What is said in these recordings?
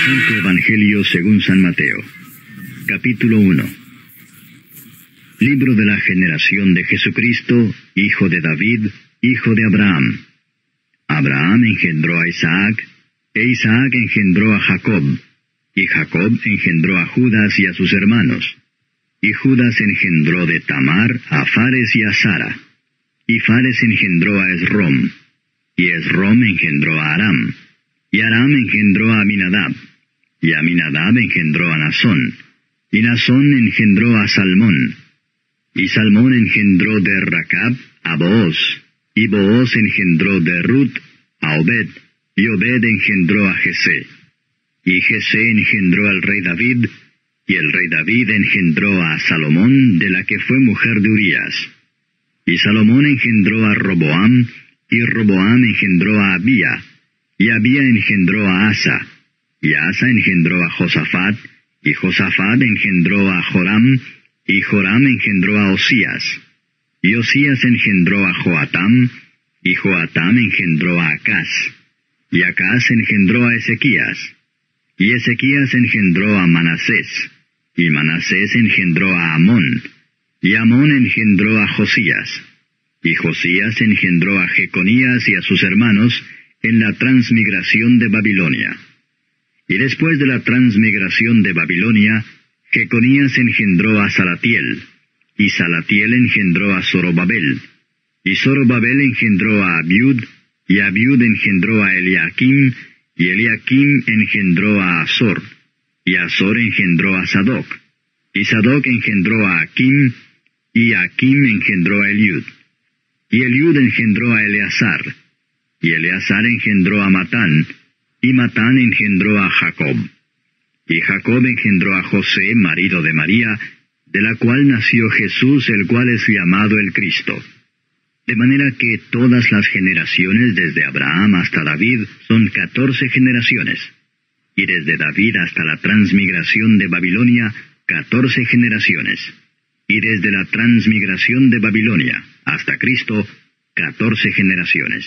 Santo Evangelio según San Mateo. Capítulo 1. Libro de la generación de Jesucristo, hijo de David, hijo de Abraham. Abraham engendró a Isaac, e Isaac engendró a Jacob, y Jacob engendró a Judas y a sus hermanos. Y Judas engendró de Tamar a Fares y a Zara. Y Fares engendró a Esrom, y Esrom engendró a Aram. Y Aram engendró a Aminadab, y Aminadab engendró a Nasón, y Nasón engendró a Salmón, y Salmón engendró de Racab a Booz, y Booz engendró de Ruth a Obed, y Obed engendró a Jesé, y Jesé engendró al rey David, y el rey David engendró a Salomón, de la que fue mujer de Urías. Y Salomón engendró a Roboam, y Roboam engendró a Abía, y Abía engendró a Asa, y Asa engendró a Josafat, y Josafat engendró a Joram, y Joram engendró a Osías, y Osías engendró a Joatam, y Joatam engendró a Acaz, y Acaz engendró a Ezequías, y Ezequías engendró a Manasés, y Manasés engendró a Amón, y Amón engendró a Josías, y Josías engendró a Jeconías y a sus hermanos, en la transmigración de Babilonia. Y después de la transmigración de Babilonia, Jeconías engendró a Salatiel, y Salatiel engendró a Zorobabel, y Zorobabel engendró a Abiud, y Abiud engendró a Eliakim, y Eliakim engendró a Azor, y Azor engendró a Sadoc, y Sadoc engendró a Akim, y Akim engendró a Eliud, y Eliud engendró a Eleazar, y Eleazar engendró a Matán, y Matán engendró a Jacob. Y Jacob engendró a José, marido de María, de la cual nació Jesús, el cual es llamado el Cristo. De manera que todas las generaciones desde Abraham hasta David son 14 generaciones, y desde David hasta la transmigración de Babilonia 14 generaciones, y desde la transmigración de Babilonia hasta Cristo 14 generaciones.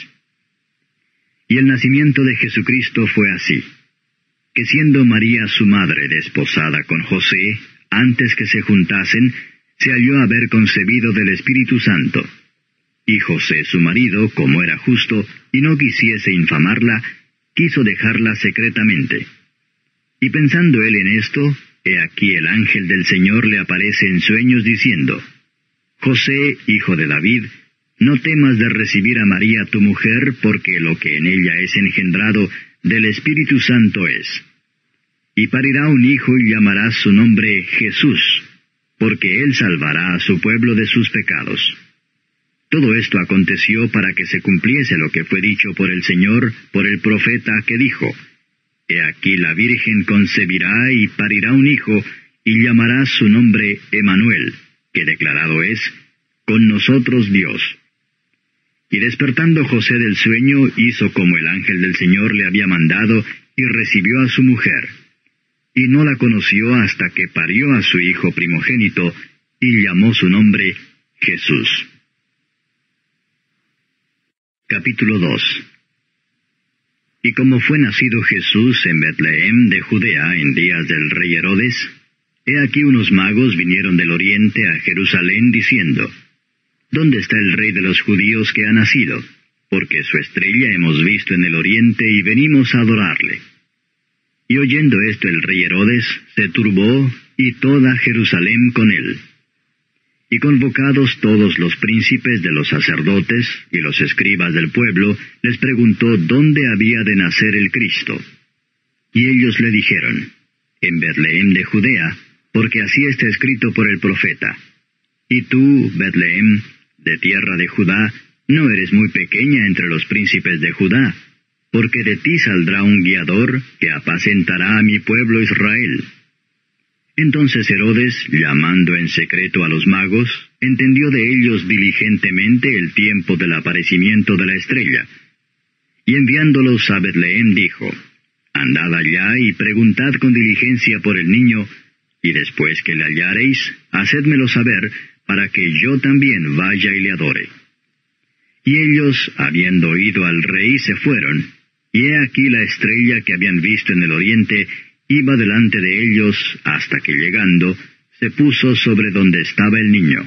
Y el nacimiento de Jesucristo fue así, que siendo María su madre desposada con José, antes que se juntasen, se halló haber concebido del Espíritu Santo. Y José su marido, como era justo, y no quisiese infamarla, quiso dejarla secretamente. Y pensando él en esto, he aquí el ángel del Señor le aparece en sueños diciendo: José, hijo de David, no temas de recibir a María tu mujer, porque lo que en ella es engendrado del Espíritu Santo es. Y parirá un hijo y llamarás su nombre Jesús, porque él salvará a su pueblo de sus pecados. Todo esto aconteció para que se cumpliese lo que fue dicho por el Señor, por el profeta, que dijo: He aquí la Virgen concebirá y parirá un hijo, y llamará su nombre Emanuel, que declarado es, con nosotros Dios. Y despertando José del sueño, hizo como el ángel del Señor le había mandado, y recibió a su mujer. Y no la conoció hasta que parió a su hijo primogénito, y llamó su nombre Jesús. Capítulo 2. Y como fue nacido Jesús en Betlehem de Judea en días del rey Herodes, he aquí unos magos vinieron del oriente a Jerusalén diciendo: ¿Dónde está el rey de los judíos que ha nacido? Porque su estrella hemos visto en el oriente y venimos a adorarle. Y oyendo esto el rey Herodes se turbó, y toda Jerusalén con él. Y convocados todos los príncipes de los sacerdotes y los escribas del pueblo, les preguntó dónde había de nacer el Cristo. Y ellos le dijeron: En Betlehem de Judea, porque así está escrito por el profeta: Y tú, Betlehem, de tierra de Judá, no eres muy pequeña entre los príncipes de Judá, porque de ti saldrá un guiador que apacentará a mi pueblo Israel. Entonces Herodes, llamando en secreto a los magos, entendió de ellos diligentemente el tiempo del aparecimiento de la estrella. Y enviándolos a Betlehem dijo: Andad allá y preguntad con diligencia por el niño, y después que le hallareis, hacédmelo saber, para que yo también vaya y le adore. Y ellos, habiendo oído al rey, se fueron, y he aquí la estrella que habían visto en el oriente, iba delante de ellos hasta que llegando, se puso sobre donde estaba el niño.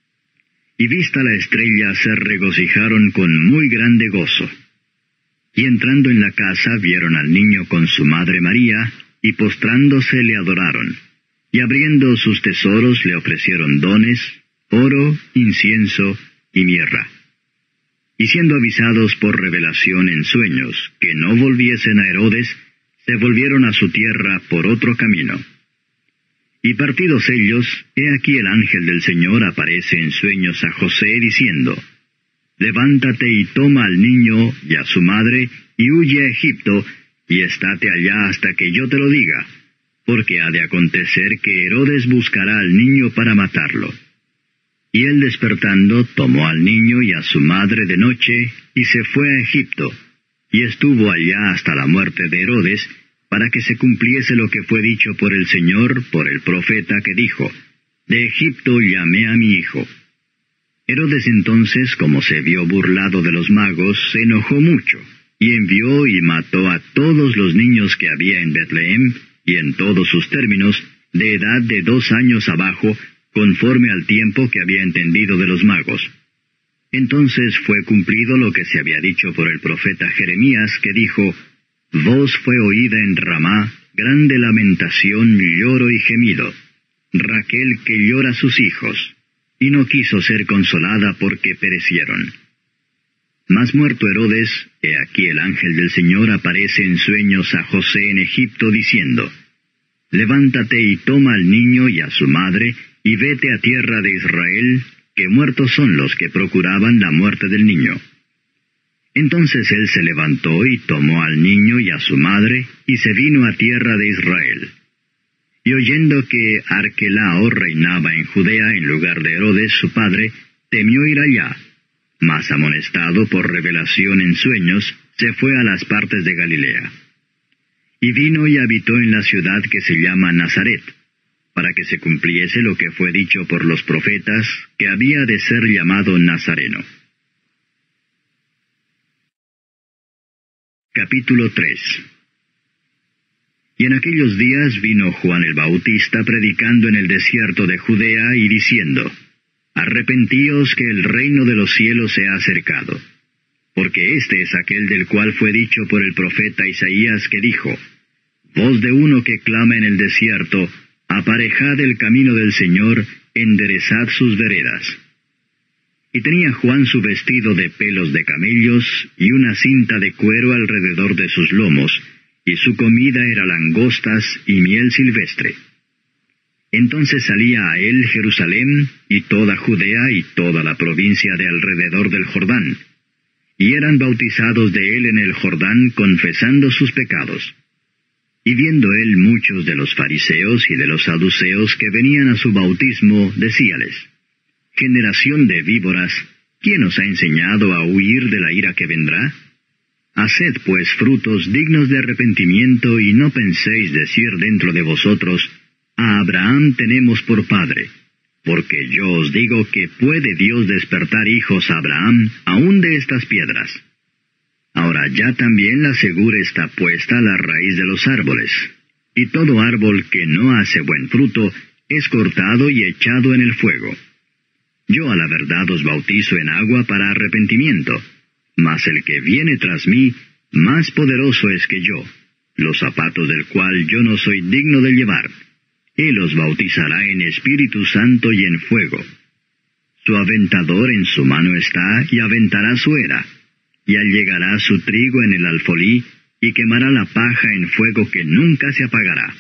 Y vista la estrella se regocijaron con muy grande gozo. Y entrando en la casa vieron al niño con su madre María, y postrándose le adoraron. Y abriendo sus tesoros le ofrecieron dones, oro, incienso y mirra. Y siendo avisados por revelación en sueños que no volviesen a Herodes, se volvieron a su tierra por otro camino. Y partidos ellos, he aquí el ángel del Señor aparece en sueños a José, diciendo, Levántate y toma al niño y a su madre, y huye a Egipto, y estate allá hasta que yo te lo diga, porque ha de acontecer que Herodes buscará al niño para matarlo. Y él despertando, tomó al niño y a su madre de noche, y se fue a Egipto, y estuvo allá hasta la muerte de Herodes, para que se cumpliese lo que fue dicho por el Señor, por el profeta que dijo, De Egipto llamé a mi hijo. Herodes entonces, como se vio burlado de los magos, se enojó mucho, y envió y mató a todos los niños que había en Betlehem, y en todos sus términos, de edad de 2 años abajo, conforme al tiempo que había entendido de los magos. Entonces fue cumplido lo que se había dicho por el profeta Jeremías, que dijo, Voz fue oída en Ramá, grande lamentación, lloro y gemido. Raquel que llora a sus hijos, y no quiso ser consolada porque perecieron. Mas muerto Herodes, he aquí el ángel del Señor aparece en sueños a José en Egipto, diciendo, Levántate y toma al niño y a su madre, y vete a tierra de Israel, que muertos son los que procuraban la muerte del niño. Entonces él se levantó y tomó al niño y a su madre, y se vino a tierra de Israel. Y oyendo que Arquelao reinaba en Judea en lugar de Herodes su padre, temió ir allá, mas amonestado por revelación en sueños, se fue a las partes de Galilea. Y vino y habitó en la ciudad que se llama Nazaret, para que se cumpliese lo que fue dicho por los profetas, que había de ser llamado Nazareno. Capítulo 3. Y en aquellos días vino Juan el Bautista predicando en el desierto de Judea y diciendo, Arrepentíos que el reino de los cielos se ha acercado. Porque este es aquel del cual fue dicho por el profeta Isaías, que dijo, Voz de uno que clama en el desierto, aparejad el camino del Señor, enderezad sus veredas. Y tenía Juan su vestido de pelos de camellos, y una cinta de cuero alrededor de sus lomos, y su comida era langostas y miel silvestre. Entonces salía a él Jerusalén, y toda Judea, y toda la provincia de alrededor del Jordán, y eran bautizados de él en el Jordán, confesando sus pecados. Y viendo él muchos de los fariseos y de los saduceos que venían a su bautismo, decíales, Generación de víboras, ¿quién os ha enseñado a huir de la ira que vendrá? Haced pues frutos dignos de arrepentimiento, y no penséis decir dentro de vosotros, A Abraham tenemos por padre, porque yo os digo que puede Dios despertar hijos a Abraham aún de estas piedras. Ahora ya también la segura está puesta a la raíz de los árboles, y todo árbol que no hace buen fruto es cortado y echado en el fuego. Yo a la verdad os bautizo en agua para arrepentimiento, mas el que viene tras mí, más poderoso es que yo, los zapatos del cual yo no soy digno de llevar. Él os bautizará en Espíritu Santo y en fuego. Su aventador en su mano está, y aventará su era, y allegará su trigo en el alfolí, y quemará la paja en fuego que nunca se apagará.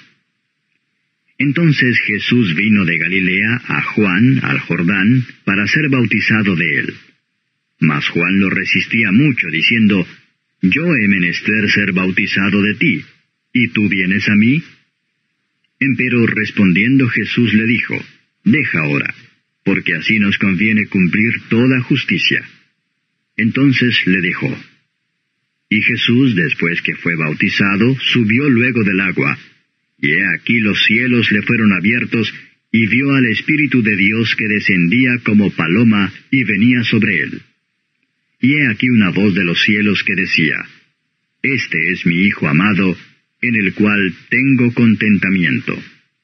Entonces Jesús vino de Galilea a Juan, al Jordán, para ser bautizado de él. Mas Juan lo resistía mucho, diciendo, Yo he menester ser bautizado de ti, ¿y tú vienes a mí? Empero respondiendo Jesús le dijo, Deja ahora, porque así nos conviene cumplir toda justicia. Entonces le dejó. Y Jesús, después que fue bautizado, subió luego del agua, y he aquí los cielos le fueron abiertos, y vio al Espíritu de Dios que descendía como paloma y venía sobre él. Y he aquí una voz de los cielos que decía, Este es mi Hijo amado, en el cual tengo contentamiento.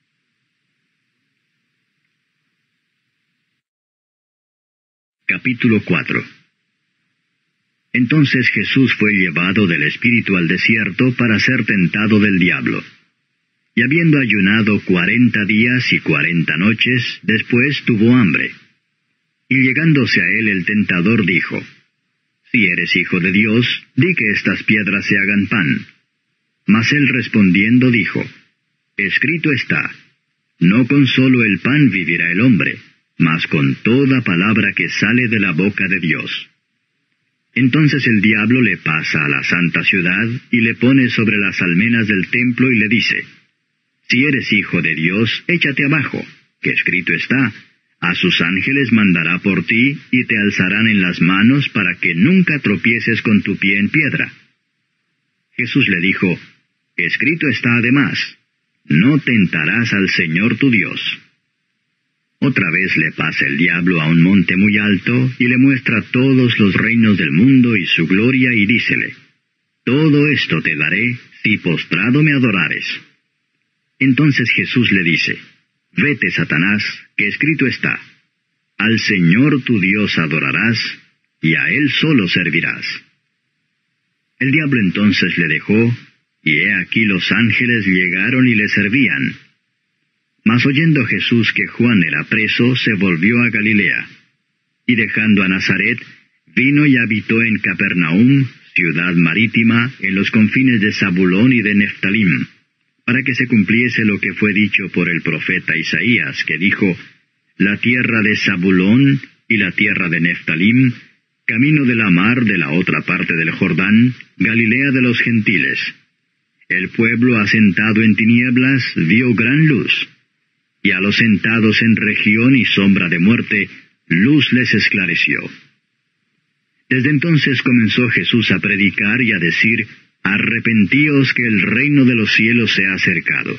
Capítulo 4. Entonces Jesús fue llevado del Espíritu al desierto para ser tentado del diablo. Y habiendo ayunado 40 días y 40 noches, después tuvo hambre. Y llegándose a él el tentador dijo, Si eres hijo de Dios, di que estas piedras se hagan pan. Mas él respondiendo dijo, Escrito está, No con solo el pan vivirá el hombre, mas con toda palabra que sale de la boca de Dios. Entonces el diablo le pasa a la santa ciudad, y le pone sobre las almenas del templo, y le dice, Si eres hijo de Dios, échate abajo, que escrito está, A sus ángeles mandará por ti, y te alzarán en las manos, para que nunca tropieces con tu pie en piedra. Jesús le dijo, Escrito está además, No tentarás al Señor tu Dios. Otra vez le pasa el diablo a un monte muy alto, y le muestra todos los reinos del mundo y su gloria, y dícele, Todo esto te daré, si postrado me adorares. Entonces Jesús le dice, Vete, Satanás, que escrito está, Al Señor tu Dios adorarás, y a Él solo servirás. El diablo entonces le dejó, y he aquí los ángeles llegaron y le servían. Mas oyendo Jesús que Juan era preso, se volvió a Galilea. Y dejando a Nazaret, vino y habitó en Capernaum, ciudad marítima, en los confines de Zabulón y de Neftalim, para que se cumpliese lo que fue dicho por el profeta Isaías, que dijo, La tierra de Zabulón y la tierra de Neftalim, camino de la mar de la otra parte del Jordán, Galilea de los gentiles. El pueblo asentado en tinieblas vio gran luz, y a los sentados en región y sombra de muerte, luz les esclareció. Desde entonces comenzó Jesús a predicar y a decir, Arrepentíos que el reino de los cielos se ha acercado.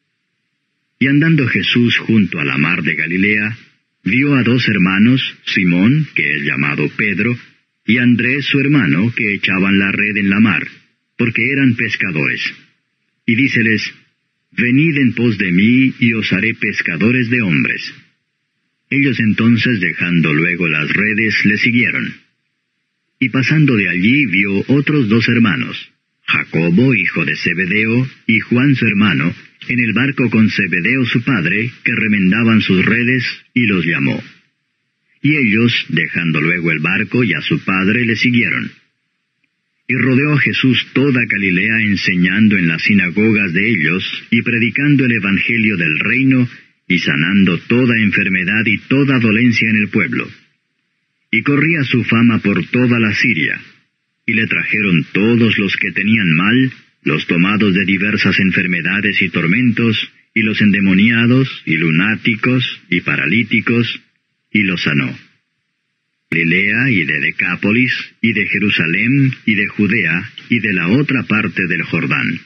Y andando Jesús junto a la mar de Galilea, vio a 2 hermanos, Simón, que es llamado Pedro, y Andrés su hermano, que echaban la red en la mar, porque eran pescadores. Y díceles, Venid en pos de mí, y os haré pescadores de hombres. Ellos entonces, dejando luego las redes, le siguieron. Y pasando de allí vio otros 2 hermanos, Jacobo, hijo de Zebedeo, y Juan su hermano, en el barco con Zebedeo su padre, que remendaban sus redes, y los llamó. Y ellos, dejando luego el barco y a su padre, le siguieron. Y rodeó Jesús toda Galilea, enseñando en las sinagogas de ellos, y predicando el evangelio del reino, y sanando toda enfermedad y toda dolencia en el pueblo. Y corría su fama por toda la Siria, y le trajeron todos los que tenían mal, los tomados de diversas enfermedades y tormentos, y los endemoniados, y lunáticos, y paralíticos, y los sanó. Galilea y de Decápolis, y de Jerusalén, y de Judea, y de la otra parte del Jordán.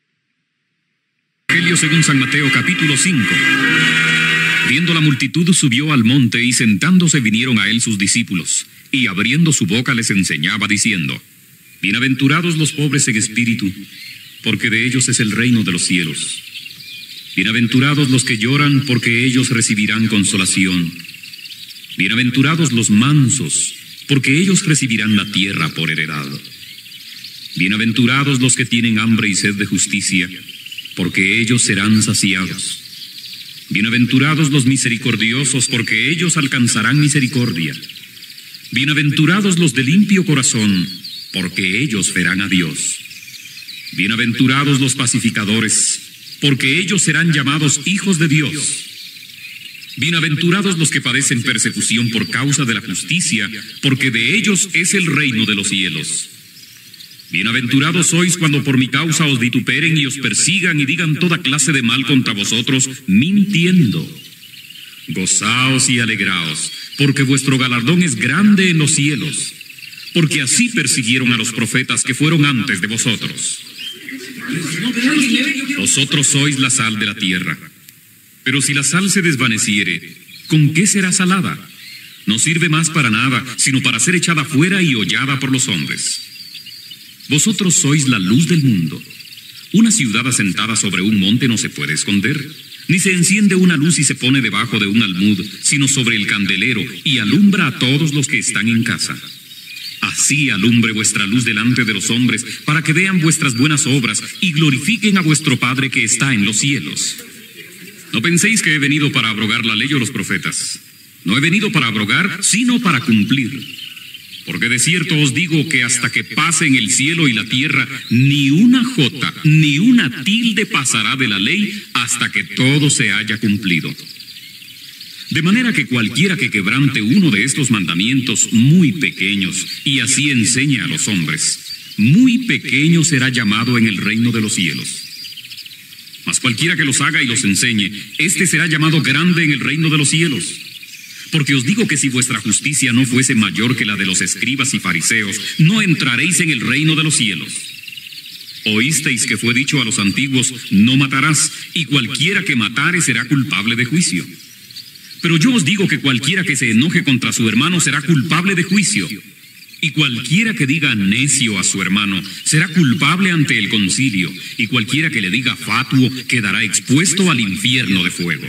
Evangelio según San Mateo, capítulo 5. Viendo la multitud, subió al monte, y sentándose vinieron a él sus discípulos, y abriendo su boca les enseñaba, diciendo, Bienaventurados los pobres en espíritu, porque de ellos es el reino de los cielos. Bienaventurados los que lloran, porque ellos recibirán consolación. Bienaventurados los mansos, porque ellos recibirán la tierra por heredad. Bienaventurados los que tienen hambre y sed de justicia, porque ellos serán saciados. Bienaventurados los misericordiosos, porque ellos alcanzarán misericordia. Bienaventurados los de limpio corazón, porque ellos verán a Dios. Bienaventurados los pacificadores, porque ellos serán llamados hijos de Dios. Bienaventurados los que padecen persecución por causa de la justicia, porque de ellos es el reino de los cielos. Bienaventurados sois cuando por mi causa os vituperen y os persigan y digan toda clase de mal contra vosotros, mintiendo. Gozaos y alegraos, porque vuestro galardón es grande en los cielos, porque así persiguieron a los profetas que fueron antes de vosotros. Vosotros sois la sal de la tierra. Pero si la sal se desvaneciere, ¿con qué será salada? No sirve más para nada, sino para ser echada fuera y hollada por los hombres. Vosotros sois la luz del mundo. Una ciudad asentada sobre un monte no se puede esconder, ni se enciende una luz y se pone debajo de un almud, sino sobre el candelero, y alumbra a todos los que están en casa. Así alumbre vuestra luz delante de los hombres, para que vean vuestras buenas obras y glorifiquen a vuestro Padre que está en los cielos. No penséis que he venido para abrogar la ley o los profetas. No he venido para abrogar, sino para cumplir. Porque de cierto os digo que hasta que pasen el cielo y la tierra, ni una jota, ni una tilde pasará de la ley hasta que todo se haya cumplido. De manera que cualquiera que quebrante uno de estos mandamientos muy pequeños y así enseñe a los hombres, muy pequeño será llamado en el reino de los cielos. Mas cualquiera que los haga y los enseñe, éste será llamado grande en el reino de los cielos. Porque os digo que si vuestra justicia no fuese mayor que la de los escribas y fariseos, no entraréis en el reino de los cielos. Oísteis que fue dicho a los antiguos, no matarás, y cualquiera que matare será culpable de juicio. Pero yo os digo que cualquiera que se enoje contra su hermano será culpable de juicio. Y cualquiera que diga necio a su hermano será culpable ante el concilio, y cualquiera que le diga fatuo quedará expuesto al infierno de fuego.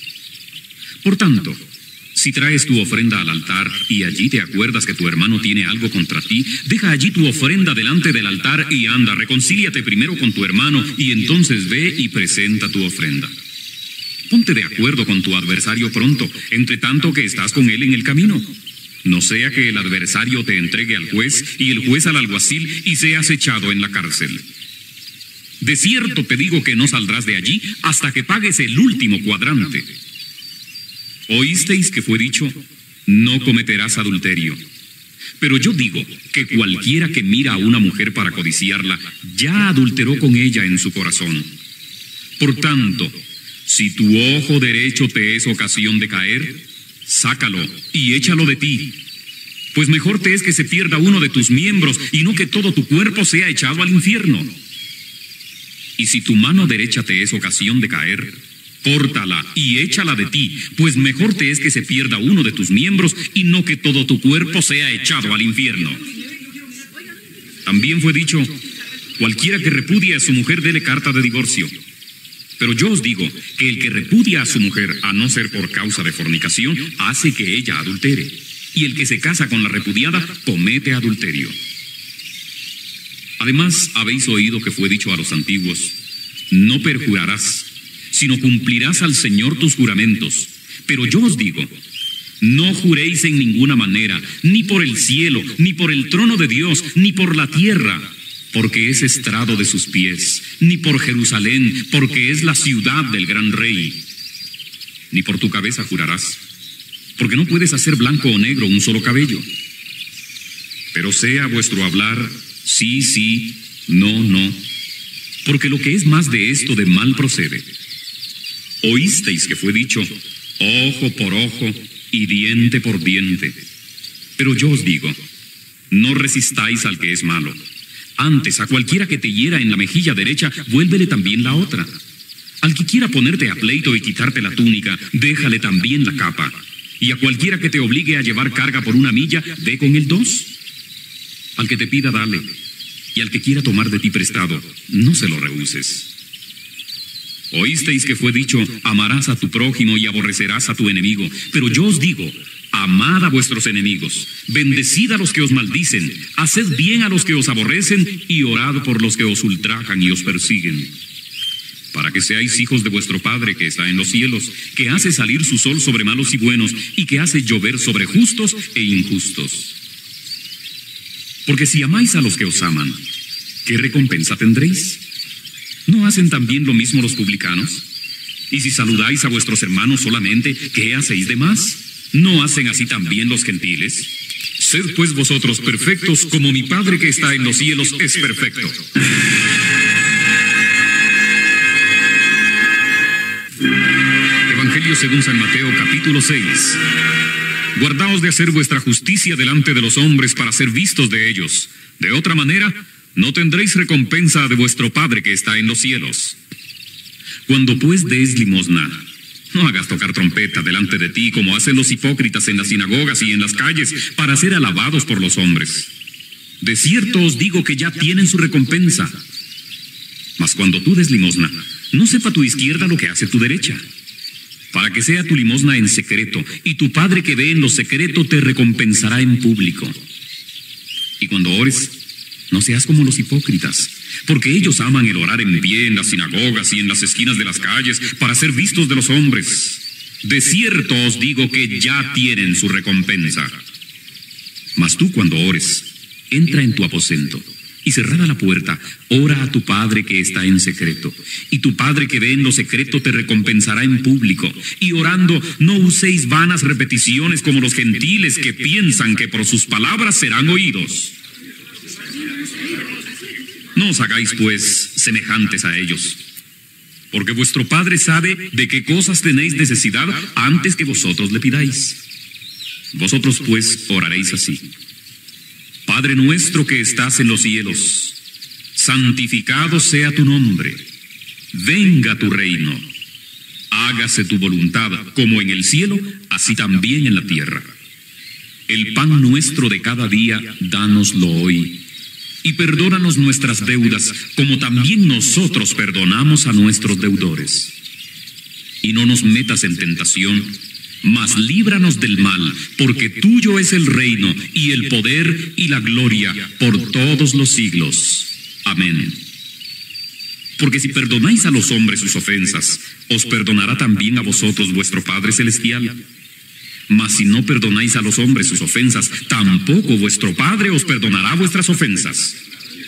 Por tanto, si traes tu ofrenda al altar y allí te acuerdas que tu hermano tiene algo contra ti, deja allí tu ofrenda delante del altar y anda, reconcíliate primero con tu hermano y entonces ve y presenta tu ofrenda. Ponte de acuerdo con tu adversario pronto, entre tanto que estás con él en el camino. No sea que el adversario te entregue al juez y el juez al alguacil y seas echado en la cárcel. De cierto te digo que no saldrás de allí hasta que pagues el último cuadrante. Oísteis que fue dicho, no cometerás adulterio. Pero yo digo que cualquiera que mira a una mujer para codiciarla, ya adulteró con ella en su corazón. Por tanto, si tu ojo derecho te es ocasión de caer, sácalo y échalo de ti. Pues mejor te es que se pierda uno de tus miembros y no que todo tu cuerpo sea echado al infierno. Y si tu mano derecha te es ocasión de caer, córtala y échala de ti, pues mejor te es que se pierda uno de tus miembros y no que todo tu cuerpo sea echado al infierno. También fue dicho, cualquiera que repudie a su mujer dele carta de divorcio. Pero yo os digo que el que repudia a su mujer, a no ser por causa de fornicación, hace que ella adultere. Y el que se casa con la repudiada, comete adulterio. Además, habéis oído que fue dicho a los antiguos, no perjurarás, sino cumplirás al Señor tus juramentos. Pero yo os digo, no juréis en ninguna manera, ni por el cielo, ni por el trono de Dios, ni por la tierra, porque es estrado de sus pies, ni por Jerusalén, porque es la ciudad del gran rey. Ni por tu cabeza jurarás, porque no puedes hacer blanco o negro un solo cabello. Pero sea vuestro hablar sí, sí, no, no, porque lo que es más de esto de mal procede. Oísteis que fue dicho, ojo por ojo y diente por diente. Pero yo os digo, no resistáis al que es malo. Antes, a cualquiera que te hiera en la mejilla derecha, vuélvele también la otra. Al que quiera ponerte a pleito y quitarte la túnica, déjale también la capa. Y a cualquiera que te obligue a llevar carga por 1 milla, ve con él 2. Al que te pida, dale. Y al que quiera tomar de ti prestado, no se lo rehuses. Oísteis que fue dicho, amarás a tu prójimo y aborrecerás a tu enemigo. Pero yo os digo, amad a vuestros enemigos, bendecid a los que os maldicen, haced bien a los que os aborrecen y orad por los que os ultrajan y os persiguen. Para que seáis hijos de vuestro Padre que está en los cielos, que hace salir su sol sobre malos y buenos y que hace llover sobre justos e injustos. Porque si amáis a los que os aman, ¿qué recompensa tendréis? ¿No hacen también lo mismo los publicanos? Y si saludáis a vuestros hermanos solamente, ¿qué hacéis de más? ¿No hacen así también los gentiles? Sed pues vosotros perfectos como mi Padre que está en los cielos es perfecto. Evangelio según San Mateo, capítulo 6. Guardaos de hacer vuestra justicia delante de los hombres para ser vistos de ellos. De otra manera, no tendréis recompensa de vuestro Padre que está en los cielos. Cuando pues des limosna, no hagas tocar trompeta delante de ti como hacen los hipócritas en las sinagogas y en las calles para ser alabados por los hombres. De cierto os digo que ya tienen su recompensa. Mas cuando tú des limosna, no sepa tu izquierda lo que hace tu derecha, para que sea tu limosna en secreto, y tu Padre que ve en lo secreto te recompensará en público. Y cuando ores, no seas como los hipócritas, porque ellos aman el orar en pie en las sinagogas y en las esquinas de las calles para ser vistos de los hombres. De cierto os digo que ya tienen su recompensa. Mas tú cuando ores, entra en tu aposento, y cerrada la puerta, ora a tu Padre que está en secreto, y tu Padre que ve en lo secreto te recompensará en público. Y orando, no uséis vanas repeticiones como los gentiles que piensan que por sus palabras serán oídos. No os hagáis, pues, semejantes a ellos, porque vuestro Padre sabe de qué cosas tenéis necesidad antes que vosotros le pidáis. Vosotros, pues, oraréis así: Padre nuestro que estás en los cielos, santificado sea tu nombre. Venga tu reino. Hágase tu voluntad, como en el cielo, así también en la tierra. El pan nuestro de cada día, dánoslo hoy. Y perdónanos nuestras deudas, como también nosotros perdonamos a nuestros deudores. Y no nos metas en tentación, mas líbranos del mal, porque tuyo es el reino, y el poder, y la gloria, por todos los siglos. Amén. Porque si perdonáis a los hombres sus ofensas, os perdonará también a vosotros vuestro Padre Celestial. Mas si no perdonáis a los hombres sus ofensas, tampoco vuestro Padre os perdonará vuestras ofensas.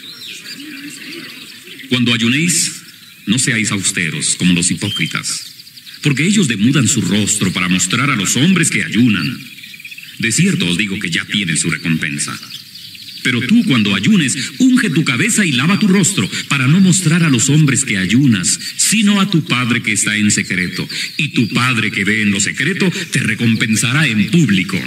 Cuando ayunéis, no seáis austeros como los hipócritas, porque ellos demudan su rostro para mostrar a los hombres que ayunan. De cierto os digo que ya tienen su recompensa. Pero tú, cuando ayunes, unge tu cabeza y lava tu rostro, para no mostrar a los hombres que ayunas, sino a tu Padre que está en secreto. Y tu Padre que ve en lo secreto te recompensará en público.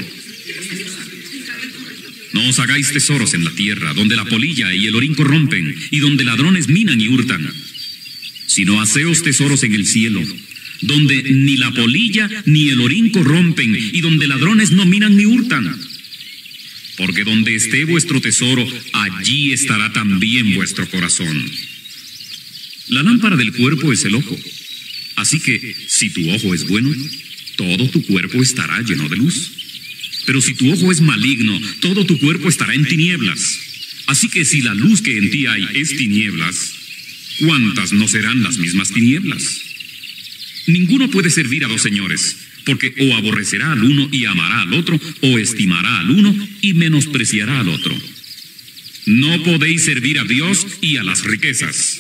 No os hagáis tesoros en la tierra, donde la polilla y el orín corrompen, y donde ladrones minan y hurtan, sino haceos tesoros en el cielo, donde ni la polilla ni el orín corrompen, y donde ladrones no minan ni hurtan. Porque donde esté vuestro tesoro, allí estará también vuestro corazón. La lámpara del cuerpo es el ojo. Así que, si tu ojo es bueno, todo tu cuerpo estará lleno de luz. Pero si tu ojo es maligno, todo tu cuerpo estará en tinieblas. Así que si la luz que en ti hay es tinieblas, ¿cuántas no serán las mismas tinieblas? Ninguno puede servir a dos señores, porque o aborrecerá al uno y amará al otro, o estimará al uno y menospreciará al otro. No podéis servir a Dios y a las riquezas.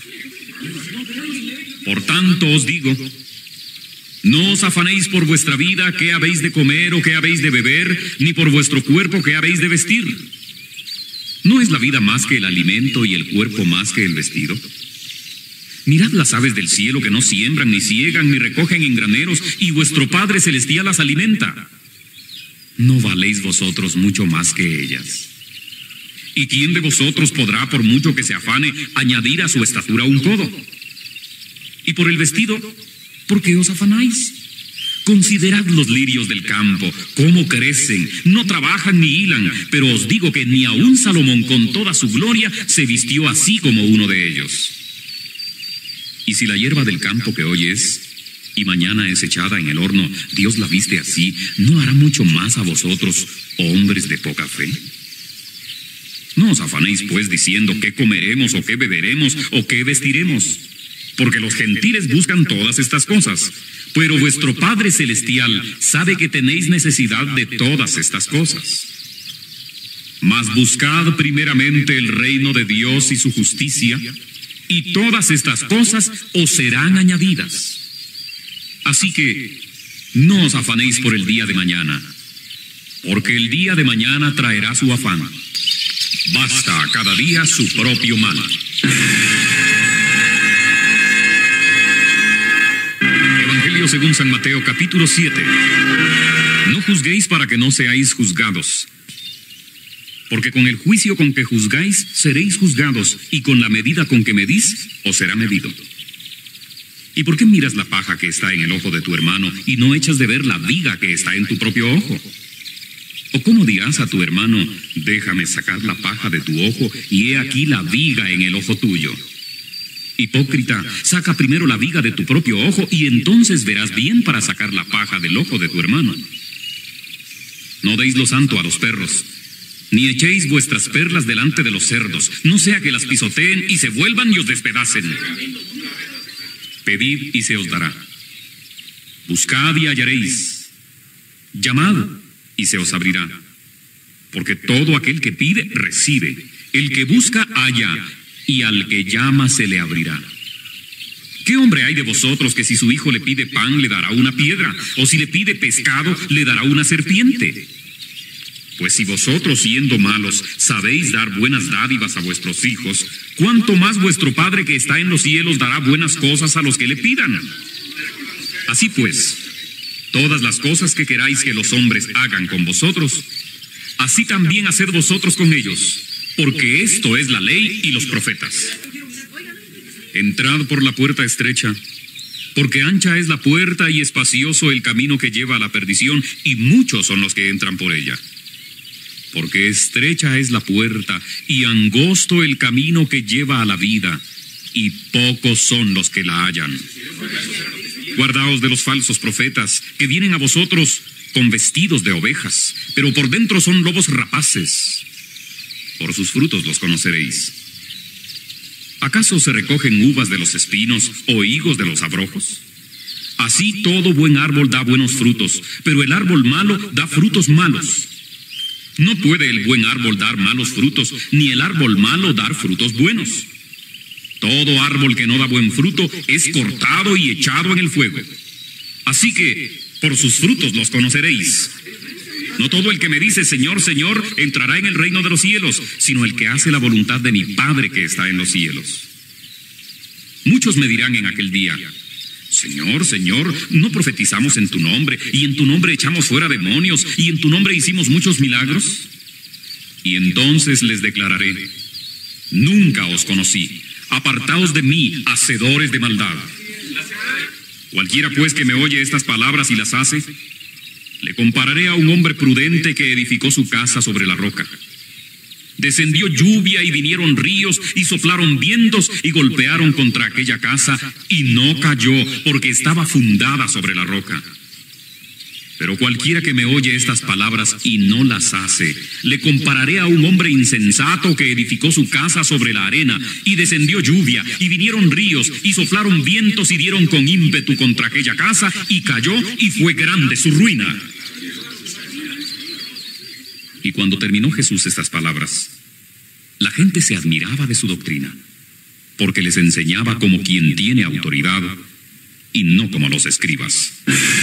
Por tanto os digo, no os afanéis por vuestra vida, qué habéis de comer o qué habéis de beber, ni por vuestro cuerpo, qué habéis de vestir. ¿No es la vida más que el alimento y el cuerpo más que el vestido? Mirad las aves del cielo, que no siembran, ni ciegan, ni recogen en graneros, y vuestro Padre Celestial las alimenta. ¿No valéis vosotros mucho más que ellas? ¿Y quién de vosotros podrá, por mucho que se afane, añadir a su estatura un codo? Y por el vestido, ¿por qué os afanáis? Considerad los lirios del campo, cómo crecen, no trabajan ni hilan, pero os digo que ni aun Salomón con toda su gloria se vistió así como uno de ellos. Y si la hierba del campo que hoy es, y mañana es echada en el horno, Dios la viste así, ¿no hará mucho más a vosotros, hombres de poca fe? No os afanéis pues diciendo qué comeremos o qué beberemos o qué vestiremos, porque los gentiles buscan todas estas cosas, pero vuestro Padre Celestial sabe que tenéis necesidad de todas estas cosas. Mas buscad primeramente el reino de Dios y su justicia, y todas estas cosas os serán añadidas. Así que no os afanéis por el día de mañana, porque el día de mañana traerá su afán. Basta a cada día su propio mal. Evangelio según San Mateo, capítulo 7. No juzguéis para que no seáis juzgados, porque con el juicio con que juzgáis seréis juzgados, y con la medida con que medís os será medido. ¿Y por qué miras la paja que está en el ojo de tu hermano y no echas de ver la viga que está en tu propio ojo? ¿O cómo dirás a tu hermano, déjame sacar la paja de tu ojo y he aquí la viga en el ojo tuyo? Hipócrita, saca primero la viga de tu propio ojo y entonces verás bien para sacar la paja del ojo de tu hermano. No deis lo santo a los perros, ni echéis vuestras perlas delante de los cerdos, no sea que las pisoteen y se vuelvan y os despedacen. Pedid y se os dará. Buscad y hallaréis. Llamad y se os abrirá. Porque todo aquel que pide, recibe. El que busca, halla. Y al que llama, se le abrirá. ¿Qué hombre hay de vosotros que si su hijo le pide pan, le dará una piedra? O si le pide pescado, le dará una serpiente? Pues si vosotros, siendo malos, sabéis dar buenas dádivas a vuestros hijos, ¿cuánto más vuestro Padre que está en los cielos dará buenas cosas a los que le pidan? Así pues, todas las cosas que queráis que los hombres hagan con vosotros, así también haced vosotros con ellos, porque esto es la ley y los profetas. Entrad por la puerta estrecha, porque ancha es la puerta y espacioso el camino que lleva a la perdición, y muchos son los que entran por ella. Porque estrecha es la puerta y angosto el camino que lleva a la vida, y pocos son los que la hallan. Guardaos de los falsos profetas, que vienen a vosotros con vestidos de ovejas, pero por dentro son lobos rapaces. Por sus frutos los conoceréis. ¿Acaso se recogen uvas de los espinos o higos de los abrojos? Así todo buen árbol da buenos frutos, pero el árbol malo da frutos malos. No puede el buen árbol dar malos frutos, ni el árbol malo dar frutos buenos. Todo árbol que no da buen fruto es cortado y echado en el fuego. Así que por sus frutos los conoceréis. No todo el que me dice Señor, Señor, entrará en el reino de los cielos, sino el que hace la voluntad de mi Padre que está en los cielos. Muchos me dirán en aquel día: Señor, Señor, ¿no profetizamos en tu nombre, y en tu nombre echamos fuera demonios, y en tu nombre hicimos muchos milagros? Y entonces les declararé: nunca os conocí, apartaos de mí, hacedores de maldad. Cualquiera pues que me oye estas palabras y las hace, le compararé a un hombre prudente que edificó su casa sobre la roca. Descendió lluvia y vinieron ríos y soplaron vientos y golpearon contra aquella casa y no cayó porque estaba fundada sobre la roca. Pero cualquiera que me oye estas palabras y no las hace, le compararé a un hombre insensato que edificó su casa sobre la arena, y descendió lluvia, y vinieron ríos, y soplaron vientos, y dieron con ímpetu contra aquella casa, y cayó, y fue grande su ruina. Y cuando terminó Jesús estas palabras, la gente se admiraba de su doctrina, porque les enseñaba como quien tiene autoridad, y no como los escribas.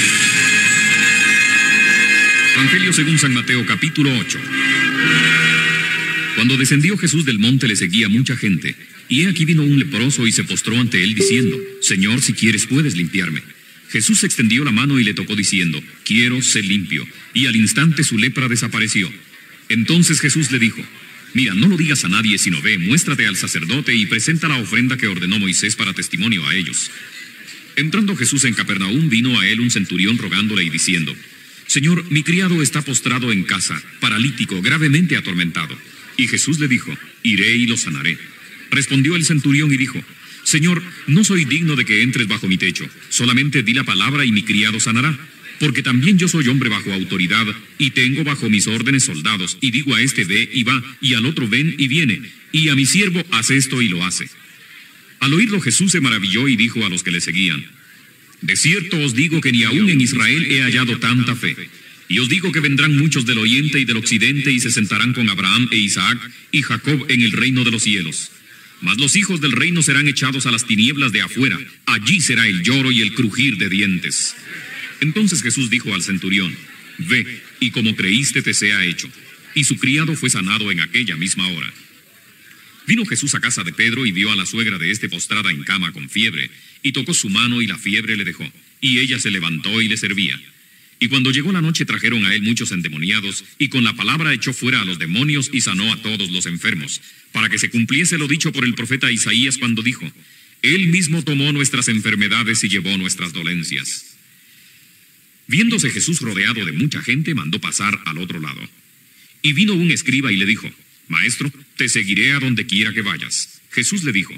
Evangelio según San Mateo, capítulo 8. Cuando descendió Jesús del monte le seguía mucha gente, y he aquí vino un leproso y se postró ante él diciendo: Señor, si quieres puedes limpiarme. Jesús extendió la mano y le tocó diciendo: quiero, sé limpio. Y al instante su lepra desapareció. Entonces Jesús le dijo: mira, no lo digas a nadie, sino ve, muéstrate al sacerdote y presenta la ofrenda que ordenó Moisés para testimonio a ellos. Entrando Jesús en Capernaum, vino a él un centurión rogándole y diciendo: Señor, mi criado está postrado en casa, paralítico, gravemente atormentado. Y Jesús le dijo: iré y lo sanaré. Respondió el centurión y dijo: Señor, no soy digno de que entres bajo mi techo, solamente di la palabra y mi criado sanará. Porque también yo soy hombre bajo autoridad, y tengo bajo mis órdenes soldados, y digo a este ve y va, y al otro ven y viene, y a mi siervo haz esto y lo hace. Al oírlo Jesús se maravilló y dijo a los que le seguían: de cierto os digo que ni aún en Israel he hallado tanta fe. Y os digo que vendrán muchos del oriente y del occidente y se sentarán con Abraham e Isaac y Jacob en el reino de los cielos. Mas los hijos del reino serán echados a las tinieblas de afuera, allí será el lloro y el crujir de dientes. Entonces Jesús dijo al centurión: ve, y como creíste te sea hecho. Y su criado fue sanado en aquella misma hora. Vino Jesús a casa de Pedro y vio a la suegra de este postrada en cama con fiebre, y tocó su mano y la fiebre le dejó, y ella se levantó y le servía. Y cuando llegó la noche trajeron a él muchos endemoniados, y con la palabra echó fuera a los demonios y sanó a todos los enfermos, para que se cumpliese lo dicho por el profeta Isaías cuando dijo: Él mismo tomó nuestras enfermedades y llevó nuestras dolencias. Viéndose Jesús rodeado de mucha gente, mandó pasar al otro lado. Y vino un escriba y le dijo: Maestro, te seguiré a donde quiera que vayas. Jesús le dijo: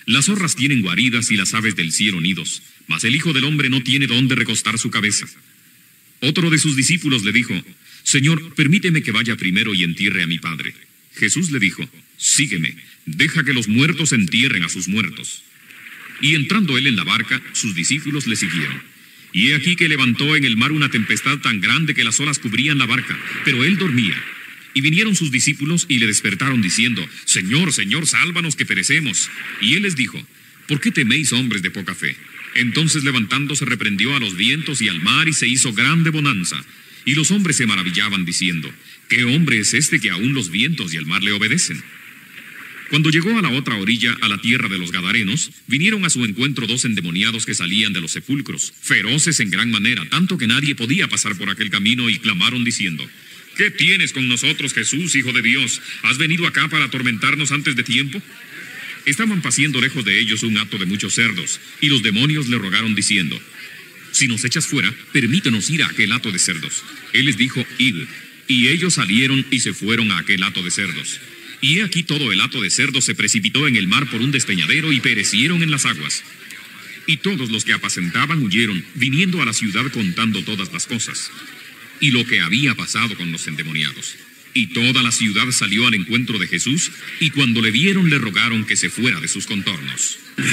Las zorras tienen guaridas y las aves del cielo nidos, mas el Hijo del Hombre no tiene dónde recostar su cabeza. Otro de sus discípulos le dijo: Señor, permíteme que vaya primero y entierre a mi padre. Jesús le dijo: Sígueme, deja que los muertos entierren a sus muertos. Y entrando él en la barca, sus discípulos le siguieron. Y he aquí que levantó en el mar una tempestad tan grande que las olas cubrían la barca, pero él dormía. Y vinieron sus discípulos y le despertaron diciendo: Señor, Señor, sálvanos que perecemos. Y él les dijo: ¿Por qué teméis, hombres de poca fe? Entonces levantándose reprendió a los vientos y al mar y se hizo grande bonanza. Y los hombres se maravillaban diciendo: ¿Qué hombre es este que aún los vientos y el mar le obedecen? Cuando llegó a la otra orilla, a la tierra de los Gadarenos, vinieron a su encuentro 2 endemoniados que salían de los sepulcros, feroces en gran manera, tanto que nadie podía pasar por aquel camino, y clamaron diciendo: ¿Qué tienes con nosotros, Jesús, Hijo de Dios? ¿Has venido acá para atormentarnos antes de tiempo? Estaban paciendo lejos de ellos un hato de muchos cerdos, y los demonios le rogaron diciendo: Si nos echas fuera, permítenos ir a aquel hato de cerdos. Él les dijo: Id. Y ellos salieron y se fueron a aquel hato de cerdos. Y he aquí todo el hato de cerdos se precipitó en el mar por un despeñadero y perecieron en las aguas. Y todos los que apacentaban huyeron, viniendo a la ciudad contando todas las cosas y lo que había pasado con los endemoniados. Y toda la ciudad salió al encuentro de Jesús, y cuando le vieron le rogaron que se fuera de sus contornos.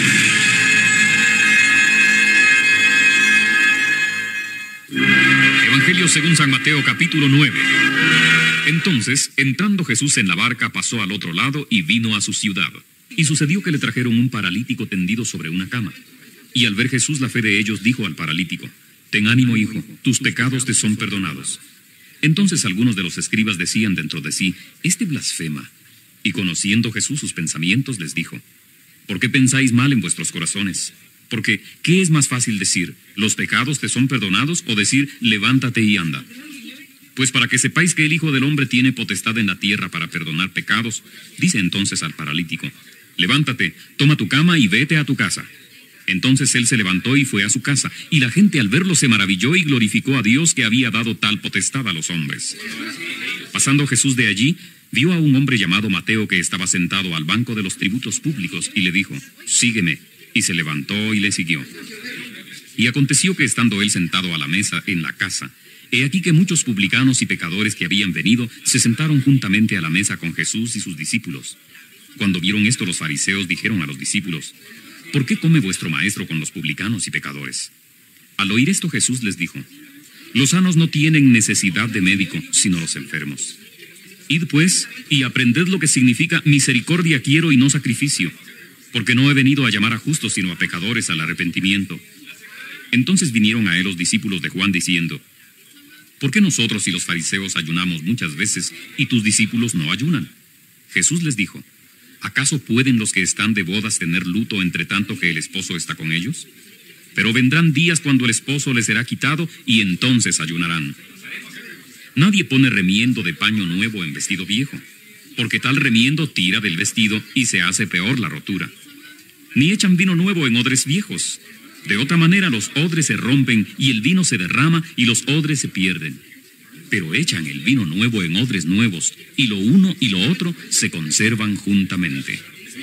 Evangelio según San Mateo, capítulo 9. Entonces, entrando Jesús en la barca, pasó al otro lado y vino a su ciudad. Y sucedió que le trajeron un paralítico tendido sobre una cama. Y al ver Jesús la fe de ellos, dijo al paralítico: Ten ánimo, hijo, tus pecados te son perdonados. Entonces algunos de los escribas decían dentro de sí: Este blasfema. Y conociendo Jesús sus pensamientos, les dijo: ¿Por qué pensáis mal en vuestros corazones? Porque, ¿qué es más fácil decir: los pecados te son perdonados, o decir: levántate y anda? Pues para que sepáis que el Hijo del Hombre tiene potestad en la tierra para perdonar pecados, dice entonces al paralítico: Levántate, toma tu cama y vete a tu casa. Entonces él se levantó y fue a su casa, y la gente al verlo se maravilló y glorificó a Dios que había dado tal potestad a los hombres. Pasando Jesús de allí, vio a un hombre llamado Mateo que estaba sentado al banco de los tributos públicos, y le dijo: Sígueme. Y se levantó y le siguió. Y aconteció que estando él sentado a la mesa en la casa, he aquí que muchos publicanos y pecadores que habían venido se sentaron juntamente a la mesa con Jesús y sus discípulos. Cuando vieron esto, los fariseos dijeron a los discípulos: ¿Por qué come vuestro maestro con los publicanos y pecadores? Al oír esto, Jesús les dijo: Los sanos no tienen necesidad de médico, sino los enfermos. Id pues, y aprended lo que significa misericordia quiero y no sacrificio, porque no he venido a llamar a justos, sino a pecadores al arrepentimiento. Entonces vinieron a él los discípulos de Juan diciendo: ¿Por qué nosotros y los fariseos ayunamos muchas veces, y tus discípulos no ayunan? Jesús les dijo: ¿Acaso pueden los que están de bodas tener luto entre tanto que el esposo está con ellos? Pero vendrán días cuando el esposo les será quitado, y entonces ayunarán. Nadie pone remiendo de paño nuevo en vestido viejo, porque tal remiendo tira del vestido y se hace peor la rotura. Ni echan vino nuevo en odres viejos. De otra manera los odres se rompen y el vino se derrama y los odres se pierden. Pero echan el vino nuevo en odres nuevos, y lo uno y lo otro se conservan juntamente.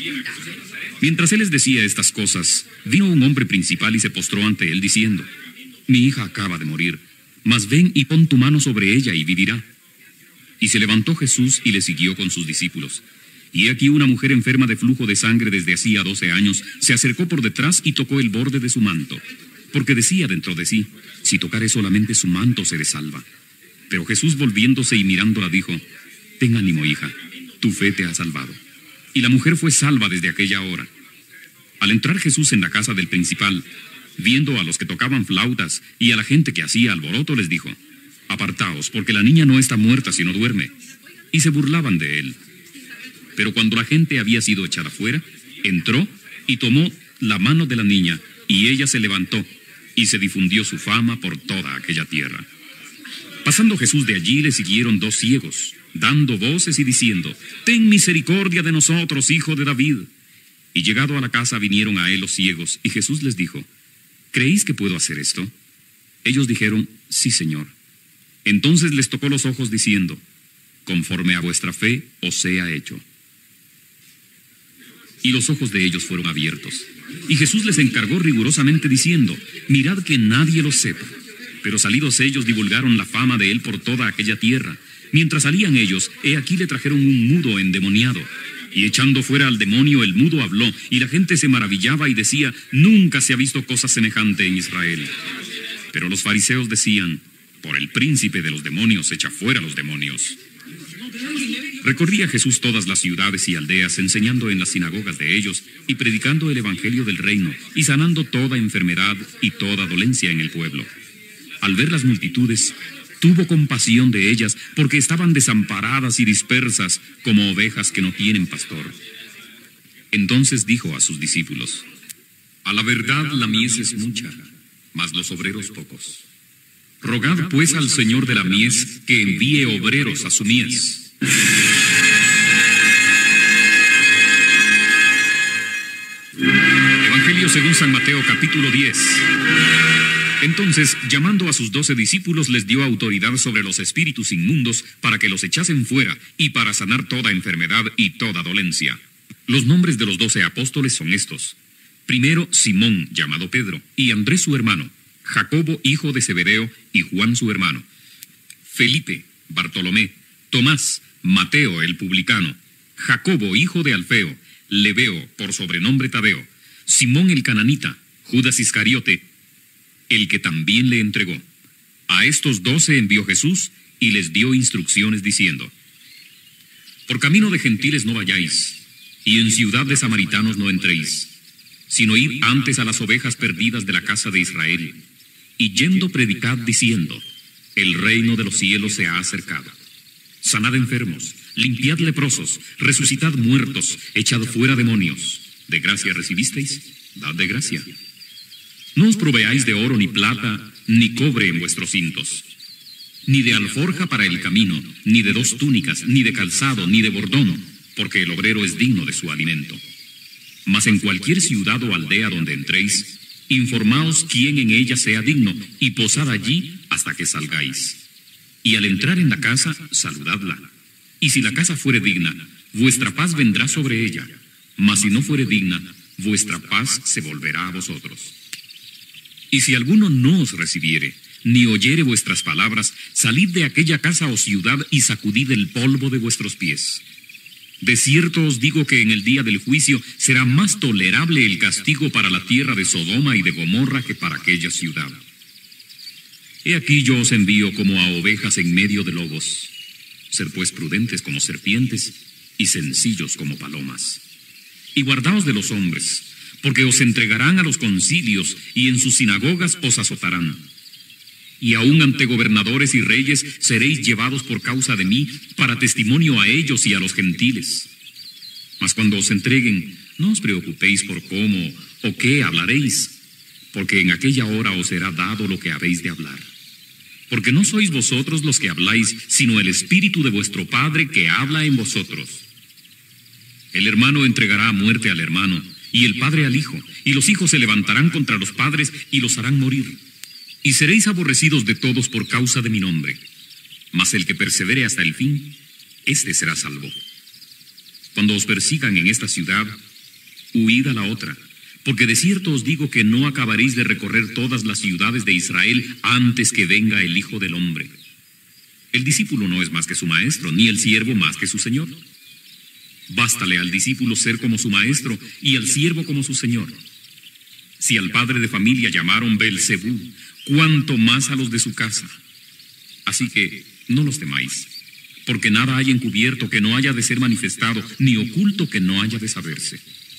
Mientras él les decía estas cosas, vino un hombre principal y se postró ante él diciendo: Mi hija acaba de morir, mas ven y pon tu mano sobre ella y vivirá. Y se levantó Jesús y le siguió con sus discípulos. Y aquí una mujer enferma de flujo de sangre desde hacía 12 años se acercó por detrás y tocó el borde de su manto, porque decía dentro de sí: Si tocare solamente su manto, seré salva. Pero Jesús, volviéndose y mirándola, dijo: Ten ánimo, hija, tu fe te ha salvado. Y la mujer fue salva desde aquella hora. Al entrar Jesús en la casa del principal, viendo a los que tocaban flautas y a la gente que hacía alboroto, les dijo: Apartaos, porque la niña no está muerta, sino duerme. Y se burlaban de él. Pero cuando la gente había sido echada fuera, entró y tomó la mano de la niña, y ella se levantó, y se difundió su fama por toda aquella tierra. Pasando Jesús de allí, le siguieron 2 ciegos, dando voces y diciendo: Ten misericordia de nosotros, hijo de David. Y llegado a la casa vinieron a él los ciegos, y Jesús les dijo: ¿Creéis que puedo hacer esto? Ellos dijeron: Sí, Señor. Entonces les tocó los ojos diciendo: Conforme a vuestra fe os sea hecho. y los ojos de ellos fueron abiertos. Y Jesús les encargó rigurosamente diciendo: mirad que nadie lo sepa. Pero salidos ellos divulgaron la fama de él por toda aquella tierra. Mientras salían ellos, he aquí le trajeron un mudo endemoniado. Y echando fuera al demonio, el mudo habló, y la gente se maravillaba y decía: nunca se ha visto cosa semejante en Israel. Pero los fariseos decían: por el príncipe de los demonios echa fuera los demonios. Recorría Jesús todas las ciudades y aldeas, enseñando en las sinagogas de ellos y predicando el evangelio del reino y sanando toda enfermedad y toda dolencia en el pueblo. Al ver las multitudes, tuvo compasión de ellas, porque estaban desamparadas y dispersas como ovejas que no tienen pastor. Entonces dijo a sus discípulos: a la verdad la mies es mucha, mas los obreros pocos. Rogad pues al Señor de la mies que envíe obreros a su mies. Evangelio según San Mateo, capítulo 10. Entonces, llamando a sus 12 discípulos, les dio autoridad sobre los espíritus inmundos para que los echasen fuera y para sanar toda enfermedad y toda dolencia. Los nombres de los 12 apóstoles son estos: primero, Simón, llamado Pedro, y Andrés su hermano, Jacobo, hijo de Zebedeo, y Juan su hermano, Felipe, Bartolomé, Tomás, Mateo el publicano, Jacobo, hijo de Alfeo, Lebeo, por sobrenombre Tadeo, Simón el cananita, Judas Iscariote, el que también le entregó. A estos 12 envió Jesús y les dio instrucciones diciendo: por camino de gentiles no vayáis, y en ciudad de samaritanos no entréis, sino id antes a las ovejas perdidas de la casa de Israel, y yendo predicad diciendo: el reino de los cielos se ha acercado. Sanad enfermos, limpiad leprosos, resucitad muertos, echad fuera demonios. ¿De gracia recibisteis? Dad de gracia. No os proveáis de oro ni plata, ni cobre en vuestros cintos, ni de alforja para el camino, ni de 2 túnicas, ni de calzado, ni de bordón, porque el obrero es digno de su alimento. Mas en cualquier ciudad o aldea donde entréis, informaos quién en ella sea digno, y posad allí hasta que salgáis. Y al entrar en la casa, saludadla. Y si la casa fuere digna, vuestra paz vendrá sobre ella. Mas si no fuere digna, vuestra paz se volverá a vosotros. Y si alguno no os recibiere, ni oyere vuestras palabras, salid de aquella casa o ciudad y sacudid el polvo de vuestros pies. De cierto os digo que en el día del juicio será más tolerable el castigo para la tierra de Sodoma y de Gomorra que para aquella ciudad. He aquí yo os envío como a ovejas en medio de lobos. Sed pues prudentes como serpientes y sencillos como palomas. Y guardaos de los hombres, porque os entregarán a los concilios y en sus sinagogas os azotarán. Y aun ante gobernadores y reyes seréis llevados por causa de mí para testimonio a ellos y a los gentiles. Mas cuando os entreguen, no os preocupéis por cómo o qué hablaréis, porque en aquella hora os será dado lo que habéis de hablar. Porque no sois vosotros los que habláis, sino el Espíritu de vuestro Padre que habla en vosotros. El hermano entregará a muerte al hermano, y el padre al hijo, y los hijos se levantarán contra los padres y los harán morir. Y seréis aborrecidos de todos por causa de mi nombre. Mas el que persevere hasta el fin, éste será salvo. Cuando os persigan en esta ciudad, huid a la otra, porque de cierto os digo que no acabaréis de recorrer todas las ciudades de Israel antes que venga el Hijo del Hombre. El discípulo no es más que su maestro, ni el siervo más que su señor. Bástale al discípulo ser como su maestro y al siervo como su señor. Si al padre de familia llamaron Beelzebú, cuánto más a los de su casa. Así que no los temáis, porque nada hay encubierto que no haya de ser manifestado, ni oculto que no haya de saberse.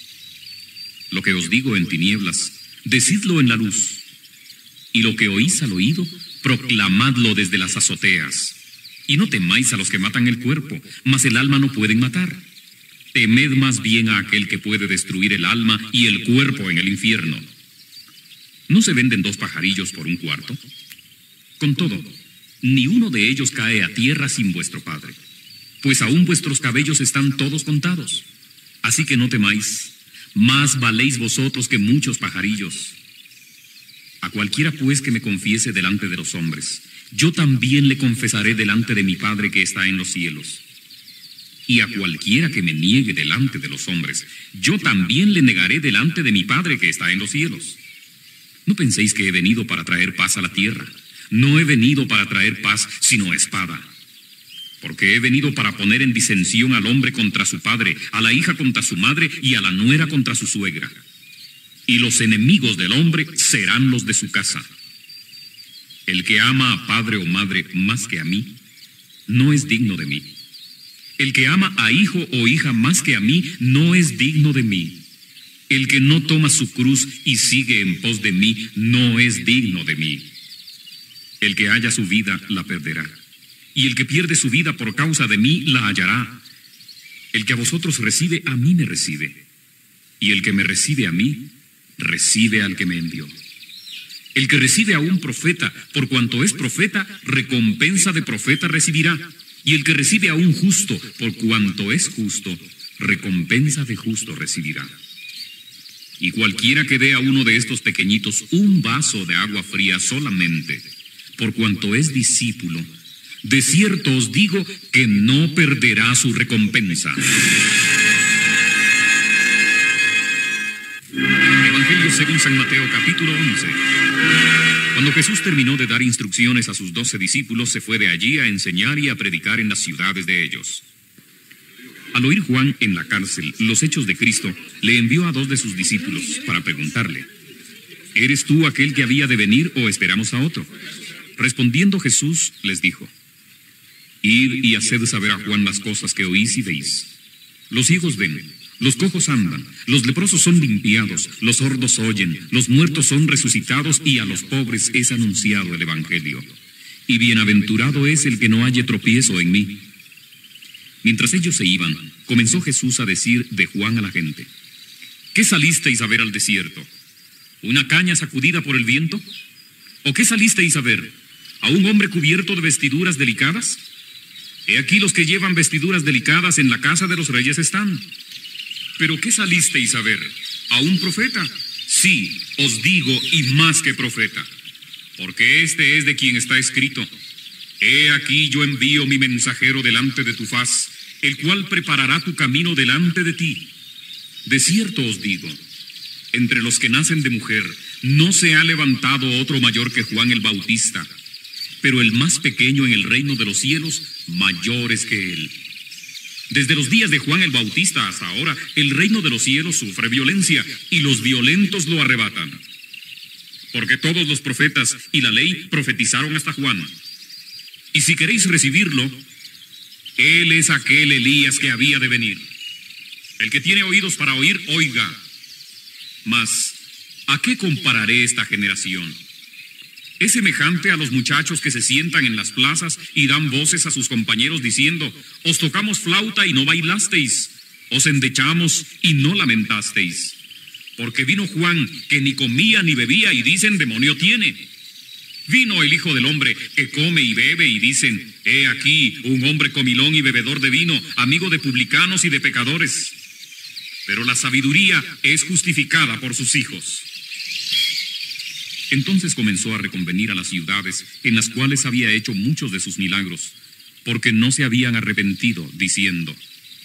Lo que os digo en tinieblas, decidlo en la luz, y lo que oís al oído, proclamadlo desde las azoteas. Y no temáis a los que matan el cuerpo, mas el alma no pueden matar. Temed más bien a aquel que puede destruir el alma y el cuerpo en el infierno. ¿No se venden 2 pajarillos por un cuarto? Con todo, ni uno de ellos cae a tierra sin vuestro Padre, pues aún vuestros cabellos están todos contados. Así que no temáis, más valéis vosotros que muchos pajarillos. A cualquiera pues que me confiese delante de los hombres, yo también le confesaré delante de mi Padre que está en los cielos. y a cualquiera que me niegue delante de los hombres, yo también le negaré delante de mi Padre que está en los cielos. No penséis que he venido para traer paz a la tierra. No he venido para traer paz, sino espada. Porque he venido para poner en disensión al hombre contra su padre, a la hija contra su madre y a la nuera contra su suegra. Y los enemigos del hombre serán los de su casa. El que ama a padre o madre más que a mí, no es digno de mí. El que ama a hijo o hija más que a mí, no es digno de mí. El que no toma su cruz y sigue en pos de mí, no es digno de mí. El que halla su vida, la perderá. Y el que pierde su vida por causa de mí, la hallará. El que a vosotros recibe, a mí me recibe. Y el que me recibe a mí, recibe al que me envió. El que recibe a un profeta, por cuanto es profeta, recompensa de profeta recibirá. Y el que recibe a un justo, por cuanto es justo, recompensa de justo recibirá. Y cualquiera que dé a uno de estos pequeñitos un vaso de agua fría solamente, por cuanto es discípulo, de cierto os digo que no perderá su recompensa. Evangelio según San Mateo, capítulo 11. Cuando Jesús terminó de dar instrucciones a sus 12 discípulos, se fue de allí a enseñar y a predicar en las ciudades de ellos. Al oír Juan en la cárcel los hechos de Cristo, le envió a 2 de sus discípulos para preguntarle: ¿eres tú aquel que había de venir o esperamos a otro? Respondiendo Jesús les dijo: id y haced saber a Juan las cosas que oís y veis. Los ciegos ven, los cojos andan, los leprosos son limpiados, los sordos oyen, los muertos son resucitados y a los pobres es anunciado el Evangelio. Y bienaventurado es el que no halle tropiezo en mí. Mientras ellos se iban, comenzó Jesús a decir de Juan a la gente: ¿qué salisteis a ver al desierto? ¿Una caña sacudida por el viento? ¿O qué salisteis a ver? ¿A un hombre cubierto de vestiduras delicadas? He aquí los que llevan vestiduras delicadas en la casa de los reyes están. ¿Pero qué salisteis a ver? ¿A un profeta? Sí, os digo, y más que profeta. Porque este es de quien está escrito: he aquí yo envío mi mensajero delante de tu faz, el cual preparará tu camino delante de ti. De cierto os digo, entre los que nacen de mujer, no se ha levantado otro mayor que Juan el Bautista, pero el más pequeño en el reino de los cielos, mayor es que él. Desde los días de Juan el Bautista hasta ahora, el reino de los cielos sufre violencia, y los violentos lo arrebatan. Porque todos los profetas y la ley profetizaron hasta Juan. Y si queréis recibirlo, él es aquel Elías que había de venir. El que tiene oídos para oír, oiga. Mas, ¿a qué compararé esta generación? Es semejante a los muchachos que se sientan en las plazas y dan voces a sus compañeros diciendo: os tocamos flauta y no bailasteis, os endechamos y no lamentasteis. Porque vino Juan, que ni comía ni bebía, y dicen: demonio tiene. Vino el Hijo del Hombre, que come y bebe, y dicen: he aquí un hombre comilón y bebedor de vino, amigo de publicanos y de pecadores. Pero la sabiduría es justificada por sus hijos. Entonces comenzó a reconvenir a las ciudades en las cuales había hecho muchos de sus milagros, porque no se habían arrepentido, diciendo: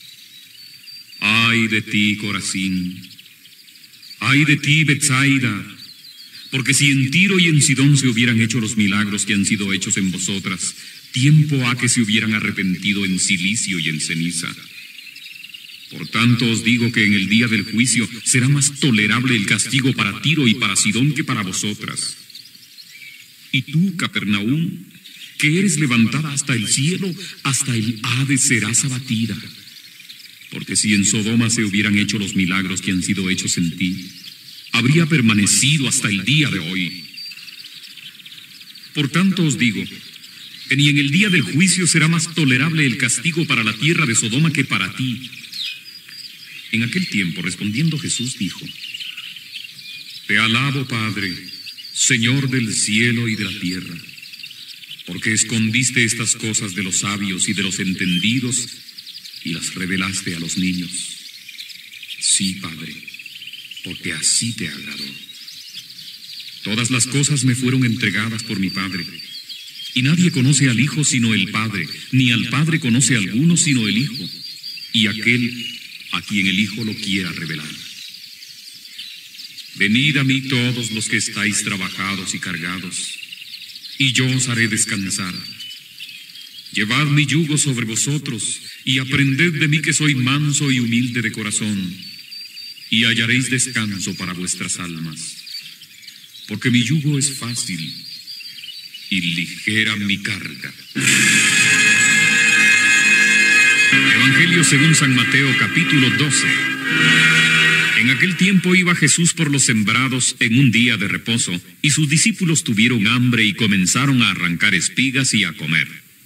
ay de ti, Corazín, ay de ti, Betsaida, porque si en Tiro y en Sidón se hubieran hecho los milagros que han sido hechos en vosotras, tiempo ha que se hubieran arrepentido en cilicio y en ceniza. Por tanto os digo que en el día del juicio será más tolerable el castigo para Tiro y para Sidón que para vosotras. Y tú, Capernaum, que eres levantada hasta el cielo, hasta el Hades serás abatida. Porque si en Sodoma se hubieran hecho los milagros que han sido hechos en ti, habría permanecido hasta el día de hoy. Por tanto os digo que ni en el día del juicio será más tolerable el castigo para la tierra de Sodoma que para ti. En aquel tiempo, respondiendo Jesús, dijo: te alabo, Padre, Señor del cielo y de la tierra, porque escondiste estas cosas de los sabios y de los entendidos y las revelaste a los niños. Sí, Padre, porque así te agradó. Todas las cosas me fueron entregadas por mi Padre, y nadie conoce al Hijo sino el Padre, ni al Padre conoce a alguno sino el Hijo, y aquel a quien el Hijo lo quiera revelar. Venid a mí todos los que estáis trabajados y cargados, y yo os haré descansar. Llevad mi yugo sobre vosotros, y aprended de mí que soy manso y humilde de corazón, y hallaréis descanso para vuestras almas. Porque mi yugo es fácil, y ligera mi carga. Evangelio según San Mateo, capítulo 12. En aquel tiempo iba Jesús por los sembrados en un día de reposo, y sus discípulos tuvieron hambre y comenzaron a arrancar espigas y a comer.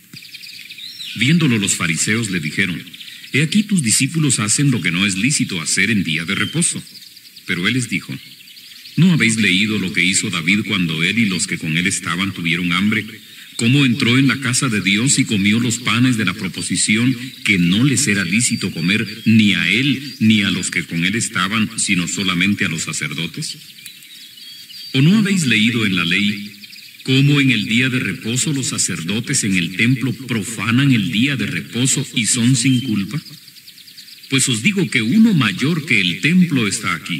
Viéndolo los fariseos le dijeron: He aquí tus discípulos hacen lo que no es lícito hacer en día de reposo. Pero él les dijo: ¿No habéis leído lo que hizo David cuando él y los que con él estaban tuvieron hambre? ¿Cómo entró en la casa de Dios y comió los panes de la proposición que no les era lícito comer ni a él ni a los que con él estaban, sino solamente a los sacerdotes? ¿O no habéis leído en la ley cómo en el día de reposo los sacerdotes en el templo profanan el día de reposo y son sin culpa? Pues os digo que uno mayor que el templo está aquí.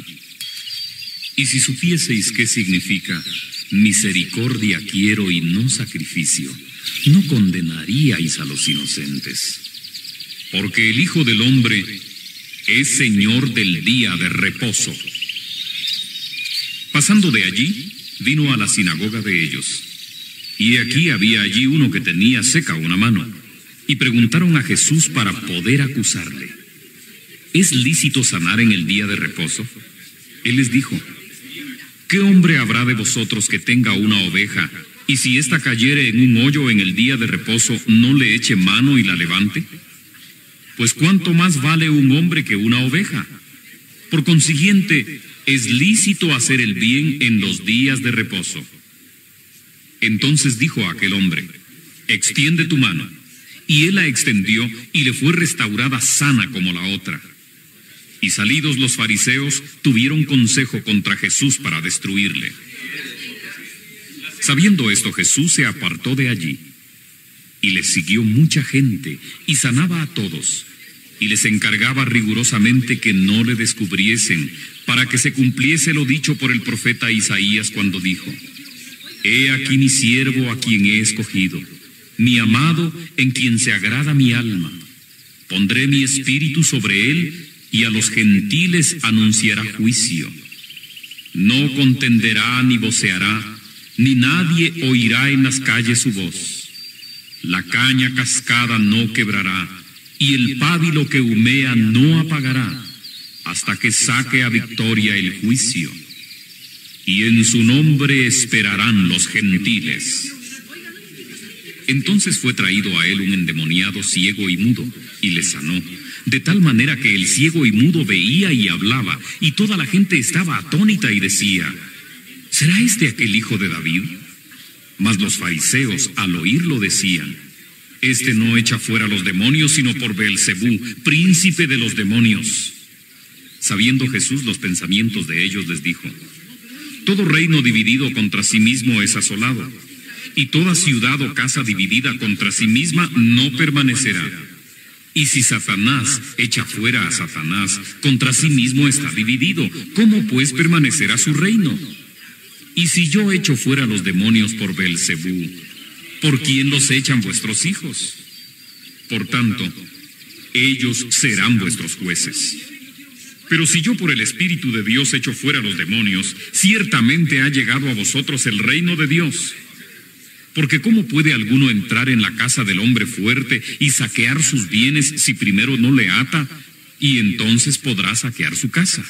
Y si supieseis qué significa misericordia quiero y no sacrificio, no condenaríais a los inocentes. Porque el Hijo del Hombre es Señor del día de reposo. Pasando de allí, vino a la sinagoga de ellos. Y aquí había allí uno que tenía seca una mano. Y preguntaron a Jesús para poder acusarle: ¿Es lícito sanar en el día de reposo? Él les dijo: ¿Qué hombre habrá de vosotros que tenga una oveja, y si ésta cayere en un hoyo en el día de reposo, no le eche mano y la levante? Pues cuánto más vale un hombre que una oveja. Por consiguiente, es lícito hacer el bien en los días de reposo. Entonces dijo a aquel hombre: Extiende tu mano. Y él la extendió, y le fue restaurada sana como la otra. Y salidos los fariseos, tuvieron consejo contra Jesús para destruirle. Sabiendo esto, Jesús se apartó de allí, y le siguió mucha gente, y sanaba a todos, y les encargaba rigurosamente que no le descubriesen, para que se cumpliese lo dicho por el profeta Isaías cuando dijo: He aquí mi siervo a quien he escogido, mi amado en quien se agrada mi alma. Pondré mi espíritu sobre él, y a los gentiles anunciará juicio. No contenderá ni voceará, ni nadie oirá en las calles su voz. La caña cascada no quebrará, y el pábilo que humea no apagará, hasta que saque a victoria el juicio. Y en su nombre esperarán los gentiles. Entonces fue traído a él un endemoniado ciego y mudo, y le sanó, de tal manera que el ciego y mudo veía y hablaba, y toda la gente estaba atónita y decía: ¿Será este aquel hijo de David? Mas los fariseos al oírlo decían: Este no echa fuera los demonios, sino por Beelzebú, príncipe de los demonios. Sabiendo Jesús los pensamientos de ellos, les dijo: Todo reino dividido contra sí mismo es asolado, y toda ciudad o casa dividida contra sí misma no permanecerá. Y si Satanás echa fuera a Satanás, contra sí mismo está dividido. ¿Cómo pues permanecerá su reino? Y si yo echo fuera los demonios por Beelzebú, ¿por quién los echan vuestros hijos? Por tanto, ellos serán vuestros jueces. Pero si yo por el Espíritu de Dios echo fuera los demonios, ciertamente ha llegado a vosotros el reino de Dios. Porque ¿cómo puede alguno entrar en la casa del hombre fuerte y saquear sus bienes si primero no le ata, y entonces podrá saquear su casa?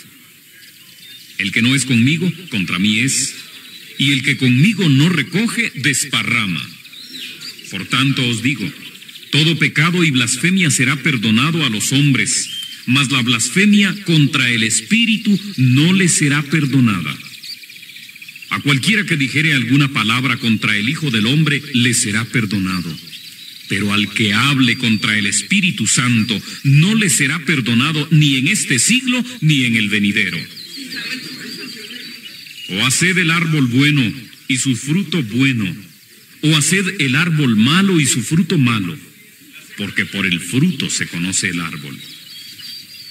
El que no es conmigo, contra mí es, y el que conmigo no recoge, desparrama. Por tanto os digo, todo pecado y blasfemia será perdonado a los hombres, mas la blasfemia contra el Espíritu no le será perdonada. A cualquiera que dijere alguna palabra contra el Hijo del Hombre, le será perdonado. Pero al que hable contra el Espíritu Santo, no le será perdonado ni en este siglo, ni en el venidero. O haced el árbol bueno y su fruto bueno, o haced el árbol malo y su fruto malo, porque por el fruto se conoce el árbol.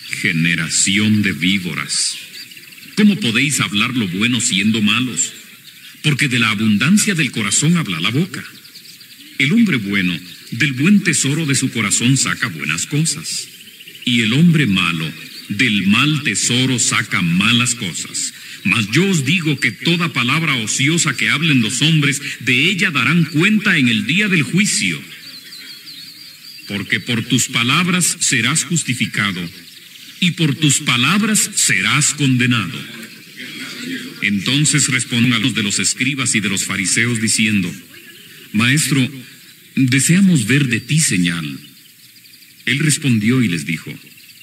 Generación de víboras, ¿cómo podéis hablar lo bueno siendo malos? Porque de la abundancia del corazón habla la boca. El hombre bueno, del buen tesoro de su corazón saca buenas cosas. Y el hombre malo, del mal tesoro saca malas cosas. Mas yo os digo que toda palabra ociosa que hablen los hombres, de ella darán cuenta en el día del juicio. Porque por tus palabras serás justificado, y por tus palabras serás condenado. Entonces respondió a los de los escribas y de los fariseos diciendo: Maestro, deseamos ver de ti señal. Él respondió y les dijo: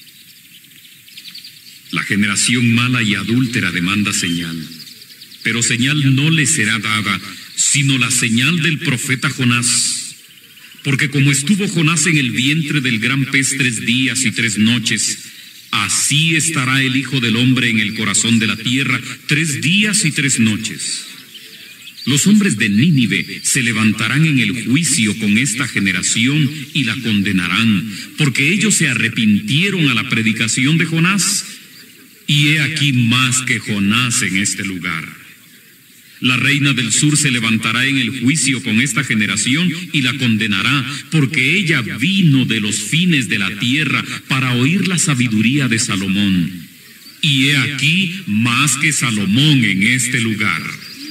La generación mala y adúltera demanda señal, pero señal no le será dada, sino la señal del profeta Jonás. Porque como estuvo Jonás en el vientre del gran pez 3 días y 3 noches, así estará el Hijo del Hombre en el corazón de la tierra 3 días y 3 noches. Los hombres de Nínive se levantarán en el juicio con esta generación y la condenarán, porque ellos se arrepintieron a la predicación de Jonás. Y he aquí más que Jonás en este lugar. La reina del sur se levantará en el juicio con esta generación y la condenará, porque ella vino de los fines de la tierra para oír la sabiduría de Salomón. Y he aquí más que Salomón en este lugar.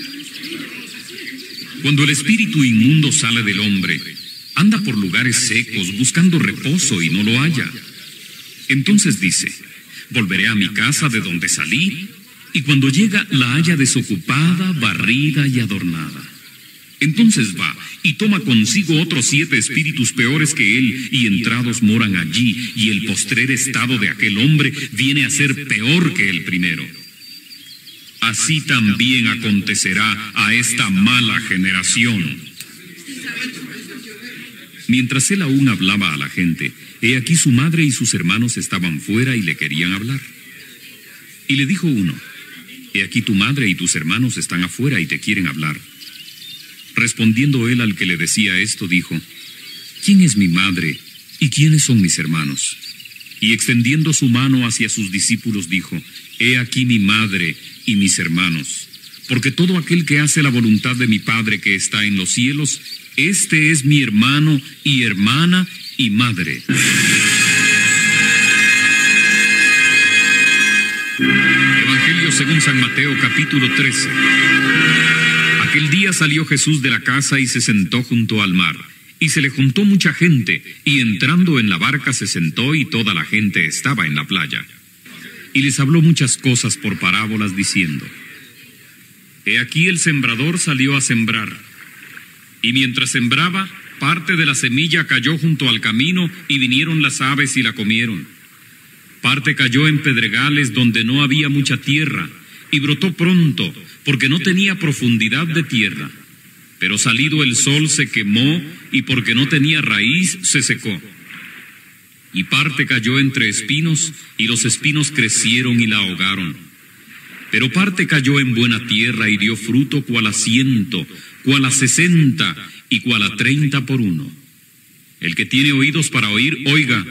Cuando el espíritu inmundo sale del hombre, anda por lugares secos buscando reposo y no lo halla. Entonces dice: Volveré a mi casa de donde salí, y cuando llega la halla desocupada, barrida y adornada. Entonces va y toma consigo otros 7 espíritus peores que él, y entrados moran allí, y el postrer estado de aquel hombre viene a ser peor que el primero. Así también acontecerá a esta mala generación. Mientras él aún hablaba a la gente, he aquí su madre y sus hermanos estaban fuera y le querían hablar. Y le dijo uno: He aquí tu madre y tus hermanos están afuera y te quieren hablar. Respondiendo él al que le decía esto, dijo: ¿Quién es mi madre y quiénes son mis hermanos? Y extendiendo su mano hacia sus discípulos dijo: He aquí mi madre y mis hermanos, porque todo aquel que hace la voluntad de mi Padre que está en los cielos, este es mi hermano y hermana y madre. Evangelio según San Mateo, capítulo 13. Aquel día salió Jesús de la casa y se sentó junto al mar, y se le juntó mucha gente, y entrando en la barca se sentó, y toda la gente estaba en la playa. Y les habló muchas cosas por parábolas, diciendo: He aquí el sembrador salió a sembrar, y mientras sembraba, parte de la semilla cayó junto al camino, y vinieron las aves y la comieron. Parte cayó en pedregales donde no había mucha tierra, y brotó pronto, porque no tenía profundidad de tierra. Pero salido el sol se quemó, y porque no tenía raíz se secó. Y parte cayó entre espinos, y los espinos crecieron y la ahogaron. Pero parte cayó en buena tierra y dio fruto cual a 100, cual a 60 y cual a 30 por uno. El que tiene oídos para oír, oiga.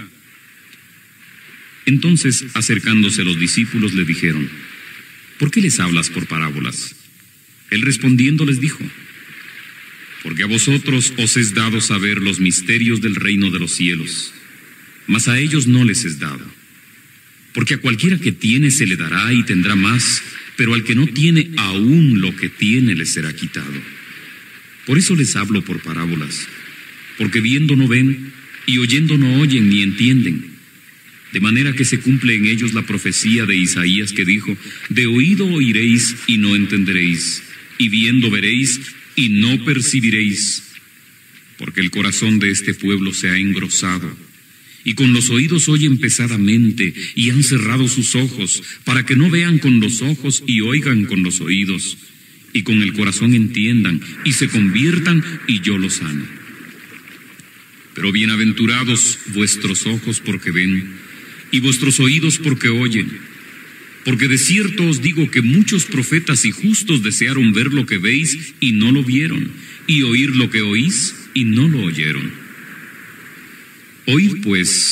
Entonces, acercándose los discípulos, le dijeron: ¿Por qué les hablas por parábolas? Él respondiendo les dijo: Porque a vosotros os es dado saber los misterios del reino de los cielos, mas a ellos no les es dado. Porque a cualquiera que tiene se le dará y tendrá más, pero al que no tiene, aún lo que tiene le será quitado. Por eso les hablo por parábolas, porque viendo no ven, y oyendo no oyen ni entienden. De manera que se cumple en ellos la profecía de Isaías que dijo: De oído oiréis y no entenderéis, y viendo veréis y no percibiréis. Porque el corazón de este pueblo se ha engrosado, y con los oídos oyen pesadamente, y han cerrado sus ojos, para que no vean con los ojos y oigan con los oídos, y con el corazón entiendan, y se conviertan, y yo los sane. Pero bienaventurados vuestros ojos porque ven, y vuestros oídos porque oyen. Porque de cierto os digo que muchos profetas y justos desearon ver lo que veis, y no lo vieron, y oír lo que oís, y no lo oyeron. Oíd pues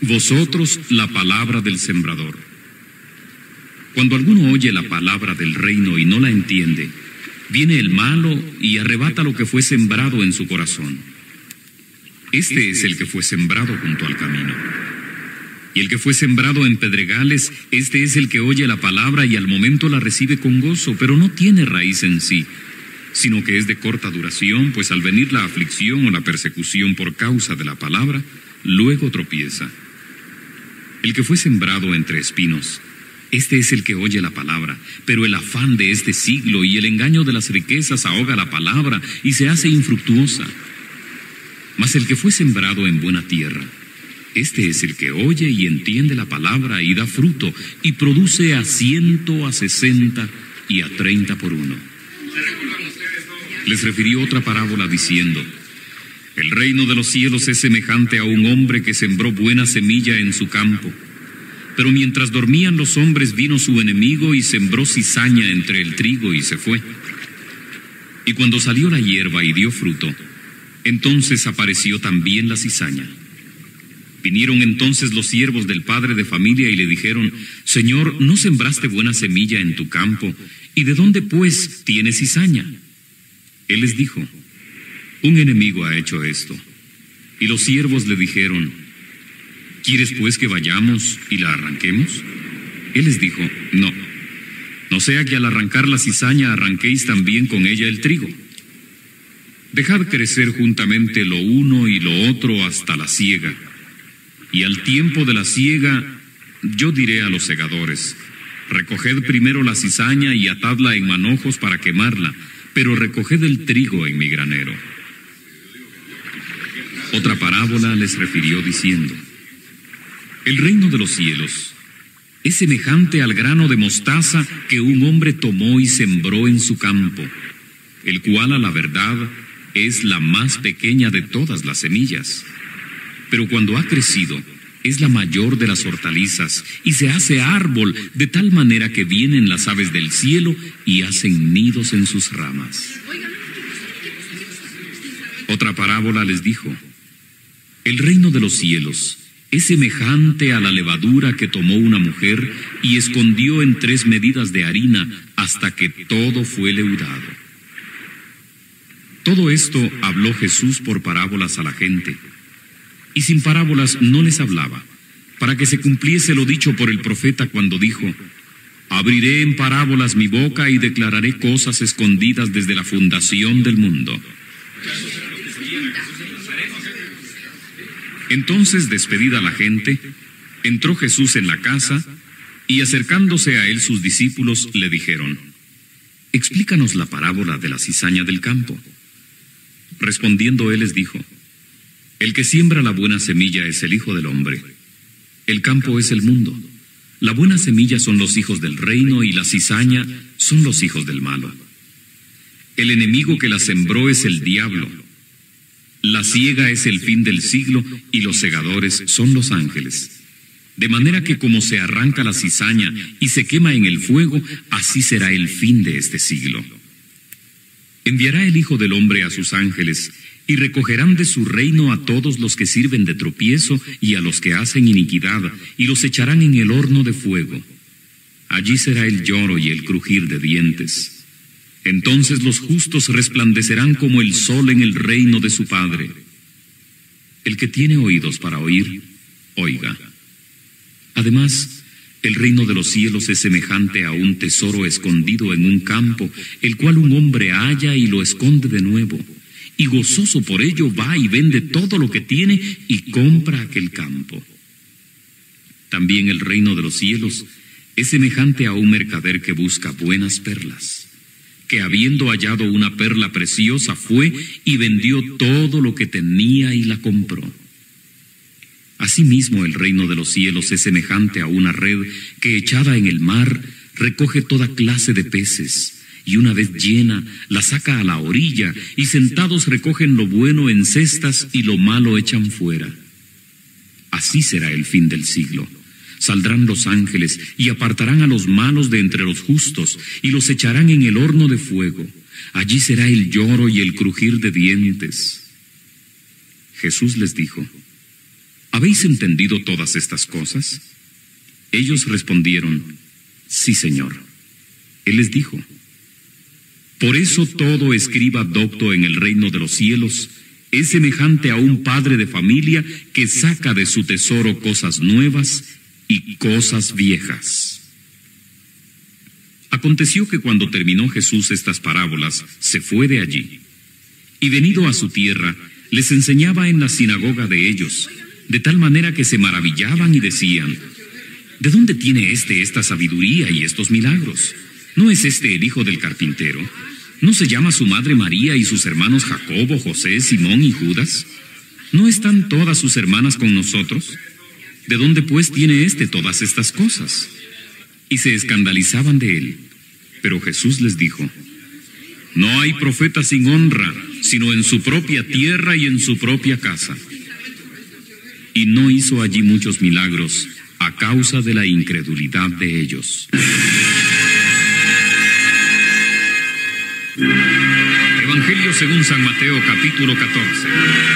Vosotros la palabra del sembrador. Cuando alguno oye la palabra del reino y no la entiende, viene el malo y arrebata lo que fue sembrado en su corazón. Este es el que fue sembrado junto al camino. Y el que fue sembrado en pedregales, este es el que oye la palabra y al momento la recibe con gozo, pero no tiene raíz en sí, sino que es de corta duración, pues al venir la aflicción o la persecución por causa de la palabra, luego tropieza. El que fue sembrado entre espinos, este es el que oye la palabra, pero el afán de este siglo y el engaño de las riquezas ahoga la palabra y se hace infructuosa. Mas el que fue sembrado en buena tierra, este es el que oye y entiende la palabra y da fruto y produce a 100, a 60 y a 30 por uno. Les refirió otra parábola diciendo: el reino de los cielos es semejante a un hombre que sembró buena semilla en su campo. Pero mientras dormían los hombres vino su enemigo y sembró cizaña entre el trigo y se fue. Y cuando salió la hierba y dio fruto, entonces apareció también la cizaña. Vinieron entonces los siervos del padre de familia y le dijeron: Señor, ¿no sembraste buena semilla en tu campo? ¿Y de dónde pues tienes cizaña? Él les dijo: un enemigo ha hecho esto. Y los siervos le dijeron: ¿quieres pues que vayamos y la arranquemos? Él les dijo: no sea que al arrancar la cizaña arranquéis también con ella el trigo. Dejad crecer juntamente lo uno y lo otro hasta la siega. Y al tiempo de la siega, yo diré a los segadores: recoged primero la cizaña y atadla en manojos para quemarla, pero recoged el trigo en mi granero. Otra parábola les refirió diciendo: el reino de los cielos es semejante al grano de mostaza que un hombre tomó y sembró en su campo, el cual a la verdad es la más pequeña de todas las semillas. Pero cuando ha crecido, es la mayor de las hortalizas y se hace árbol de tal manera que vienen las aves del cielo y hacen nidos en sus ramas. Otra parábola les dijo: el reino de los cielos es semejante a la levadura que tomó una mujer y escondió en 3 medidas de harina hasta que todo fue leudado. Todo esto habló Jesús por parábolas a la gente, y sin parábolas no les hablaba, para que se cumpliese lo dicho por el profeta cuando dijo: abriré en parábolas mi boca y declararé cosas escondidas desde la fundación del mundo. Entonces, despedida la gente, entró Jesús en la casa, y acercándose a él sus discípulos le dijeron: explícanos la parábola de la cizaña del campo. Respondiendo él les dijo: el que siembra la buena semilla es el Hijo del Hombre. El campo es el mundo. La buena semilla son los hijos del reino y la cizaña son los hijos del malo. El enemigo que la sembró es el diablo. La siega es el fin del siglo y los segadores son los ángeles. De manera que como se arranca la cizaña y se quema en el fuego, así será el fin de este siglo. Enviará el Hijo del Hombre a sus ángeles, y recogerán de su reino a todos los que sirven de tropiezo y a los que hacen iniquidad, y los echarán en el horno de fuego. Allí será el lloro y el crujir de dientes. Entonces los justos resplandecerán como el sol en el reino de su Padre. El que tiene oídos para oír, oiga. Además, el reino de los cielos es semejante a un tesoro escondido en un campo, el cual un hombre halla y lo esconde de nuevo, y gozoso por ello va y vende todo lo que tiene y compra aquel campo. También el reino de los cielos es semejante a un mercader que busca buenas perlas, que habiendo hallado una perla preciosa fue y vendió todo lo que tenía y la compró. Asimismo, el reino de los cielos es semejante a una red que echada en el mar recoge toda clase de peces, y una vez llena la saca a la orilla, y sentados recogen lo bueno en cestas y lo malo echan fuera. Así será el fin del siglo. Saldrán los ángeles y apartarán a los malos de entre los justos y los echarán en el horno de fuego. Allí será el lloro y el crujir de dientes. Jesús les dijo: ¿habéis entendido todas estas cosas? Ellos respondieron, sí, Señor. Él les dijo, por eso todo escriba docto en el reino de los cielos es semejante a un padre de familia que saca de su tesoro cosas nuevas y cosas viejas. Aconteció que cuando terminó Jesús estas parábolas, se fue de allí, y venido a su tierra, les enseñaba en la sinagoga de ellos, de tal manera que se maravillaban y decían, ¿de dónde tiene esta sabiduría y estos milagros? ¿No es este el hijo del carpintero? ¿No se llama su madre María y sus hermanos Jacobo, José, Simón y Judas? ¿No están todas sus hermanas con nosotros? ¿De dónde pues tiene todas estas cosas? Y se escandalizaban de él. Pero Jesús les dijo, no hay profeta sin honra, sino en su propia tierra y en su propia casa. Y no hizo allí muchos milagros a causa de la incredulidad de ellos. Evangelio según San Mateo, capítulo 14.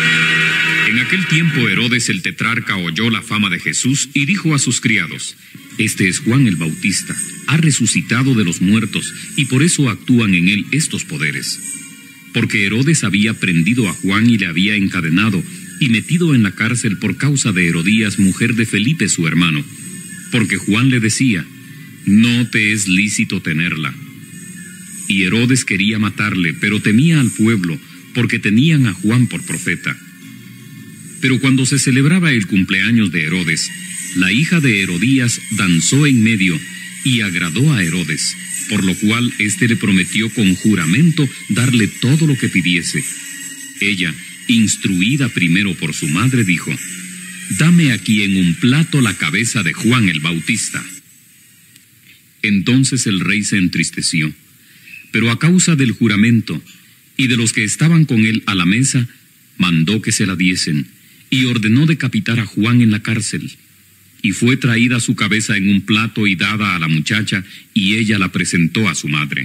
En aquel tiempo Herodes el tetrarca oyó la fama de Jesús y dijo a sus criados, este es Juan el Bautista, ha resucitado de los muertos y por eso actúan en él estos poderes. Porque Herodes había prendido a Juan y le había encadenado y metido en la cárcel por causa de Herodías, mujer de Felipe su hermano, porque Juan le decía, no te es lícito tenerla. Y Herodes quería matarle, pero temía al pueblo, porque tenían a Juan por profeta. Pero cuando se celebraba el cumpleaños de Herodes, la hija de Herodías danzó en medio y agradó a Herodes, por lo cual éste le prometió con juramento darle todo lo que pidiese. Ella, instruida primero por su madre, dijo, dame aquí en un plato la cabeza de Juan el Bautista. Entonces el rey se entristeció, pero a causa del juramento y de los que estaban con él a la mesa, mandó que se la diesen y ordenó decapitar a Juan en la cárcel. Y fue traída su cabeza en un plato y dada a la muchacha, y ella la presentó a su madre.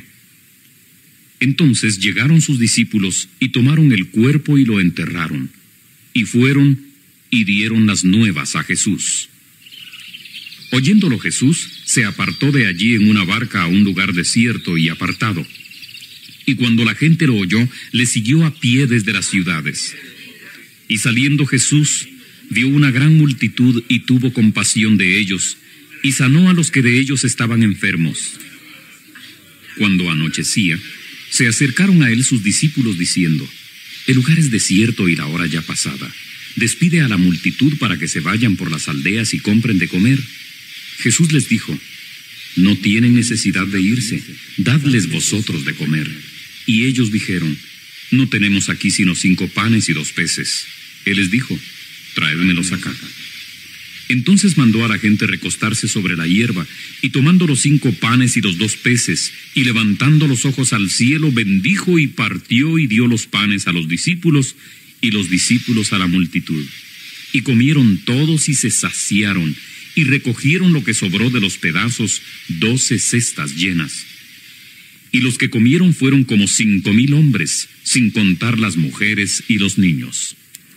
Entonces llegaron sus discípulos y tomaron el cuerpo y lo enterraron, y fueron y dieron las nuevas a Jesús. Oyéndolo Jesús, se apartó de allí en una barca a un lugar desierto y apartado. Y cuando la gente lo oyó, le siguió a pie desde las ciudades. Y saliendo Jesús, vio una gran multitud y tuvo compasión de ellos, y sanó a los que de ellos estaban enfermos. Cuando anochecía, se acercaron a él sus discípulos diciendo, el lugar es desierto y la hora ya pasada. Despide a la multitud para que se vayan por las aldeas y compren de comer. Jesús les dijo, no tienen necesidad de irse, dadles vosotros de comer. Y ellos dijeron, no tenemos aquí sino 5 panes y 2 peces. Él les dijo, traédmelos acá. Entonces mandó a la gente recostarse sobre la hierba, y tomando los 5 panes y los 2 peces, y levantando los ojos al cielo, bendijo y partió y dio los panes a los discípulos, y los discípulos a la multitud. Y comieron todos y se saciaron, y recogieron lo que sobró de los pedazos, 12 cestas llenas. Y los que comieron fueron como 5,000 hombres, sin contar las mujeres y los niños.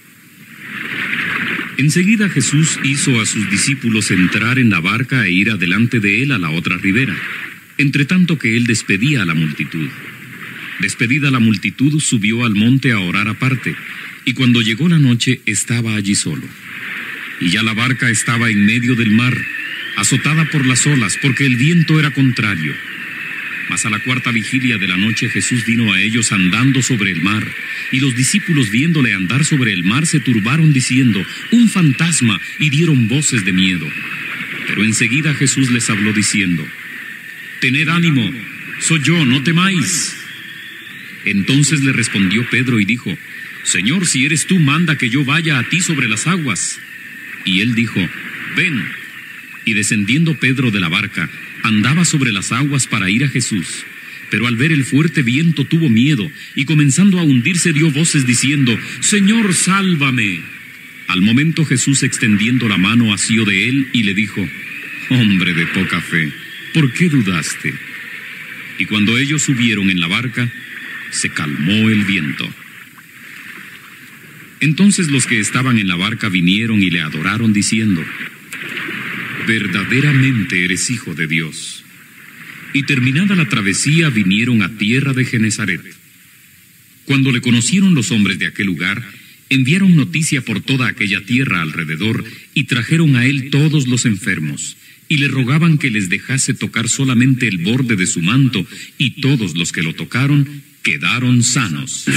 Enseguida Jesús hizo a sus discípulos entrar en la barca e ir adelante de él a la otra ribera, entre tanto que él despedía a la multitud. Despedida la multitud, subió al monte a orar aparte, y cuando llegó la noche estaba allí solo. Y ya la barca estaba en medio del mar, azotada por las olas, porque el viento era contrario. Mas a la 4ª vigilia de la noche Jesús vino a ellos andando sobre el mar, y los discípulos viéndole andar sobre el mar se turbaron diciendo, un fantasma, y dieron voces de miedo. Pero enseguida Jesús les habló diciendo, tened ánimo, soy yo, no temáis. Entonces le respondió Pedro y dijo, Señor, si eres tú, manda que yo vaya a ti sobre las aguas. Y él dijo, ven. Y descendiendo Pedro de la barca, andaba sobre las aguas para ir a Jesús. Pero al ver el fuerte viento tuvo miedo, y comenzando a hundirse dio voces diciendo, Señor, sálvame. Al momento Jesús, extendiendo la mano, asió de él y le dijo, hombre de poca fe, ¿por qué dudaste? Y cuando ellos subieron en la barca, se calmó el viento. Entonces los que estaban en la barca vinieron y le adoraron diciendo: verdaderamente eres hijo de Dios. Y terminada la travesía vinieron a tierra de Genesaret. Cuando le conocieron los hombres de aquel lugar, enviaron noticia por toda aquella tierra alrededor y trajeron a él todos los enfermos, y le rogaban que les dejase tocar solamente el borde de su manto, y todos los que lo tocaron quedaron sanos.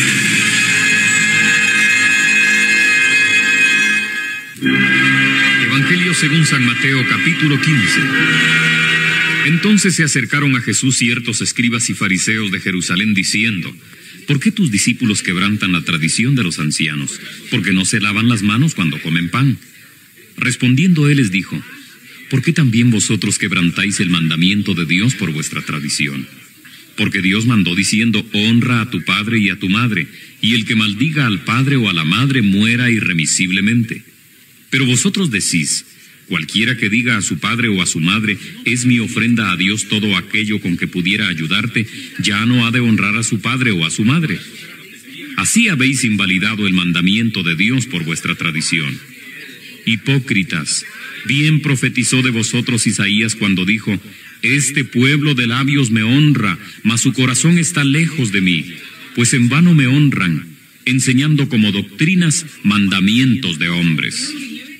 Evangelio según San Mateo, capítulo 15. Entonces se acercaron a Jesús ciertos escribas y fariseos de Jerusalén diciendo: ¿por qué tus discípulos quebrantan la tradición de los ancianos? Porque no se lavan las manos cuando comen pan. Respondiendo él les dijo: ¿por qué también vosotros quebrantáis el mandamiento de Dios por vuestra tradición? Porque Dios mandó diciendo: honra a tu padre y a tu madre, y el que maldiga al padre o a la madre muera irremisiblemente. Pero vosotros decís: cualquiera que diga a su padre o a su madre, es mi ofrenda a Dios todo aquello con que pudiera ayudarte, ya no ha de honrar a su padre o a su madre. Así habéis invalidado el mandamiento de Dios por vuestra tradición. Hipócritas, bien profetizó de vosotros Isaías cuando dijo: este pueblo de labios me honra, mas su corazón está lejos de mí, pues en vano me honran, enseñando como doctrinas mandamientos de hombres.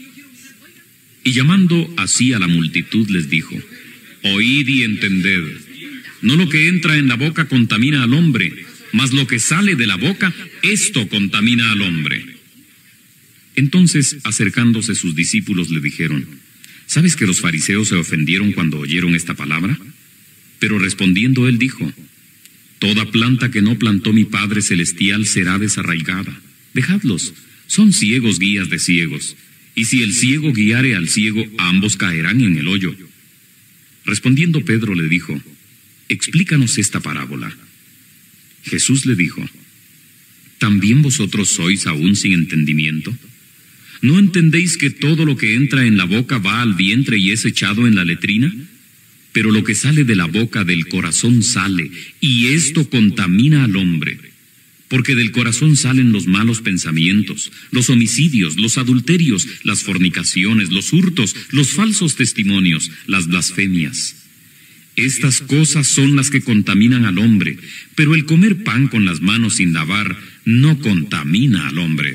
Y llamando así a la multitud les dijo: oíd y entended, no lo que entra en la boca contamina al hombre, mas lo que sale de la boca, esto contamina al hombre. Entonces, acercándose sus discípulos, le dijeron: ¿sabes que los fariseos se ofendieron cuando oyeron esta palabra? Pero respondiendo él dijo: toda planta que no plantó mi Padre Celestial será desarraigada. Dejadlos, son ciegos guías de ciegos. Y si el ciego guiare al ciego, ambos caerán en el hoyo. Respondiendo Pedro le dijo: explícanos esta parábola. Jesús le dijo: ¿también vosotros sois aún sin entendimiento? ¿No entendéis que todo lo que entra en la boca va al vientre y es echado en la letrina? Pero lo que sale de la boca del corazón sale, y esto contamina al hombre. Porque del corazón salen los malos pensamientos, los homicidios, los adulterios, las fornicaciones, los hurtos, los falsos testimonios, las blasfemias. Estas cosas son las que contaminan al hombre, pero el comer pan con las manos sin lavar no contamina al hombre.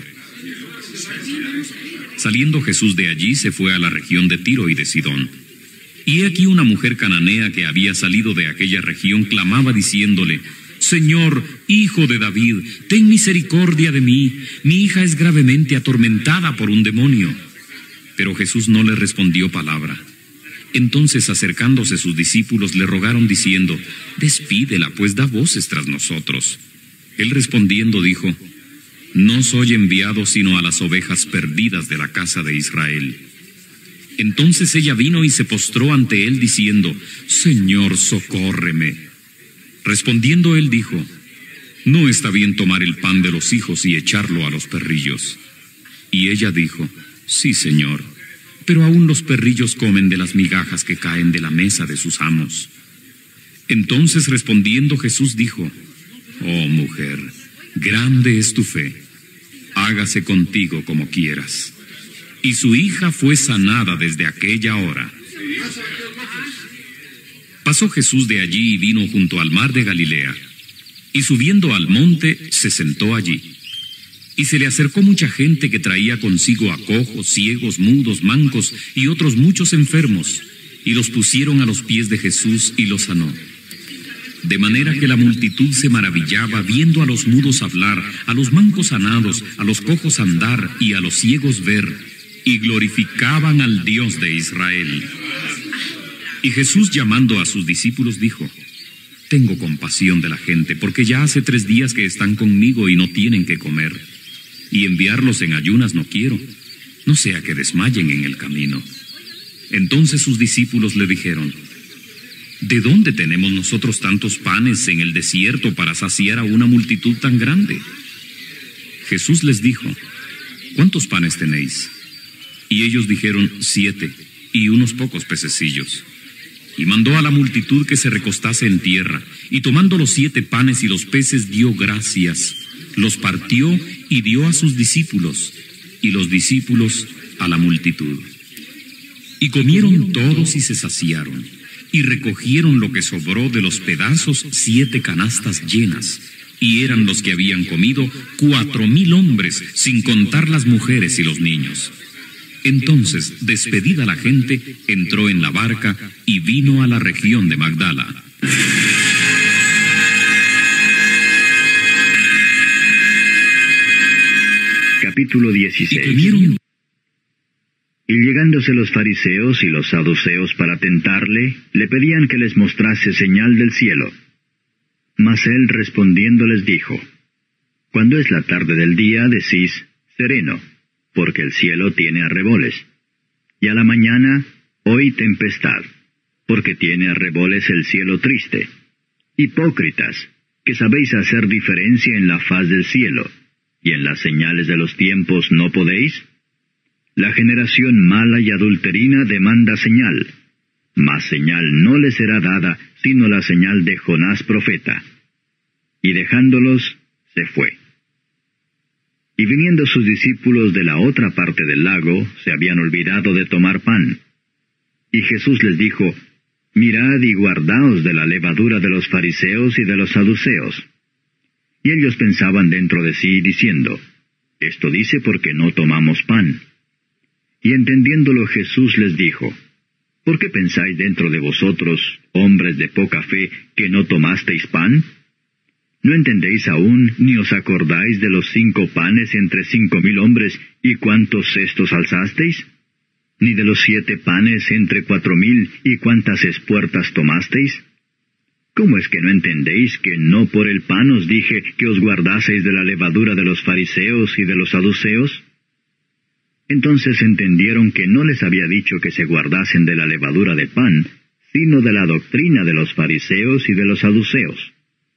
Saliendo Jesús de allí, se fue a la región de Tiro y de Sidón. Y he aquí una mujer cananea que había salido de aquella región clamaba diciéndole: Señor, hijo de David, ten misericordia de mí, mi hija es gravemente atormentada por un demonio. Pero Jesús no le respondió palabra. Entonces, acercándose sus discípulos, le rogaron diciendo: despídela, pues da voces tras nosotros. Él respondiendo dijo: no soy enviado sino a las ovejas perdidas de la casa de Israel. Entonces ella vino y se postró ante él diciendo: Señor, socórreme. Respondiendo él dijo: no está bien tomar el pan de los hijos y echarlo a los perrillos. Y ella dijo: sí, Señor, pero aún los perrillos comen de las migajas que caen de la mesa de sus amos. Entonces respondiendo Jesús dijo: oh mujer, grande es tu fe, hágase contigo como quieras. Y su hija fue sanada desde aquella hora. Pasó Jesús de allí y vino junto al mar de Galilea, y subiendo al monte se sentó allí. Y se le acercó mucha gente que traía consigo a cojos, ciegos, mudos, mancos y otros muchos enfermos, y los pusieron a los pies de Jesús y los sanó. De manera que la multitud se maravillaba viendo a los mudos hablar, a los mancos sanados, a los cojos andar y a los ciegos ver, y glorificaban al Dios de Israel. Y Jesús, llamando a sus discípulos, dijo: tengo compasión de la gente, porque ya hace 3 días que están conmigo y no tienen que comer. Y enviarlos en ayunas no quiero, no sea que desmayen en el camino. Entonces sus discípulos le dijeron: ¿de dónde tenemos nosotros tantos panes en el desierto para saciar a una multitud tan grande? Jesús les dijo: ¿cuántos panes tenéis? Y ellos dijeron: 7, y unos pocos pececillos. Y mandó a la multitud que se recostase en tierra, y tomando los 7 panes y los peces dio gracias, los partió y dio a sus discípulos, y los discípulos a la multitud. Y comieron todos y se saciaron, y recogieron lo que sobró de los pedazos 7 canastas llenas, y eran los que habían comido 4,000 hombres, sin contar las mujeres y los niños. Entonces, despedida la gente, entró en la barca y vino a la región de Magdala. Capítulo 16. Y llegándose los fariseos y los saduceos para tentarle, le pedían que les mostrase señal del cielo. Mas él respondiendo les dijo: Cuando es la tarde del día, decís, sereno, porque el cielo tiene arreboles. Y a la mañana, hoy tempestad, porque tiene arreboles el cielo triste. Hipócritas, que sabéis hacer diferencia en la faz del cielo, y en las señales de los tiempos no podéis. La generación mala y adulterina demanda señal, mas señal no le será dada, sino la señal de Jonás profeta. Y dejándolos, se fue. Y viniendo sus discípulos de la otra parte del lago, se habían olvidado de tomar pan. Y Jesús les dijo: Mirad y guardaos de la levadura de los fariseos y de los saduceos. Y ellos pensaban dentro de sí, diciendo: Esto dice porque no tomamos pan. Y entendiéndolo Jesús les dijo: ¿Por qué pensáis dentro de vosotros, hombres de poca fe, que no tomasteis pan? ¿No entendéis aún, ni os acordáis de los 5 panes entre 5,000 hombres, y cuántos cestos alzasteis? ¿Ni de los 7 panes entre 4,000, y cuántas espuertas tomasteis? ¿Cómo es que no entendéis que no por el pan os dije que os guardaseis de la levadura de los fariseos y de los saduceos? Entonces entendieron que no les había dicho que se guardasen de la levadura de pan, sino de la doctrina de los fariseos y de los saduceos.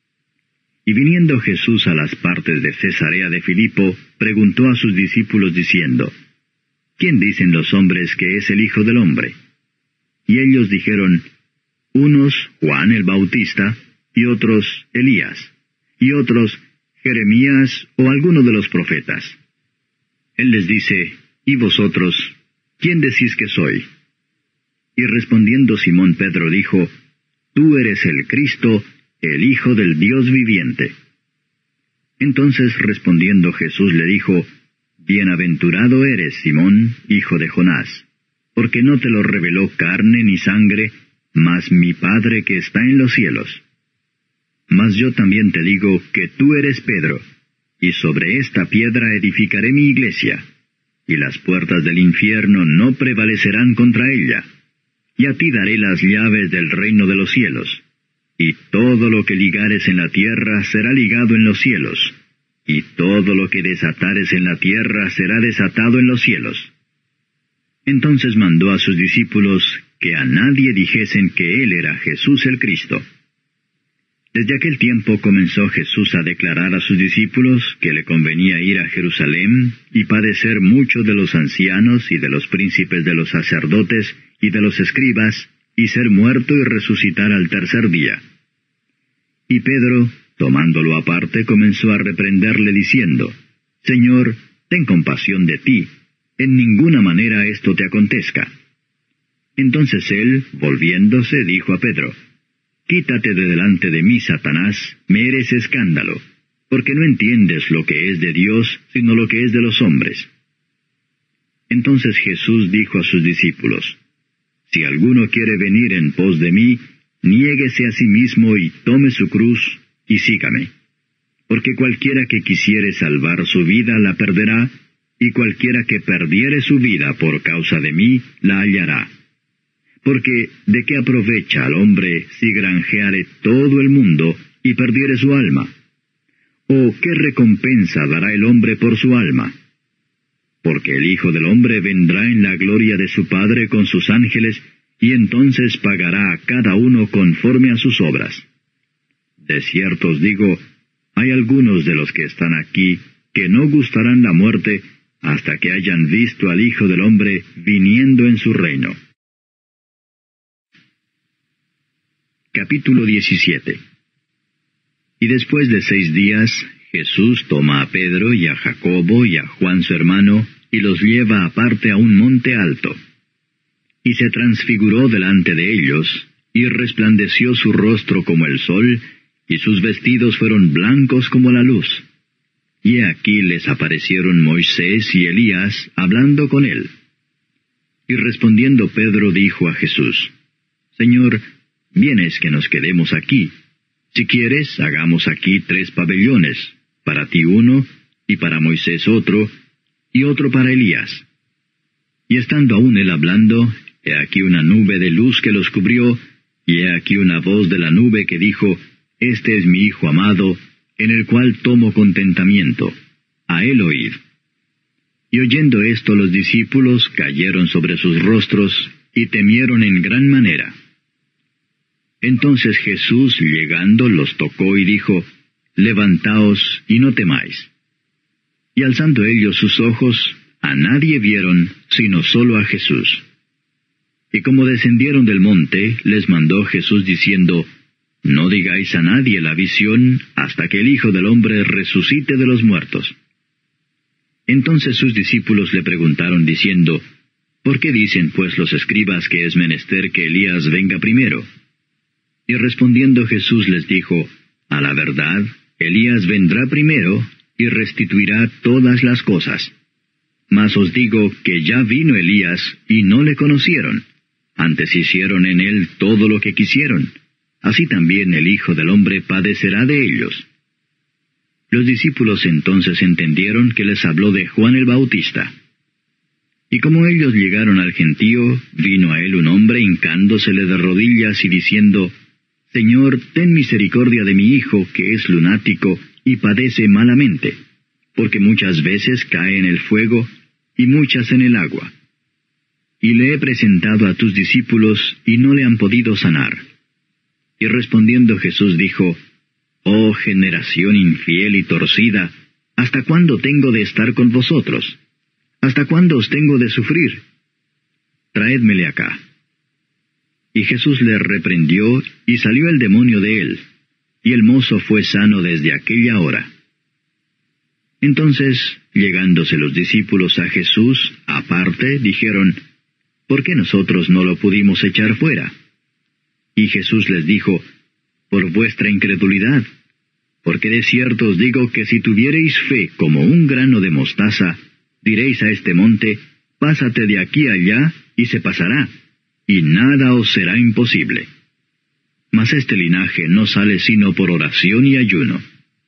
Y viniendo Jesús a las partes de Cesarea de Filipo, preguntó a sus discípulos diciendo: ¿Quién dicen los hombres que es el Hijo del Hombre? Y ellos dijeron: unos Juan el Bautista, y otros Elías, y otros Jeremías o alguno de los profetas. Él les dice: ¿Y vosotros, quién decís que soy? Y respondiendo Simón Pedro dijo: Tú eres el Cristo, el Hijo del Dios viviente. Entonces respondiendo Jesús le dijo: Bienaventurado eres, Simón, hijo de Jonás, porque no te lo reveló carne ni sangre, mas mi Padre que está en los cielos. Mas yo también te digo que tú eres Pedro, y sobre esta piedra edificaré mi iglesia, y las puertas del infierno no prevalecerán contra ella. Y a ti daré las llaves del reino de los cielos. Y todo lo que ligares en la tierra será ligado en los cielos, y todo lo que desatares en la tierra será desatado en los cielos. Entonces mandó a sus discípulos que a nadie dijesen que él era Jesús el Cristo. Desde aquel tiempo comenzó Jesús a declarar a sus discípulos que le convenía ir a Jerusalén y padecer mucho de los ancianos y de los príncipes de los sacerdotes y de los escribas, y ser muerto y resucitar al tercer día. Y Pedro, tomándolo aparte, comenzó a reprenderle diciendo: Señor, ten compasión de ti, en ninguna manera esto te acontezca. Entonces él, volviéndose, dijo a Pedro: Quítate de delante de mí, Satanás, me eres escándalo, porque no entiendes lo que es de Dios, sino lo que es de los hombres. Entonces Jesús dijo a sus discípulos: Si alguno quiere venir en pos de mí, niéguese a sí mismo y tome su cruz, y sígame. Porque cualquiera que quisiere salvar su vida la perderá, y cualquiera que perdiere su vida por causa de mí la hallará. Porque ¿de qué aprovecha al hombre si granjeare todo el mundo y perdiere su alma? ¿O qué recompensa dará el hombre por su alma? Porque el Hijo del Hombre vendrá en la gloria de su Padre con sus ángeles, y entonces pagará a cada uno conforme a sus obras. De cierto os digo, hay algunos de los que están aquí que no gustarán la muerte hasta que hayan visto al Hijo del Hombre viniendo en su reino. Capítulo 17. Y después de 6 días, Jesús toma a Pedro y a Jacobo y a Juan su hermano, y los lleva aparte a un monte alto. Y se transfiguró delante de ellos, y resplandeció su rostro como el sol, y sus vestidos fueron blancos como la luz. Y aquí les aparecieron Moisés y Elías, hablando con él. Y respondiendo Pedro dijo a Jesús, Señor, bien es que nos quedemos aquí. Si quieres, hagamos aquí 3 pabellones, para ti uno, y para Moisés otro, y otro para Elías. Y estando aún él hablando, he aquí una nube de luz que los cubrió, y he aquí una voz de la nube que dijo, Este es mi Hijo amado, en el cual tomo contentamiento. A él oíd. Y oyendo esto los discípulos cayeron sobre sus rostros, y temieron en gran manera. Entonces Jesús, llegando, los tocó y dijo, Levantaos y no temáis. Y alzando ellos sus ojos, a nadie vieron, sino solo a Jesús. Y como descendieron del monte, les mandó Jesús diciendo, No digáis a nadie la visión, hasta que el Hijo del Hombre resucite de los muertos. Entonces sus discípulos le preguntaron diciendo, ¿Por qué dicen pues los escribas que es menester que Elías venga primero? Y respondiendo Jesús les dijo, A la verdad, Elías vendrá primero, y restituirá todas las cosas. Mas os digo que ya vino Elías, y no le conocieron. Antes hicieron en él todo lo que quisieron. Así también el Hijo del Hombre padecerá de ellos. Los discípulos entonces entendieron que les habló de Juan el Bautista. Y como ellos llegaron al gentío, vino a él un hombre hincándosele de rodillas y diciendo, Señor, ten misericordia de mi hijo, que es lunático, y padece malamente, porque muchas veces cae en el fuego, y muchas en el agua. Y le he presentado a tus discípulos, y no le han podido sanar. Y respondiendo Jesús dijo, Oh generación infiel y torcida, ¿hasta cuándo tengo de estar con vosotros? ¿Hasta cuándo os tengo de sufrir? Traédmele acá. Y Jesús le reprendió, y salió el demonio de él, y el mozo fue sano desde aquella hora. Entonces, llegándose los discípulos a Jesús, aparte, dijeron, ¿Por qué nosotros no lo pudimos echar fuera? Y Jesús les dijo, Por vuestra incredulidad, porque de cierto os digo que si tuviereis fe como un grano de mostaza, diréis a este monte, Pásate de aquí allá, y se pasará, y nada os será imposible. Mas este linaje no sale sino por oración y ayuno.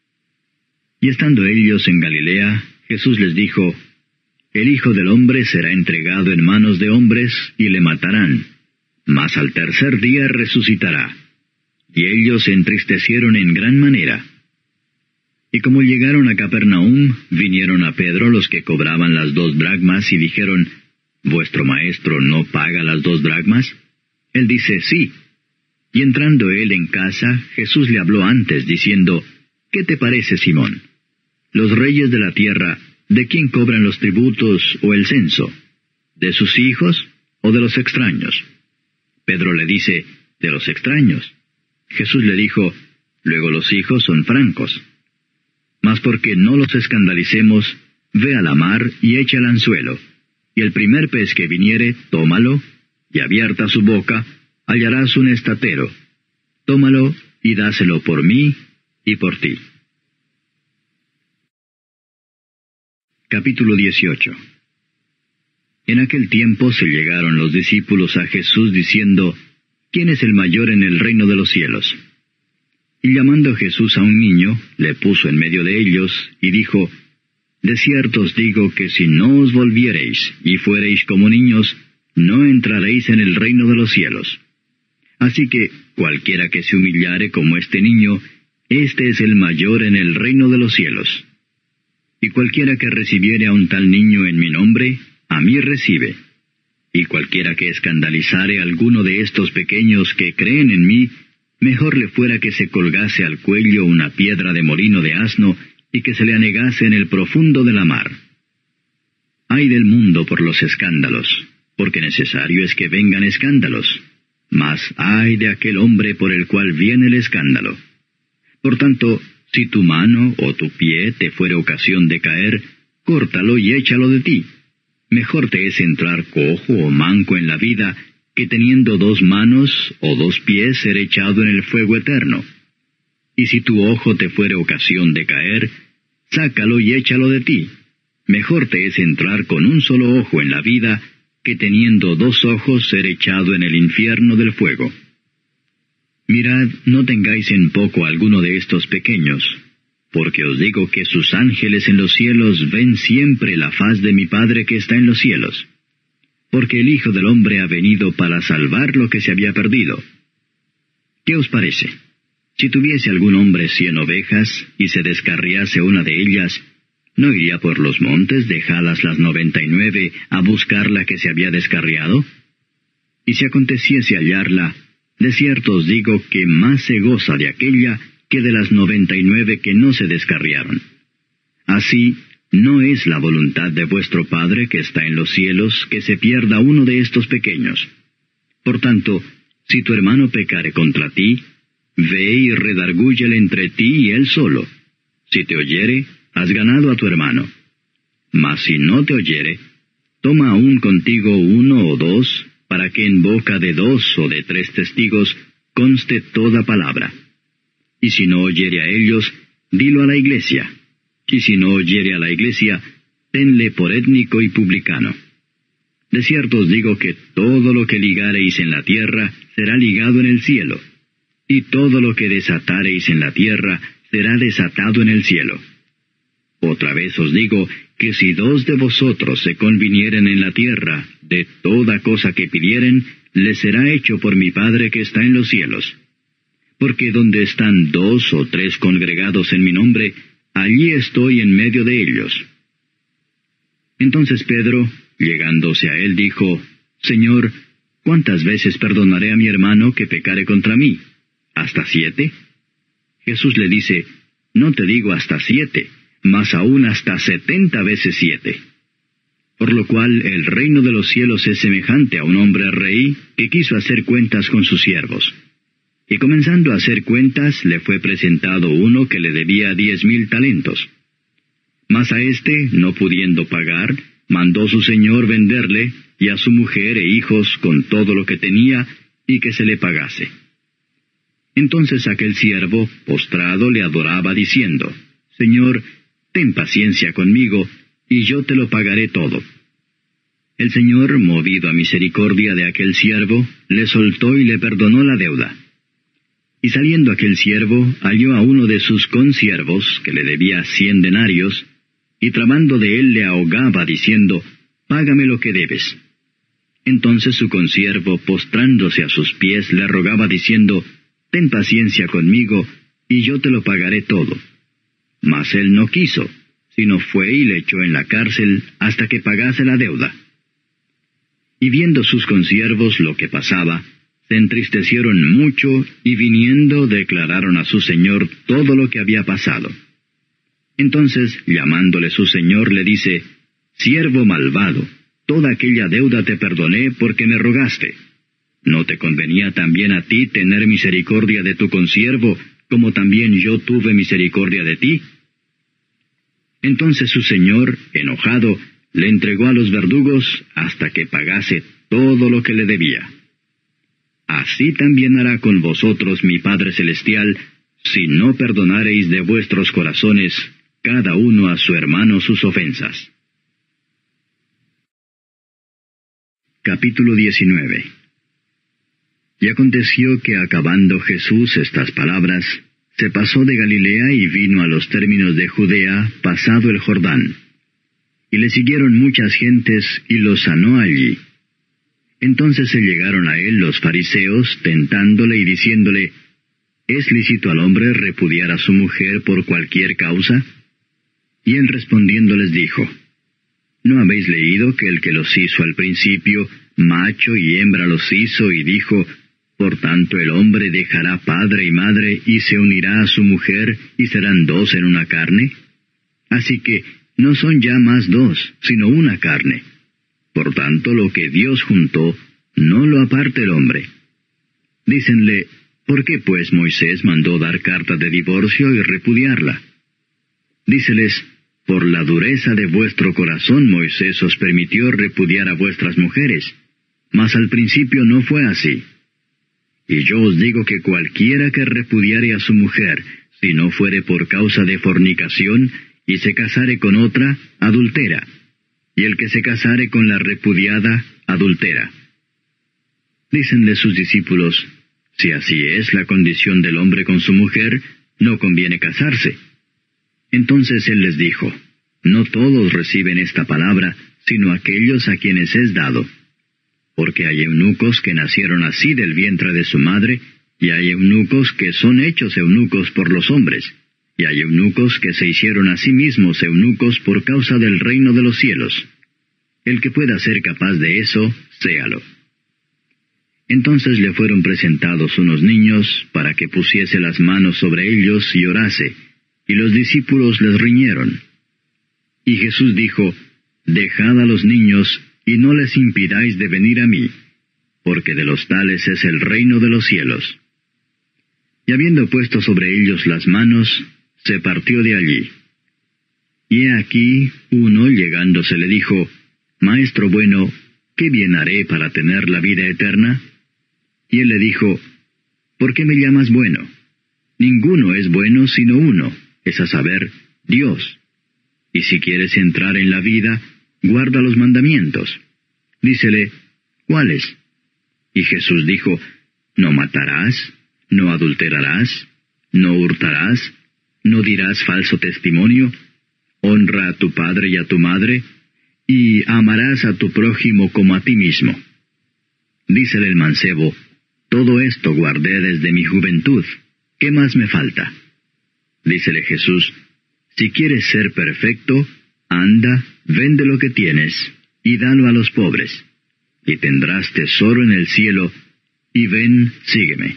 Y estando ellos en Galilea, Jesús les dijo, El Hijo del Hombre será entregado en manos de hombres, y le matarán, mas al tercer día resucitará. Y ellos se entristecieron en gran manera. Y como llegaron a Capernaum, vinieron a Pedro los que cobraban las 2 dracmas, y dijeron, ¿Vuestro maestro no paga las 2 dracmas? Él dice, sí. Y entrando él en casa, Jesús le habló antes, diciendo, ¿Qué te parece, Simón? Los reyes de la tierra, ¿de quién cobran los tributos o el censo? ¿De sus hijos o de los extraños? Pedro le dice, de los extraños. Jesús le dijo, luego los hijos son francos. Mas porque no los escandalicemos, ve a la mar y echa el anzuelo, y el primer pez que viniere, tómalo, y abierta su boca, hallarás un estatero. Tómalo y dáselo por mí y por ti. Capítulo 18. En aquel tiempo se llegaron los discípulos a Jesús diciendo, ¿Quién es el mayor en el reino de los cielos? Y llamando Jesús a un niño, le puso en medio de ellos, y dijo, De cierto os digo que si no os volviereis, y fuereis como niños, no entraréis en el reino de los cielos. Así que, cualquiera que se humillare como este niño, este es el mayor en el reino de los cielos. Y cualquiera que recibiere a un tal niño en mi nombre, a mí recibe. Y cualquiera que escandalizare a alguno de estos pequeños que creen en mí, mejor le fuera que se colgase al cuello una piedra de molino de asno, y que se le anegase en el profundo de la mar. Ay del mundo por los escándalos, porque necesario es que vengan escándalos, mas ay de aquel hombre por el cual viene el escándalo. Por tanto, Si tu mano o tu pie te fuere ocasión de caer, córtalo y échalo de ti. Mejor te es entrar cojo o manco en la vida, que teniendo 2 manos o 2 pies ser echado en el fuego eterno. Y si tu ojo te fuere ocasión de caer, sácalo y échalo de ti. Mejor te es entrar con un solo ojo en la vida, que teniendo 2 ojos ser echado en el infierno del fuego. Mirad, no tengáis en poco alguno de estos pequeños, porque os digo que sus ángeles en los cielos ven siempre la faz de mi Padre que está en los cielos. Porque el Hijo del Hombre ha venido para salvar lo que se había perdido. ¿Qué os parece? Si tuviese algún hombre 100 ovejas, y se descarriase una de ellas, ¿no iría por los montes, dejadas las 99, a buscar la que se había descarriado? Y si aconteciese hallarla, de cierto os digo que más se goza de aquella que de las 99 que no se descarriaron. Así, no es la voluntad de vuestro Padre que está en los cielos que se pierda uno de estos pequeños. Por tanto, si tu hermano pecare contra ti, ve y redargúyele entre ti y él solo. Si te oyere, has ganado a tu hermano. Mas si no te oyere, toma aún contigo 1 o 2, para que en boca de 2 o de 3 testigos conste toda palabra. Y si no oyere a ellos, dilo a la iglesia. Y si no oyere a la iglesia, tenle por étnico y publicano. De cierto os digo que todo lo que ligareis en la tierra será ligado en el cielo, y todo lo que desatareis en la tierra será desatado en el cielo. Otra vez os digo que si 2 de vosotros se convinieren en la tierra, de toda cosa que pidieren, les será hecho por mi Padre que está en los cielos. Porque donde están 2 o 3 congregados en mi nombre, allí estoy en medio de ellos. Entonces Pedro, llegándose a él, dijo, Señor, ¿cuántas veces perdonaré a mi hermano que pecare contra mí? ¿Hasta 7? Jesús le dice, no te digo hasta 7, mas aún hasta 70 veces 7. Por lo cual el reino de los cielos es semejante a un hombre rey que quiso hacer cuentas con sus siervos. Y comenzando a hacer cuentas, le fue presentado uno que le debía 10,000 talentos. Mas a éste, no pudiendo pagar, mandó su señor venderle, y a su mujer e hijos con todo lo que tenía, y que se le pagase. Entonces aquel siervo, postrado, le adoraba diciendo, Señor, ten paciencia conmigo, y yo te lo pagaré todo. El Señor, movido a misericordia de aquel siervo, le soltó y le perdonó la deuda. Y saliendo aquel siervo, halló a uno de sus consiervos, que le debía 100 denarios, y tramando de él le ahogaba, diciendo, Págame lo que debes. Entonces su consiervo, postrándose a sus pies, le rogaba, diciendo, Ten paciencia conmigo, y yo te lo pagaré todo. Mas él no quiso, sino fue y le echó en la cárcel hasta que pagase la deuda. Y viendo sus consiervos lo que pasaba, se entristecieron mucho, y viniendo declararon a su señor todo lo que había pasado. Entonces, llamándole su señor, le dice, Siervo malvado, toda aquella deuda te perdoné porque me rogaste. ¿No te convenía también a ti tener misericordia de tu consiervo, como también yo tuve misericordia de ti? Entonces su señor, enojado, le entregó a los verdugos hasta que pagase todo lo que le debía. Así también hará con vosotros mi Padre Celestial, si no perdonareis de vuestros corazones cada uno a su hermano sus ofensas. Capítulo 19. Y aconteció que acabando Jesús estas palabras, se pasó de Galilea y vino a los términos de Judea, pasado el Jordán. Y le siguieron muchas gentes, y los sanó allí. Entonces se llegaron a él los fariseos, tentándole y diciéndole, ¿Es lícito al hombre repudiar a su mujer por cualquier causa? Y él respondiendo les dijo, ¿No habéis leído que el que los hizo al principio, macho y hembra los hizo, y dijo, Por tanto el hombre dejará padre y madre, y se unirá a su mujer, y serán 2 en una carne? Así que no son ya más 2, sino una carne. Por tanto, lo que Dios juntó, no lo aparte el hombre. Dícenle, ¿Por qué pues Moisés mandó dar carta de divorcio y repudiarla? Díceles, por la dureza de vuestro corazón Moisés os permitió repudiar a vuestras mujeres, mas al principio no fue así. Y yo os digo que cualquiera que repudiare a su mujer, si no fuere por causa de fornicación, y se casare con otra, adultera, y el que se casare con la repudiada, adultera. Dícenle sus discípulos, si así es la condición del hombre con su mujer, no conviene casarse. Entonces él les dijo, no todos reciben esta palabra, sino aquellos a quienes es dado. Porque hay eunucos que nacieron así del vientre de su madre, y hay eunucos que son hechos eunucos por los hombres, y hay eunucos que se hicieron a sí mismos eunucos por causa del reino de los cielos. El que pueda ser capaz de eso, séalo. Entonces le fueron presentados unos niños, para que pusiese las manos sobre ellos y orase, y los discípulos les riñeron. Y Jesús dijo, dejad a los niños, y no les impidáis de venir a mí, porque de los tales es el reino de los cielos. Y habiendo puesto sobre ellos las manos, se partió de allí. Y he aquí, uno llegándose le dijo, Maestro bueno, ¿qué bien haré para tener la vida eterna? Y él le dijo, ¿por qué me llamas bueno? Ninguno es bueno sino uno, es a saber, Dios. Y si quieres entrar en la vida, guarda los mandamientos. Dícele, ¿cuáles? Y Jesús dijo, no matarás, no adulterarás, no hurtarás, no dirás falso testimonio, honra a tu padre y a tu madre, y amarás a tu prójimo como a ti mismo. Dícele el mancebo, todo esto guardé desde mi juventud, ¿qué más me falta? Dícele Jesús, si quieres ser perfecto, anda, vende lo que tienes, y dalo a los pobres, y tendrás tesoro en el cielo, y ven, sígueme.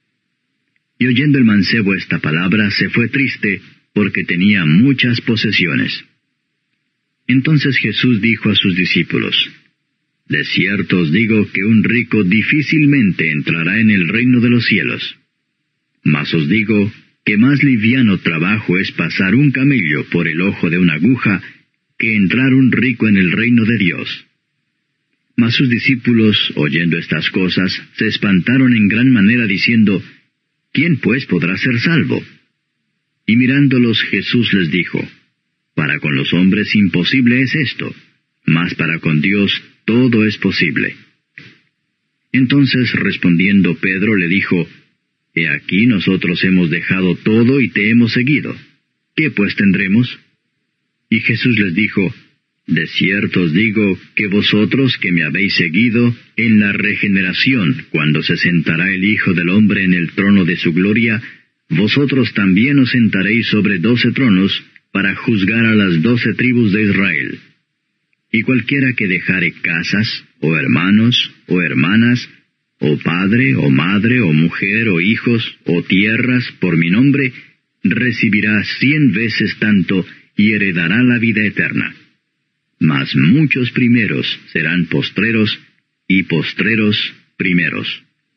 Y oyendo el mancebo esta palabra, se fue triste, porque tenía muchas posesiones. Entonces Jesús dijo a sus discípulos, de cierto os digo que un rico difícilmente entrará en el reino de los cielos. Mas os digo que más liviano trabajo es pasar un camello por el ojo de una aguja, que entrar un rico en el reino de Dios. Mas sus discípulos, oyendo estas cosas, se espantaron en gran manera, diciendo, ¿quién pues podrá ser salvo? Y mirándolos Jesús les dijo, para con los hombres imposible es esto, mas para con Dios todo es posible. Entonces respondiendo Pedro le dijo, he aquí nosotros hemos dejado todo y te hemos seguido. ¿Qué pues tendremos? Y Jesús les dijo, de cierto os digo que vosotros que me habéis seguido, en la regeneración, cuando se sentará el Hijo del Hombre en el trono de su gloria, vosotros también os sentaréis sobre 12 tronos, para juzgar a las 12 tribus de Israel. Y cualquiera que dejare casas, o hermanos, o hermanas, o padre, o madre, o mujer, o hijos, o tierras, por mi nombre, recibirá 100 veces tanto, y heredará la vida eterna. Mas muchos primeros serán postreros, y postreros primeros.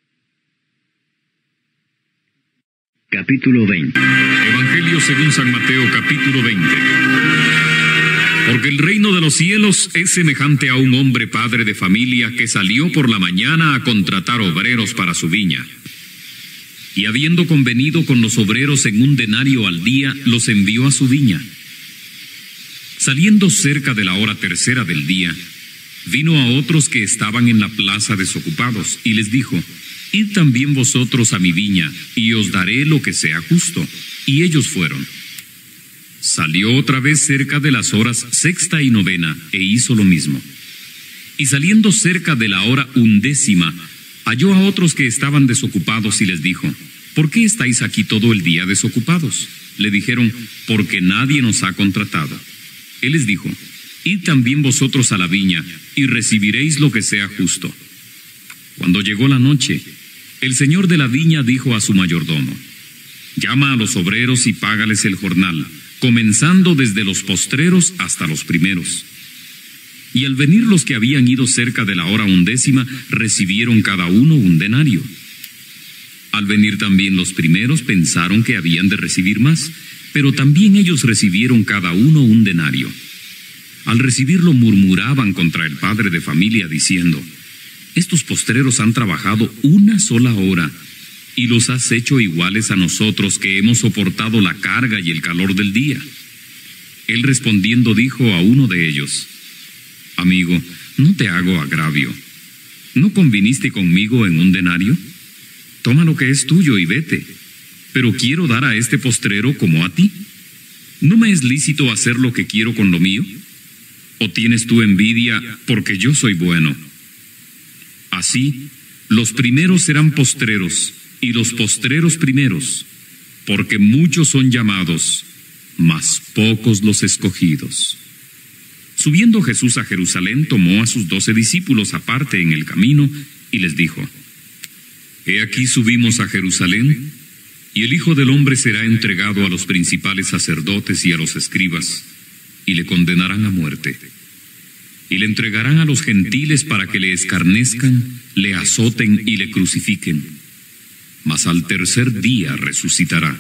Capítulo 20. Evangelio según San Mateo, capítulo 20. Porque el reino de los cielos es semejante a un hombre padre de familia que salió por la mañana a contratar obreros para su viña. Y habiendo convenido con los obreros en un denario al día, los envió a su viña. Saliendo cerca de la hora tercera del día, vino a otros que estaban en la plaza desocupados, y les dijo, id también vosotros a mi viña, y os daré lo que sea justo. Y ellos fueron. Salió otra vez cerca de las horas sexta y novena, e hizo lo mismo. Y saliendo cerca de la hora 11, halló a otros que estaban desocupados, y les dijo, ¿por qué estáis aquí todo el día desocupados? Le dijeron, porque nadie nos ha contratado. Él les dijo, id también vosotros a la viña, y recibiréis lo que sea justo. Cuando llegó la noche, el señor de la viña dijo a su mayordomo, llama a los obreros y págales el jornal, comenzando desde los postreros hasta los primeros. Y al venir los que habían ido cerca de la hora 11, recibieron cada uno un denario. Al venir también los primeros pensaron que habían de recibir más, pero también ellos recibieron cada uno un denario. Al recibirlo murmuraban contra el padre de familia diciendo: estos postreros han trabajado una sola hora, y los has hecho iguales a nosotros que hemos soportado la carga y el calor del día. Él respondiendo dijo a uno de ellos: amigo, no te hago agravio. ¿No conviniste conmigo en un denario? Toma lo que es tuyo y vete. Pero quiero dar a este postrero como a ti. ¿No me es lícito hacer lo que quiero con lo mío? ¿O tienes tú envidia porque yo soy bueno? Así, los primeros serán postreros, y los postreros primeros, porque muchos son llamados, mas pocos los escogidos. Subiendo Jesús a Jerusalén, tomó a sus 12 discípulos aparte en el camino, y les dijo: He aquí subimos a Jerusalén, y el Hijo del Hombre será entregado a los principales sacerdotes y a los escribas, y le condenarán a muerte. Y le entregarán a los gentiles para que le escarnezcan, le azoten y le crucifiquen. Mas al tercer día resucitará.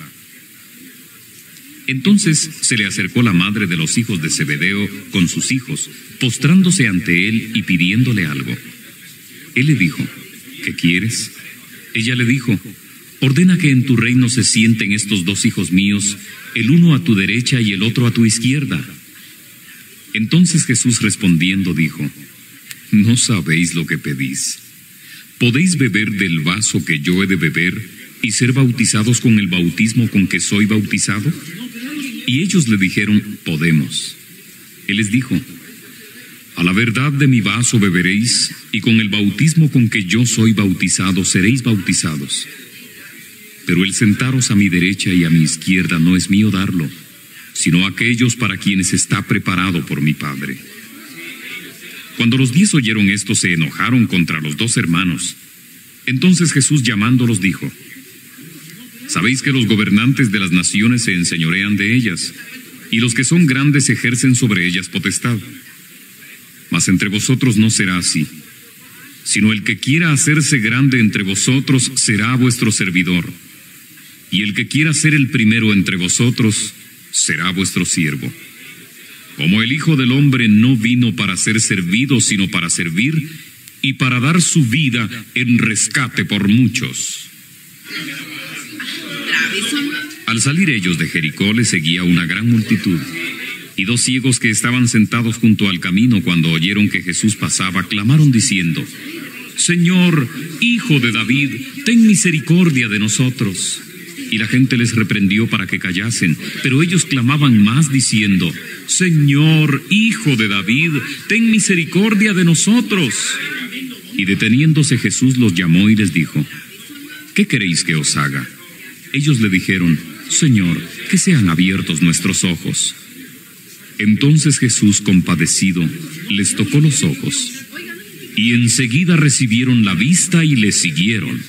Entonces se le acercó la madre de los hijos de Zebedeo con sus hijos, postrándose ante él y pidiéndole algo. Él le dijo: ¿Qué quieres? Ella le dijo: ordena que en tu reino se sienten estos 2 hijos míos, el uno a tu derecha y el otro a tu izquierda. Entonces Jesús respondiendo dijo: no sabéis lo que pedís. ¿Podéis beber del vaso que yo he de beber y ser bautizados con el bautismo con que soy bautizado? Y ellos le dijeron: podemos. Él les dijo: a la verdad de mi vaso beberéis, y con el bautismo con que yo soy bautizado seréis bautizados. Pero el sentaros a mi derecha y a mi izquierda no es mío darlo, sino aquellos para quienes está preparado por mi Padre. Cuando los 10 oyeron esto, se enojaron contra los 2 hermanos. Entonces Jesús llamándolos dijo: sabéis que los gobernantes de las naciones se enseñorean de ellas, y los que son grandes ejercen sobre ellas potestad. Mas entre vosotros no será así, sino el que quiera hacerse grande entre vosotros será vuestro servidor, y el que quiera ser el primero entre vosotros será vuestro siervo. Como el Hijo del Hombre no vino para ser servido, sino para servir, y para dar su vida en rescate por muchos. Al salir ellos de Jericó, les seguía una gran multitud, y 2 ciegos que estaban sentados junto al camino, cuando oyeron que Jesús pasaba, clamaron diciendo: Señor, Hijo de David, ten misericordia de nosotros. Y la gente les reprendió para que callasen, pero ellos clamaban más diciendo: Señor, Hijo de David, ten misericordia de nosotros. Y deteniéndose Jesús los llamó y les dijo: ¿qué queréis que os haga? Ellos le dijeron: Señor, que sean abiertos nuestros ojos. Entonces Jesús, compadecido, les tocó los ojos, y enseguida recibieron la vista y le siguieron.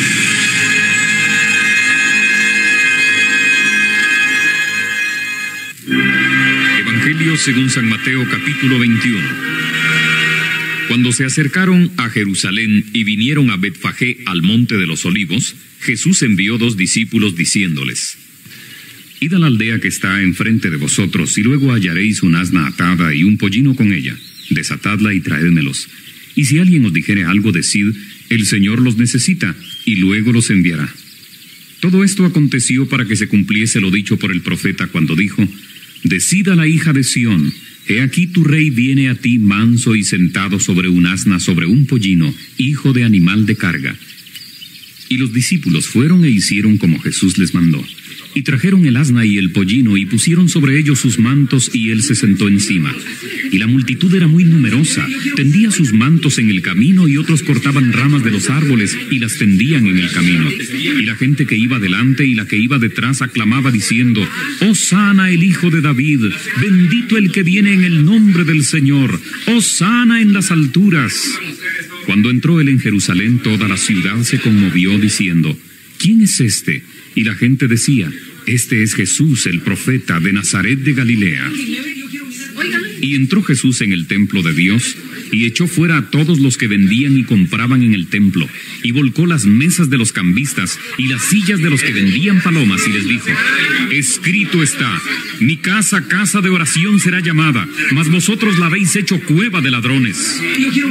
Evangelio según San Mateo, capítulo 21. Cuando se acercaron a Jerusalén y vinieron a Betfagé al monte de los Olivos, Jesús envió 2 discípulos diciéndoles: Id a la aldea que está enfrente de vosotros, y luego hallaréis un asna atada y un pollino con ella. Desatadla y traédmelos. Y si alguien os dijere algo, decid: el Señor los necesita, y luego los enviará. Todo esto aconteció para que se cumpliese lo dicho por el profeta cuando dijo: Decid a la hija de Sión: he aquí tu rey viene a ti manso y sentado sobre un asna, sobre un pollino, hijo de animal de carga. Y los discípulos fueron e hicieron como Jesús les mandó. Y trajeron el asna y el pollino, y pusieron sobre ellos sus mantos, y él se sentó encima. Y la multitud era muy numerosa, tendía sus mantos en el camino, y otros cortaban ramas de los árboles, y las tendían en el camino. Y la gente que iba delante y la que iba detrás aclamaba diciendo: Hosana el Hijo de David, bendito el que viene en el nombre del Señor, Hosana en las alturas. Cuando entró él en Jerusalén, toda la ciudad se conmovió diciendo: ¿quién es este? Y la gente decía: este es Jesús, el profeta de Nazaret de Galilea. Y entró Jesús en el templo de Dios, y echó fuera a todos los que vendían y compraban en el templo, y volcó las mesas de los cambistas y las sillas de los que vendían palomas, y les dijo: escrito está, mi casa, casa de oración será llamada, mas vosotros la habéis hecho cueva de ladrones.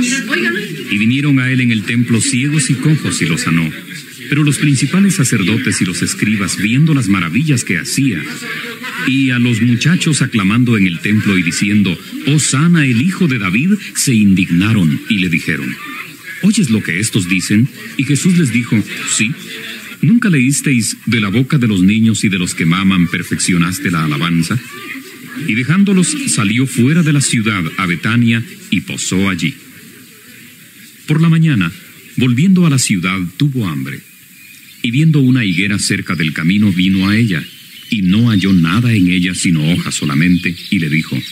Y vinieron a él en el templo ciegos y cojos, y los sanó. Pero los principales sacerdotes y los escribas, viendo las maravillas que hacía, y a los muchachos aclamando en el templo y diciendo: Hosana, el hijo de David, se indignaron y le dijeron: ¿oyes lo que estos dicen? Y Jesús les dijo: sí. ¿Nunca leísteis: de la boca de los niños y de los que maman perfeccionaste la alabanza? Y dejándolos salió fuera de la ciudad a Betania y posó allí. Por la mañana, volviendo a la ciudad, tuvo hambre. Y viendo una higuera cerca del camino, vino a ella, y no halló nada en ella sino hojas solamente, y le dijo: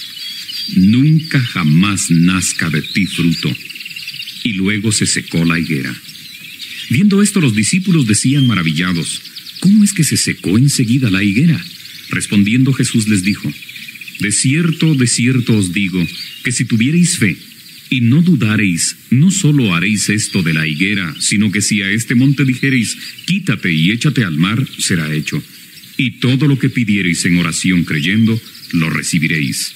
nunca jamás nazca de ti fruto. Y luego se secó la higuera. Viendo esto, los discípulos decían maravillados: ¿cómo es que se secó enseguida la higuera? Respondiendo Jesús les dijo: de cierto os digo, que si tuviereis fe, y no dudareis, no solo haréis esto de la higuera, sino que si a este monte dijereis: quítate y échate al mar, será hecho. Y todo lo que pidiereis en oración creyendo, lo recibiréis.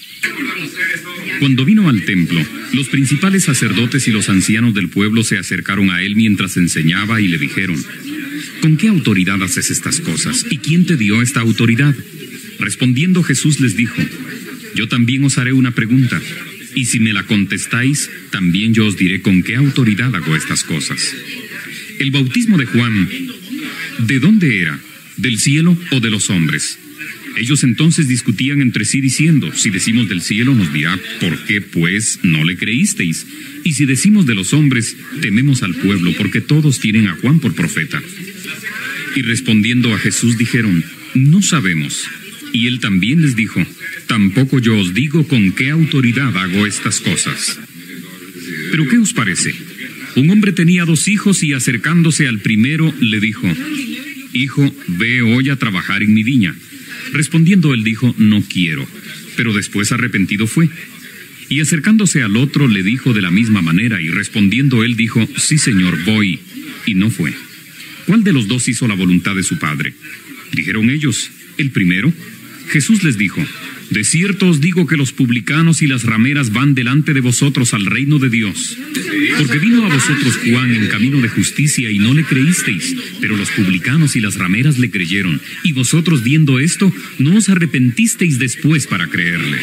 Cuando vino al templo, los principales sacerdotes y los ancianos del pueblo se acercaron a él mientras enseñaba y le dijeron: ¿con qué autoridad haces estas cosas? ¿Y quién te dio esta autoridad? Respondiendo Jesús les dijo: yo también os haré una pregunta, y si me la contestáis, también yo os diré con qué autoridad hago estas cosas. El bautismo de Juan, ¿de dónde era? ¿Del cielo o de los hombres? Ellos entonces discutían entre sí diciendo: si decimos del cielo, nos dirá: ¿por qué pues no le creísteis? Y si decimos de los hombres, tememos al pueblo, porque todos tienen a Juan por profeta. Y respondiendo a Jesús dijeron: no sabemos. Y él también les dijo: tampoco yo os digo con qué autoridad hago estas cosas. ¿Pero qué os parece? Un hombre tenía 2 hijos y acercándose al primero le dijo: hijo, ve hoy a trabajar en mi viña. Respondiendo él dijo: no quiero. Pero después arrepentido fue. Y acercándose al otro le dijo de la misma manera, y respondiendo él dijo: sí, señor, voy. Y no fue. ¿Cuál de los 2 hizo la voluntad de su padre? Dijeron ellos: el primero. Jesús les dijo: de cierto os digo que los publicanos y las rameras van delante de vosotros al reino de Dios. Porque vino a vosotros Juan en camino de justicia y no le creísteis, pero los publicanos y las rameras le creyeron. Y vosotros, viendo esto, no os arrepentisteis después para creerle.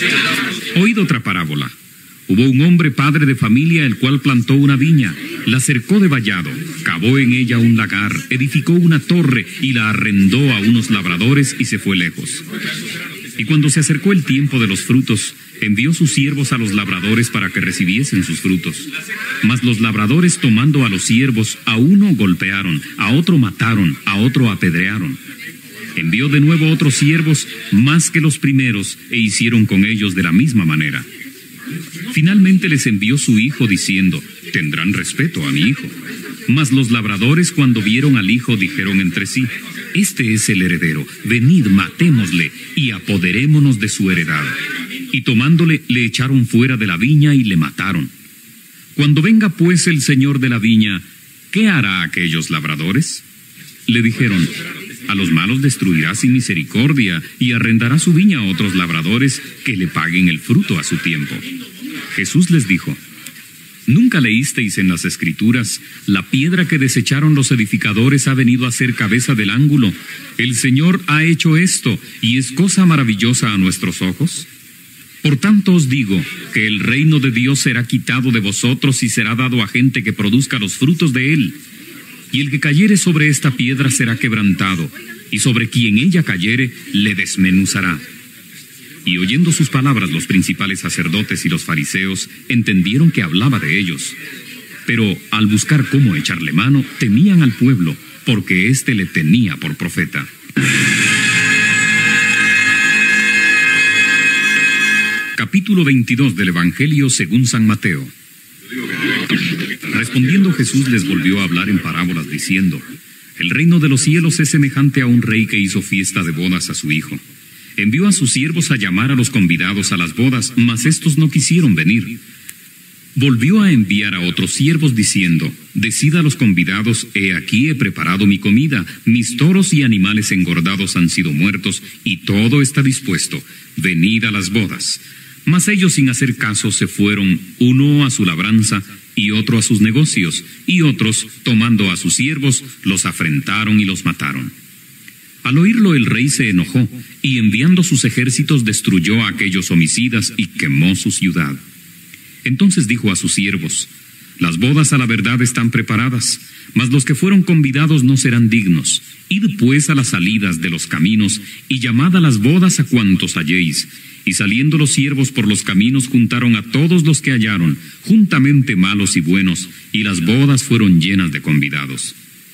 Oíd otra parábola. Hubo un hombre padre de familia, el cual plantó una viña, la cercó de vallado, cavó en ella un lagar, edificó una torre y la arrendó a unos labradores y se fue lejos. Y cuando se acercó el tiempo de los frutos, envió sus siervos a los labradores para que recibiesen sus frutos. Mas los labradores, tomando a los siervos, a uno golpearon, a otro mataron, a otro apedrearon. Envió de nuevo otros siervos, más que los primeros, e hicieron con ellos de la misma manera. Finalmente les envió su hijo, diciendo: tendrán respeto a mi hijo. Mas los labradores, cuando vieron al hijo, dijeron entre sí: este es el heredero, venid, matémosle, y apoderémonos de su heredad. Y tomándole, le echaron fuera de la viña y le mataron. Cuando venga pues el señor de la viña, ¿qué hará a aquellos labradores? Le dijeron: a los malos destruirá sin misericordia, y arrendará su viña a otros labradores que le paguen el fruto a su tiempo. Jesús les dijo: ¿nunca leísteis en las Escrituras: la piedra que desecharon los edificadores ha venido a ser cabeza del ángulo? El Señor ha hecho esto, y es cosa maravillosa a nuestros ojos. Por tanto os digo, que el reino de Dios será quitado de vosotros y será dado a gente que produzca los frutos de él. Y el que cayere sobre esta piedra será quebrantado, y sobre quien ella cayere le desmenuzará. Y oyendo sus palabras, los principales sacerdotes y los fariseos entendieron que hablaba de ellos. Pero al buscar cómo echarle mano, temían al pueblo, porque éste le tenía por profeta. Capítulo 22 del Evangelio según San Mateo. Respondiendo Jesús les volvió a hablar en parábolas diciendo: el reino de los cielos es semejante a un rey que hizo fiesta de bodas a su hijo. Envió a sus siervos a llamar a los convidados a las bodas, mas estos no quisieron venir. Volvió a enviar a otros siervos diciendo: Decid a los convidados, he aquí he preparado mi comida, mis toros y animales engordados han sido muertos, y todo está dispuesto, venid a las bodas. Mas ellos, sin hacer caso, se fueron, uno a su labranza y otro a sus negocios, y otros, tomando a sus siervos, los afrentaron y los mataron. Al oírlo el rey se enojó, y enviando sus ejércitos destruyó a aquellos homicidas y quemó su ciudad. Entonces dijo a sus siervos: Las bodas a la verdad están preparadas, mas los que fueron convidados no serán dignos. Id pues a las salidas de los caminos, y llamad a las bodas a cuantos halléis. Y saliendo los siervos por los caminos juntaron a todos los que hallaron, juntamente malos y buenos, y las bodas fueron llenas de convidados.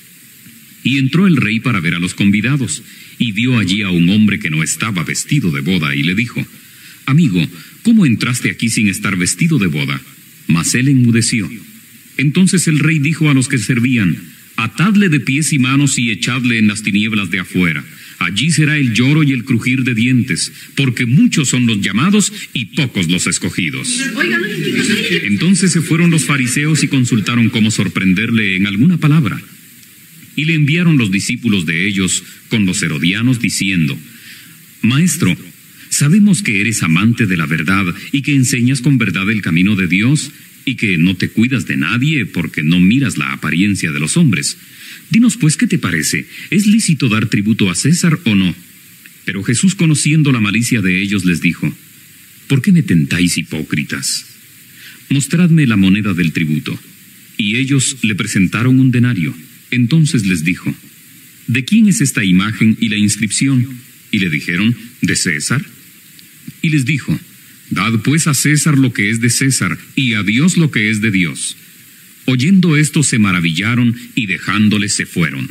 Y entró el rey para ver a los convidados, y vio allí a un hombre que no estaba vestido de boda, y le dijo: Amigo, ¿cómo entraste aquí sin estar vestido de boda? Mas él enmudeció. Entonces el rey dijo a los que servían: Atadle de pies y manos y echadle en las tinieblas de afuera. Allí será el lloro y el crujir de dientes, porque muchos son los llamados y pocos los escogidos. Entonces se fueron los fariseos y consultaron cómo sorprenderle en alguna palabra. Y le enviaron los discípulos de ellos con los herodianos diciendo: Maestro, sabemos que eres amante de la verdad y que enseñas con verdad el camino de Dios y que no te cuidas de nadie porque no miras la apariencia de los hombres. Dinos pues, ¿qué te parece? ¿Es lícito dar tributo a César o no? Pero Jesús, conociendo la malicia de ellos, les dijo: ¿Por qué me tentáis, hipócritas? Mostradme la moneda del tributo. Y ellos le presentaron un denario. Entonces les dijo: ¿De quién es esta imagen y la inscripción? Y le dijeron: ¿De César? Y les dijo: Dad pues a César lo que es de César, y a Dios lo que es de Dios. Oyendo esto se maravillaron, y dejándole se fueron.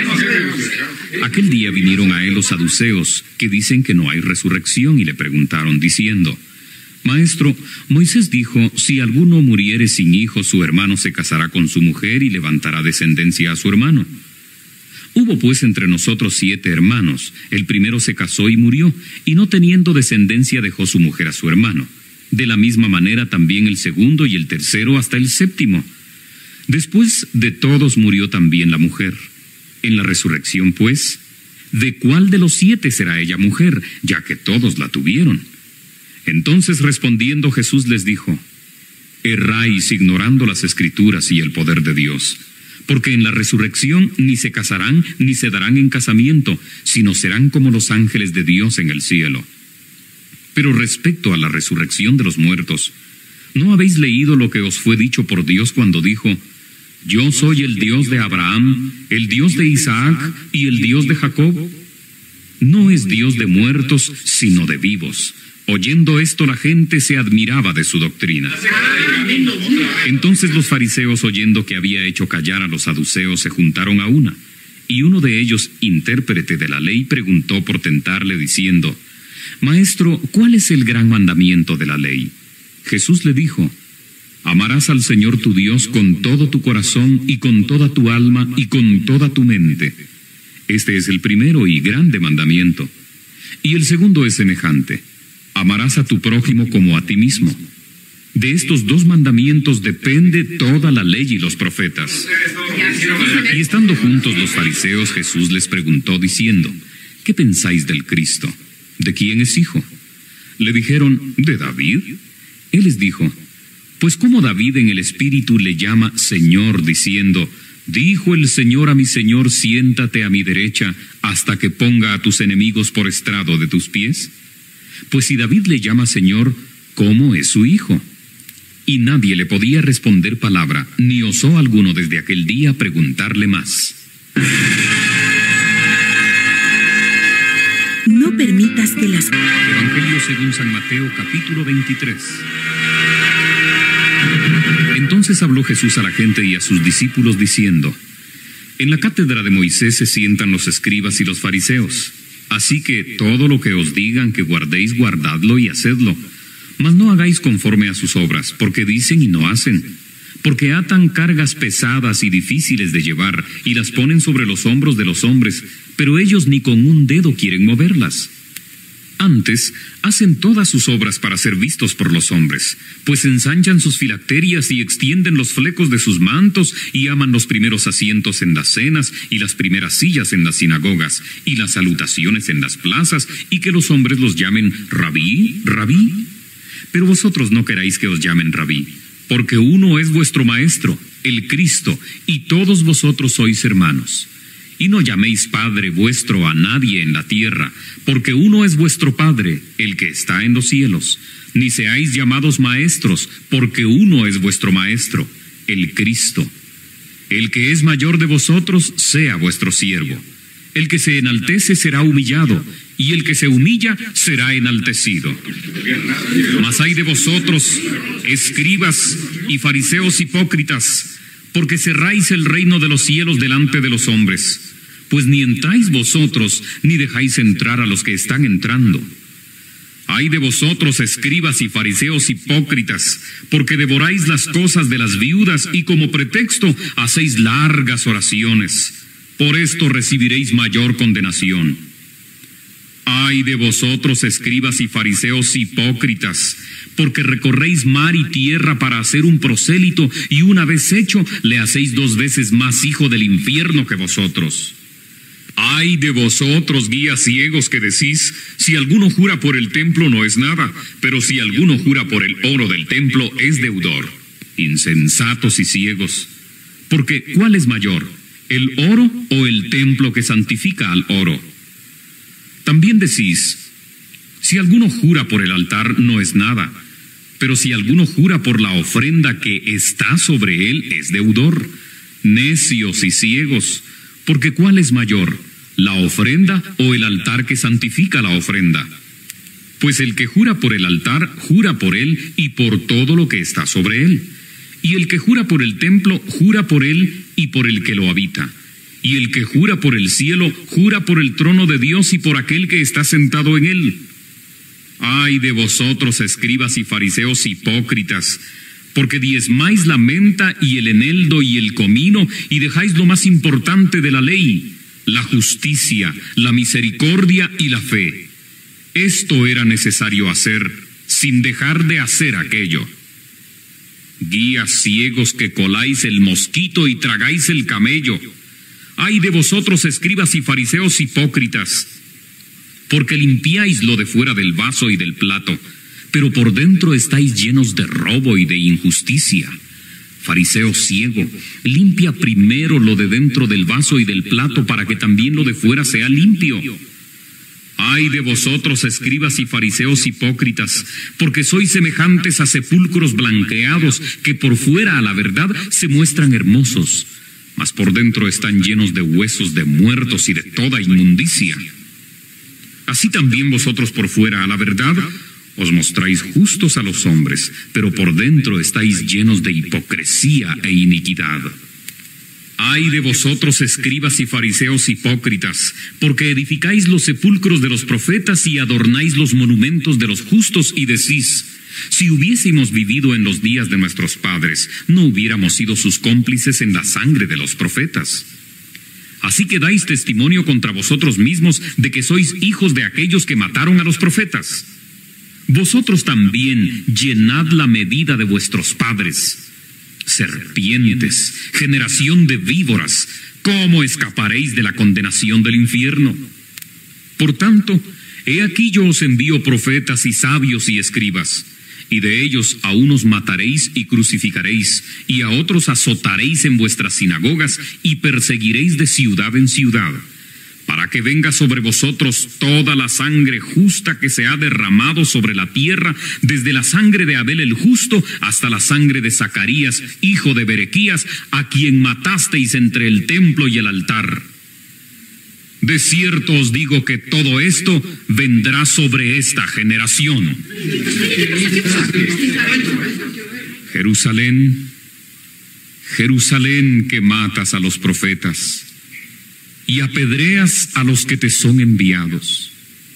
Aquel día vinieron a él los saduceos, que dicen que no hay resurrección, y le preguntaron diciendo: Maestro, Moisés dijo: si alguno muriere sin hijo, su hermano se casará con su mujer y levantará descendencia a su hermano. Hubo pues entre nosotros 7 hermanos. El primero se casó y murió, y no teniendo descendencia dejó su mujer a su hermano. De la misma manera también el segundo y el tercero hasta el séptimo. Después de todos murió también la mujer. En la resurrección, pues, ¿de cuál de los 7 será ella mujer, ya que todos la tuvieron? Entonces respondiendo Jesús les dijo: Erráis ignorando las Escrituras y el poder de Dios. Porque en la resurrección ni se casarán ni se darán en casamiento, sino serán como los ángeles de Dios en el cielo. Pero respecto a la resurrección de los muertos, ¿no habéis leído lo que os fue dicho por Dios cuando dijo: Yo soy el Dios de Abraham, el Dios de Isaac y el Dios de Jacob? No es Dios de muertos, sino de vivos. Oyendo esto, la gente se admiraba de su doctrina. Entonces los fariseos, oyendo que había hecho callar a los saduceos, se juntaron a una. Y uno de ellos, intérprete de la ley, preguntó por tentarle, diciendo: Maestro, ¿cuál es el gran mandamiento de la ley? Jesús le dijo: Amarás al Señor tu Dios con todo tu corazón y con toda tu alma y con toda tu mente. Este es el primero y grande mandamiento. Y el segundo es semejante: amarás a tu prójimo como a ti mismo. De estos 2 mandamientos depende toda la ley y los profetas. Y estando juntos los fariseos, Jesús les preguntó diciendo: ¿Qué pensáis del Cristo? ¿De quién es hijo? Le dijeron: ¿De David? Él les dijo: Pues como David en el Espíritu le llama Señor, diciendo: Dijo el Señor a mi Señor: siéntate a mi derecha, hasta que ponga a tus enemigos por estrado de tus pies. Pues si David le llama Señor, ¿cómo es su hijo? Y nadie le podía responder palabra, ni osó alguno desde aquel día preguntarle más. No permitas que las... Evangelio según San Mateo, capítulo 23. Entonces habló Jesús a la gente y a sus discípulos diciendo: En la cátedra de Moisés se sientan los escribas y los fariseos. Así que todo lo que os digan que guardéis, guardadlo y hacedlo. Mas no hagáis conforme a sus obras, porque dicen y no hacen. Porque atan cargas pesadas y difíciles de llevar, y las ponen sobre los hombros de los hombres, pero ellos ni con un dedo quieren moverlas. Antes, hacen todas sus obras para ser vistos por los hombres, pues ensanchan sus filacterias y extienden los flecos de sus mantos y aman los primeros asientos en las cenas y las primeras sillas en las sinagogas y las salutaciones en las plazas y que los hombres los llamen Rabí, Rabí. Pero vosotros no queráis que os llamen Rabí, porque uno es vuestro Maestro, el Cristo, y todos vosotros sois hermanos. Y no llaméis Padre vuestro a nadie en la tierra, porque uno es vuestro Padre, el que está en los cielos. Ni seáis llamados maestros, porque uno es vuestro Maestro, el Cristo. El que es mayor de vosotros sea vuestro siervo. El que se enaltece será humillado, y el que se humilla será enaltecido. Mas ay de vosotros, escribas y fariseos hipócritas, porque cerráis el reino de los cielos delante de los hombres, pues ni entráis vosotros, ni dejáis entrar a los que están entrando. Ay de vosotros, escribas y fariseos hipócritas, porque devoráis las cosas de las viudas y como pretexto hacéis largas oraciones. Por esto recibiréis mayor condenación. Ay de vosotros, escribas y fariseos hipócritas, porque recorréis mar y tierra para hacer un prosélito, y una vez hecho, le hacéis 2 veces más hijo del infierno que vosotros. Ay de vosotros, guías ciegos, que decís, si alguno jura por el templo no es nada, pero si alguno jura por el oro del templo es deudor. Insensatos y ciegos, porque ¿cuál es mayor, el oro o el templo que santifica al oro? También decís, si alguno jura por el altar no es nada, pero si alguno jura por la ofrenda que está sobre él es deudor. Necios y ciegos, porque ¿cuál es mayor, la ofrenda o el altar que santifica la ofrenda? Pues el que jura por el altar, jura por él y por todo lo que está sobre él. Y el que jura por el templo, jura por él y por el que lo habita. Y el que jura por el cielo, jura por el trono de Dios y por aquel que está sentado en él. Ay de vosotros, escribas y fariseos hipócritas, porque diezmáis la menta y el eneldo y el comino, y dejáis lo más importante de la ley, la justicia, la misericordia y la fe. Esto era necesario hacer, sin dejar de hacer aquello. Guías ciegos que coláis el mosquito y tragáis el camello. Ay de vosotros, escribas y fariseos hipócritas, porque limpiáis lo de fuera del vaso y del plato, pero por dentro estáis llenos de robo y de injusticia. Fariseo ciego, limpia primero lo de dentro del vaso y del plato para que también lo de fuera sea limpio. Ay de vosotros, escribas y fariseos hipócritas, porque sois semejantes a sepulcros blanqueados que por fuera a la verdad se muestran hermosos, mas por dentro están llenos de huesos de muertos y de toda inmundicia. Así también vosotros por fuera a la verdad os mostráis justos a los hombres, pero por dentro estáis llenos de hipocresía e iniquidad. Ay de vosotros, escribas y fariseos hipócritas, porque edificáis los sepulcros de los profetas y adornáis los monumentos de los justos, y decís, si hubiésemos vivido en los días de nuestros padres, no hubiéramos sido sus cómplices en la sangre de los profetas. Así que dais testimonio contra vosotros mismos de que sois hijos de aquellos que mataron a los profetas. Vosotros también llenad la medida de vuestros padres. Serpientes, generación de víboras, ¿cómo escaparéis de la condenación del infierno? Por tanto, he aquí yo os envío profetas y sabios y escribas, y de ellos a unos mataréis y crucificaréis, y a otros azotaréis en vuestras sinagogas, y perseguiréis de ciudad en ciudad, para que venga sobre vosotros toda la sangre justa que se ha derramado sobre la tierra, desde la sangre de Abel el justo hasta la sangre de Zacarías, hijo de Berequías, a quien matasteis entre el templo y el altar. De cierto os digo que todo esto vendrá sobre esta generación. Jerusalén, Jerusalén, que matas a los profetas y apedreas a los que te son enviados.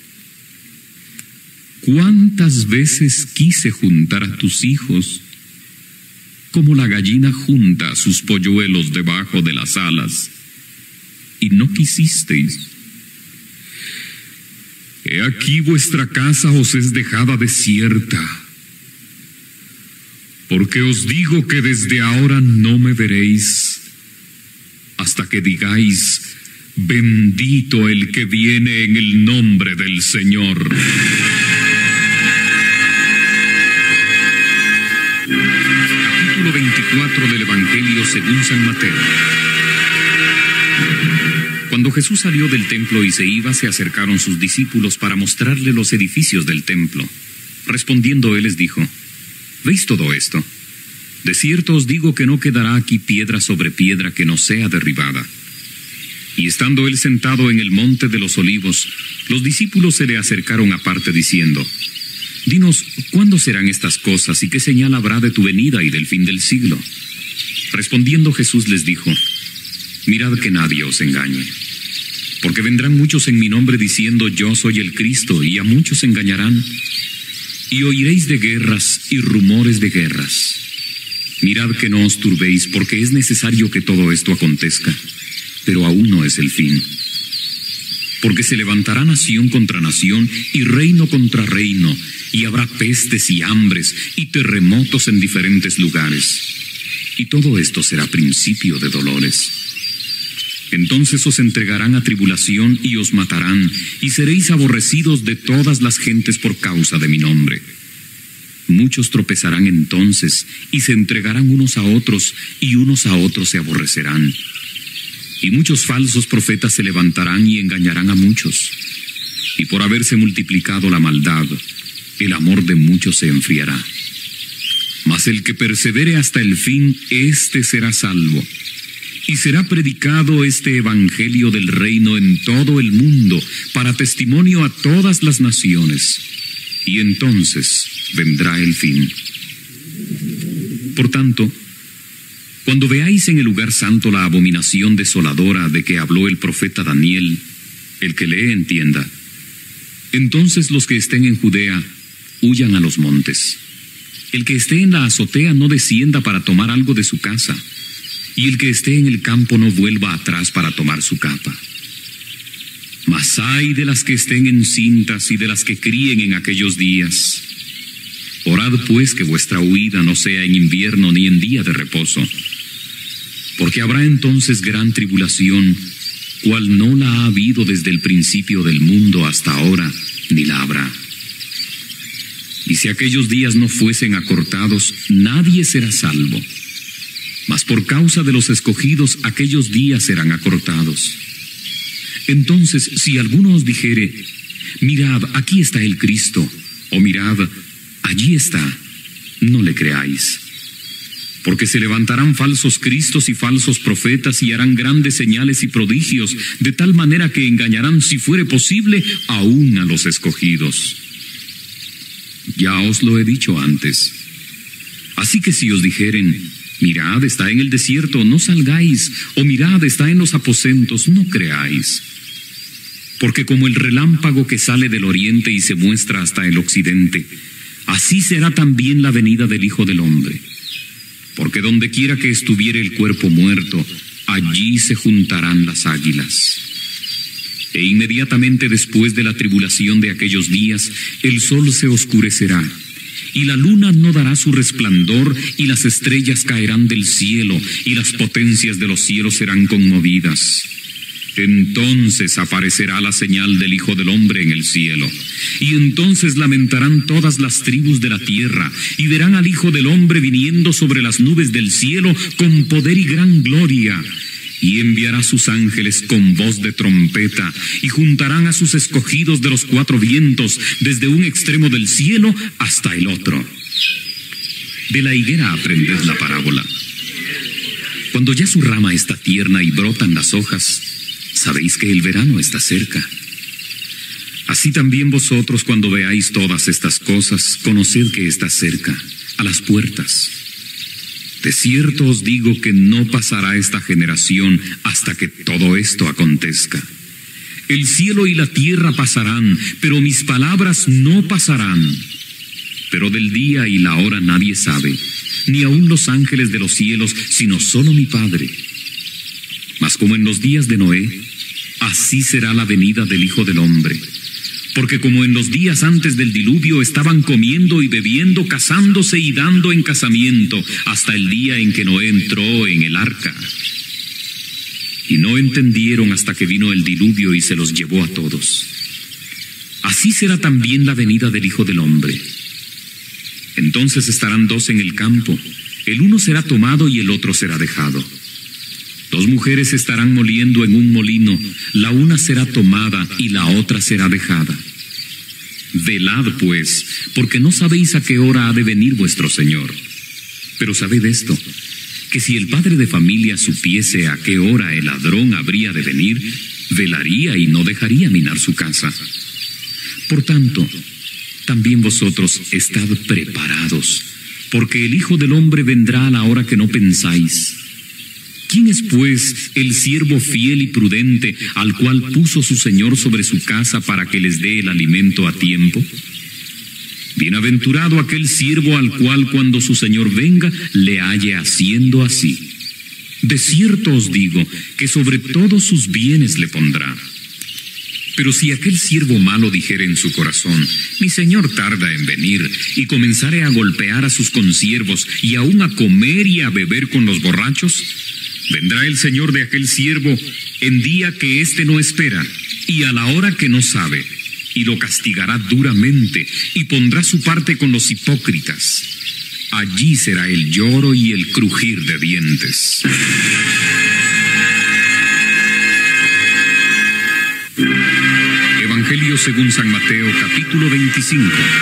¿Cuántas veces quise juntar a tus hijos, como la gallina junta a sus polluelos debajo de las alas, y no quisisteis? He aquí vuestra casa os es dejada desierta. Porque os digo que desde ahora no me veréis, hasta que digáis, bendito el que viene en el nombre del Señor. Capítulo 24 del Evangelio según San Mateo. Cuando Jesús salió del templo y se iba, se acercaron sus discípulos para mostrarle los edificios del templo. Respondiendo él les dijo, ¿veis todo esto? De cierto os digo que no quedará aquí piedra sobre piedra que no sea derribada. Y estando él sentado en el monte de los olivos, los discípulos se le acercaron aparte diciendo, dinos, ¿cuándo serán estas cosas y qué señal habrá de tu venida y del fin del siglo? Respondiendo Jesús les dijo, mirad que nadie os engañe. Porque vendrán muchos en mi nombre diciendo, yo soy el Cristo, y a muchos engañarán. Y oiréis de guerras y rumores de guerras. Mirad que no os turbéis, porque es necesario que todo esto acontezca, pero aún no es el fin. Porque se levantará nación contra nación y reino contra reino, y habrá pestes y hambres y terremotos en diferentes lugares. Y todo esto será principio de dolores. Entonces os entregarán a tribulación y os matarán, y seréis aborrecidos de todas las gentes por causa de mi nombre. Muchos tropezarán entonces, y se entregarán unos a otros, y unos a otros se aborrecerán. Y muchos falsos profetas se levantarán y engañarán a muchos. Y por haberse multiplicado la maldad, el amor de muchos se enfriará. Mas el que persevere hasta el fin, éste será salvo. Y será predicado este evangelio del reino en todo el mundo, para testimonio a todas las naciones. Y entonces vendrá el fin. Por tanto, cuando veáis en el lugar santo la abominación desoladora de que habló el profeta Daniel, el que lee entienda. Entonces los que estén en Judea, huyan a los montes. El que esté en la azotea no descienda para tomar algo de su casa, y el que esté en el campo no vuelva atrás para tomar su capa. Mas ay de las que estén encintas y de las que críen en aquellos días. Orad pues que vuestra huida no sea en invierno ni en día de reposo, porque habrá entonces gran tribulación, cual no la ha habido desde el principio del mundo hasta ahora, ni la habrá. Y si aquellos días no fuesen acortados, nadie será salvo. Mas por causa de los escogidos, aquellos días serán acortados. Entonces, si alguno os dijere, mirad, aquí está el Cristo, o mirad, allí está, no le creáis. Porque se levantarán falsos cristos y falsos profetas y harán grandes señales y prodigios, de tal manera que engañarán, si fuere posible, aún a los escogidos. Ya os lo he dicho antes. Así que si os dijeren, mirad, está en el desierto, no salgáis, o mirad, está en los aposentos, no creáis. Porque como el relámpago que sale del oriente y se muestra hasta el occidente, así será también la venida del Hijo del Hombre. Porque donde quiera que estuviere el cuerpo muerto, allí se juntarán las águilas. E inmediatamente después de la tribulación de aquellos días, el sol se oscurecerá, y la luna no dará su resplandor, y las estrellas caerán del cielo, y las potencias de los cielos serán conmovidas. Entonces aparecerá la señal del Hijo del Hombre en el cielo, y entonces lamentarán todas las tribus de la tierra, y verán al Hijo del Hombre viniendo sobre las nubes del cielo con poder y gran gloria. Y enviará sus ángeles con voz de trompeta, y juntarán a sus escogidos de los cuatro vientos, desde un extremo del cielo hasta el otro. De la higuera aprended la parábola. Cuando ya su rama está tierna y brotan las hojas, sabéis que el verano está cerca. Así también vosotros, cuando veáis todas estas cosas, conoced que está cerca, a las puertas. De cierto os digo que no pasará esta generación hasta que todo esto acontezca. El cielo y la tierra pasarán, pero mis palabras no pasarán. Pero del día y la hora nadie sabe, ni aun los ángeles de los cielos, sino solo mi Padre. Mas como en los días de Noé, así será la venida del Hijo del Hombre. Porque como en los días antes del diluvio estaban comiendo y bebiendo, casándose y dando en casamiento, hasta el día en que Noé entró en el arca. Y no entendieron hasta que vino el diluvio y se los llevó a todos. Así será también la venida del Hijo del Hombre. Entonces estarán dos en el campo, el uno será tomado y el otro será dejado. Dos mujeres estarán moliendo en un molino, la una será tomada y la otra será dejada. Velad pues, porque no sabéis a qué hora ha de venir vuestro Señor. Pero sabed esto, que si el padre de familia supiese a qué hora el ladrón habría de venir, velaría y no dejaría minar su casa. Por tanto, también vosotros estad preparados, porque el Hijo del Hombre vendrá a la hora que no pensáis. ¿Quién es, pues, el siervo fiel y prudente al cual puso su Señor sobre su casa para que les dé el alimento a tiempo? Bienaventurado aquel siervo al cual cuando su Señor venga le halle haciendo así. De cierto os digo que sobre todos sus bienes le pondrá. Pero si aquel siervo malo dijere en su corazón, mi señor tarda en venir, y comenzare a golpear a sus consiervos, y aún a comer y a beber con los borrachos, vendrá el señor de aquel siervo en día que éste no espera, y a la hora que no sabe, y lo castigará duramente, y pondrá su parte con los hipócritas. Allí será el lloro y el crujir de dientes. Evangelio según San Mateo, capítulo 25.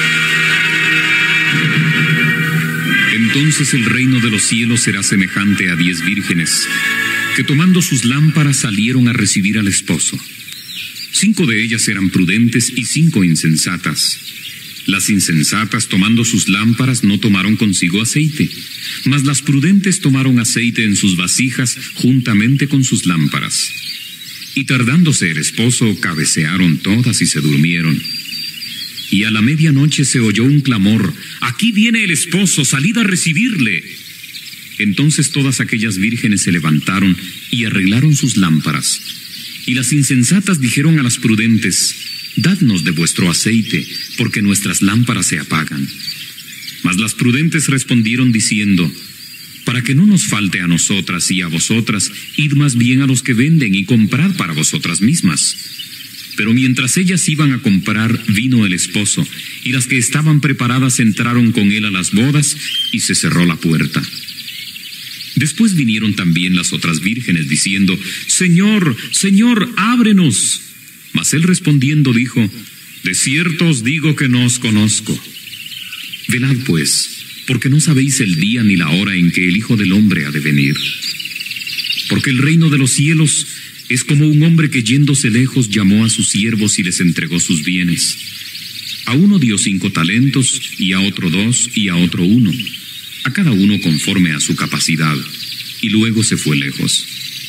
Entonces el reino de los cielos será semejante a 10 vírgenes, que tomando sus lámparas salieron a recibir al esposo. 5 de ellas eran prudentes y 5 insensatas. Las insensatas, tomando sus lámparas, no tomaron consigo aceite, mas las prudentes tomaron aceite en sus vasijas juntamente con sus lámparas. Y tardándose el esposo, cabecearon todas y se durmieron. Y a la medianoche se oyó un clamor: «¡Aquí viene el esposo! ¡Salid a recibirle!». Entonces todas aquellas vírgenes se levantaron y arreglaron sus lámparas. Y las insensatas dijeron a las prudentes: «Dadnos de vuestro aceite, porque nuestras lámparas se apagan». Mas las prudentes respondieron diciendo: «Para que no nos falte a nosotras y a vosotras, id más bien a los que venden y comprad para vosotras mismas». Pero mientras ellas iban a comprar, vino el esposo, y las que estaban preparadas entraron con él a las bodas, y se cerró la puerta. Después vinieron también las otras vírgenes, diciendo: «Señor, Señor, ábrenos». Mas él respondiendo dijo: «De cierto os digo que no os conozco. Velad pues, porque no sabéis el día ni la hora en que el Hijo del Hombre ha de venir. Porque el reino de los cielos es como un hombre que yéndose lejos llamó a sus siervos y les entregó sus bienes. A uno dio 5 talentos, y a otro 2, y a otro 1, a cada uno conforme a su capacidad, y luego se fue lejos.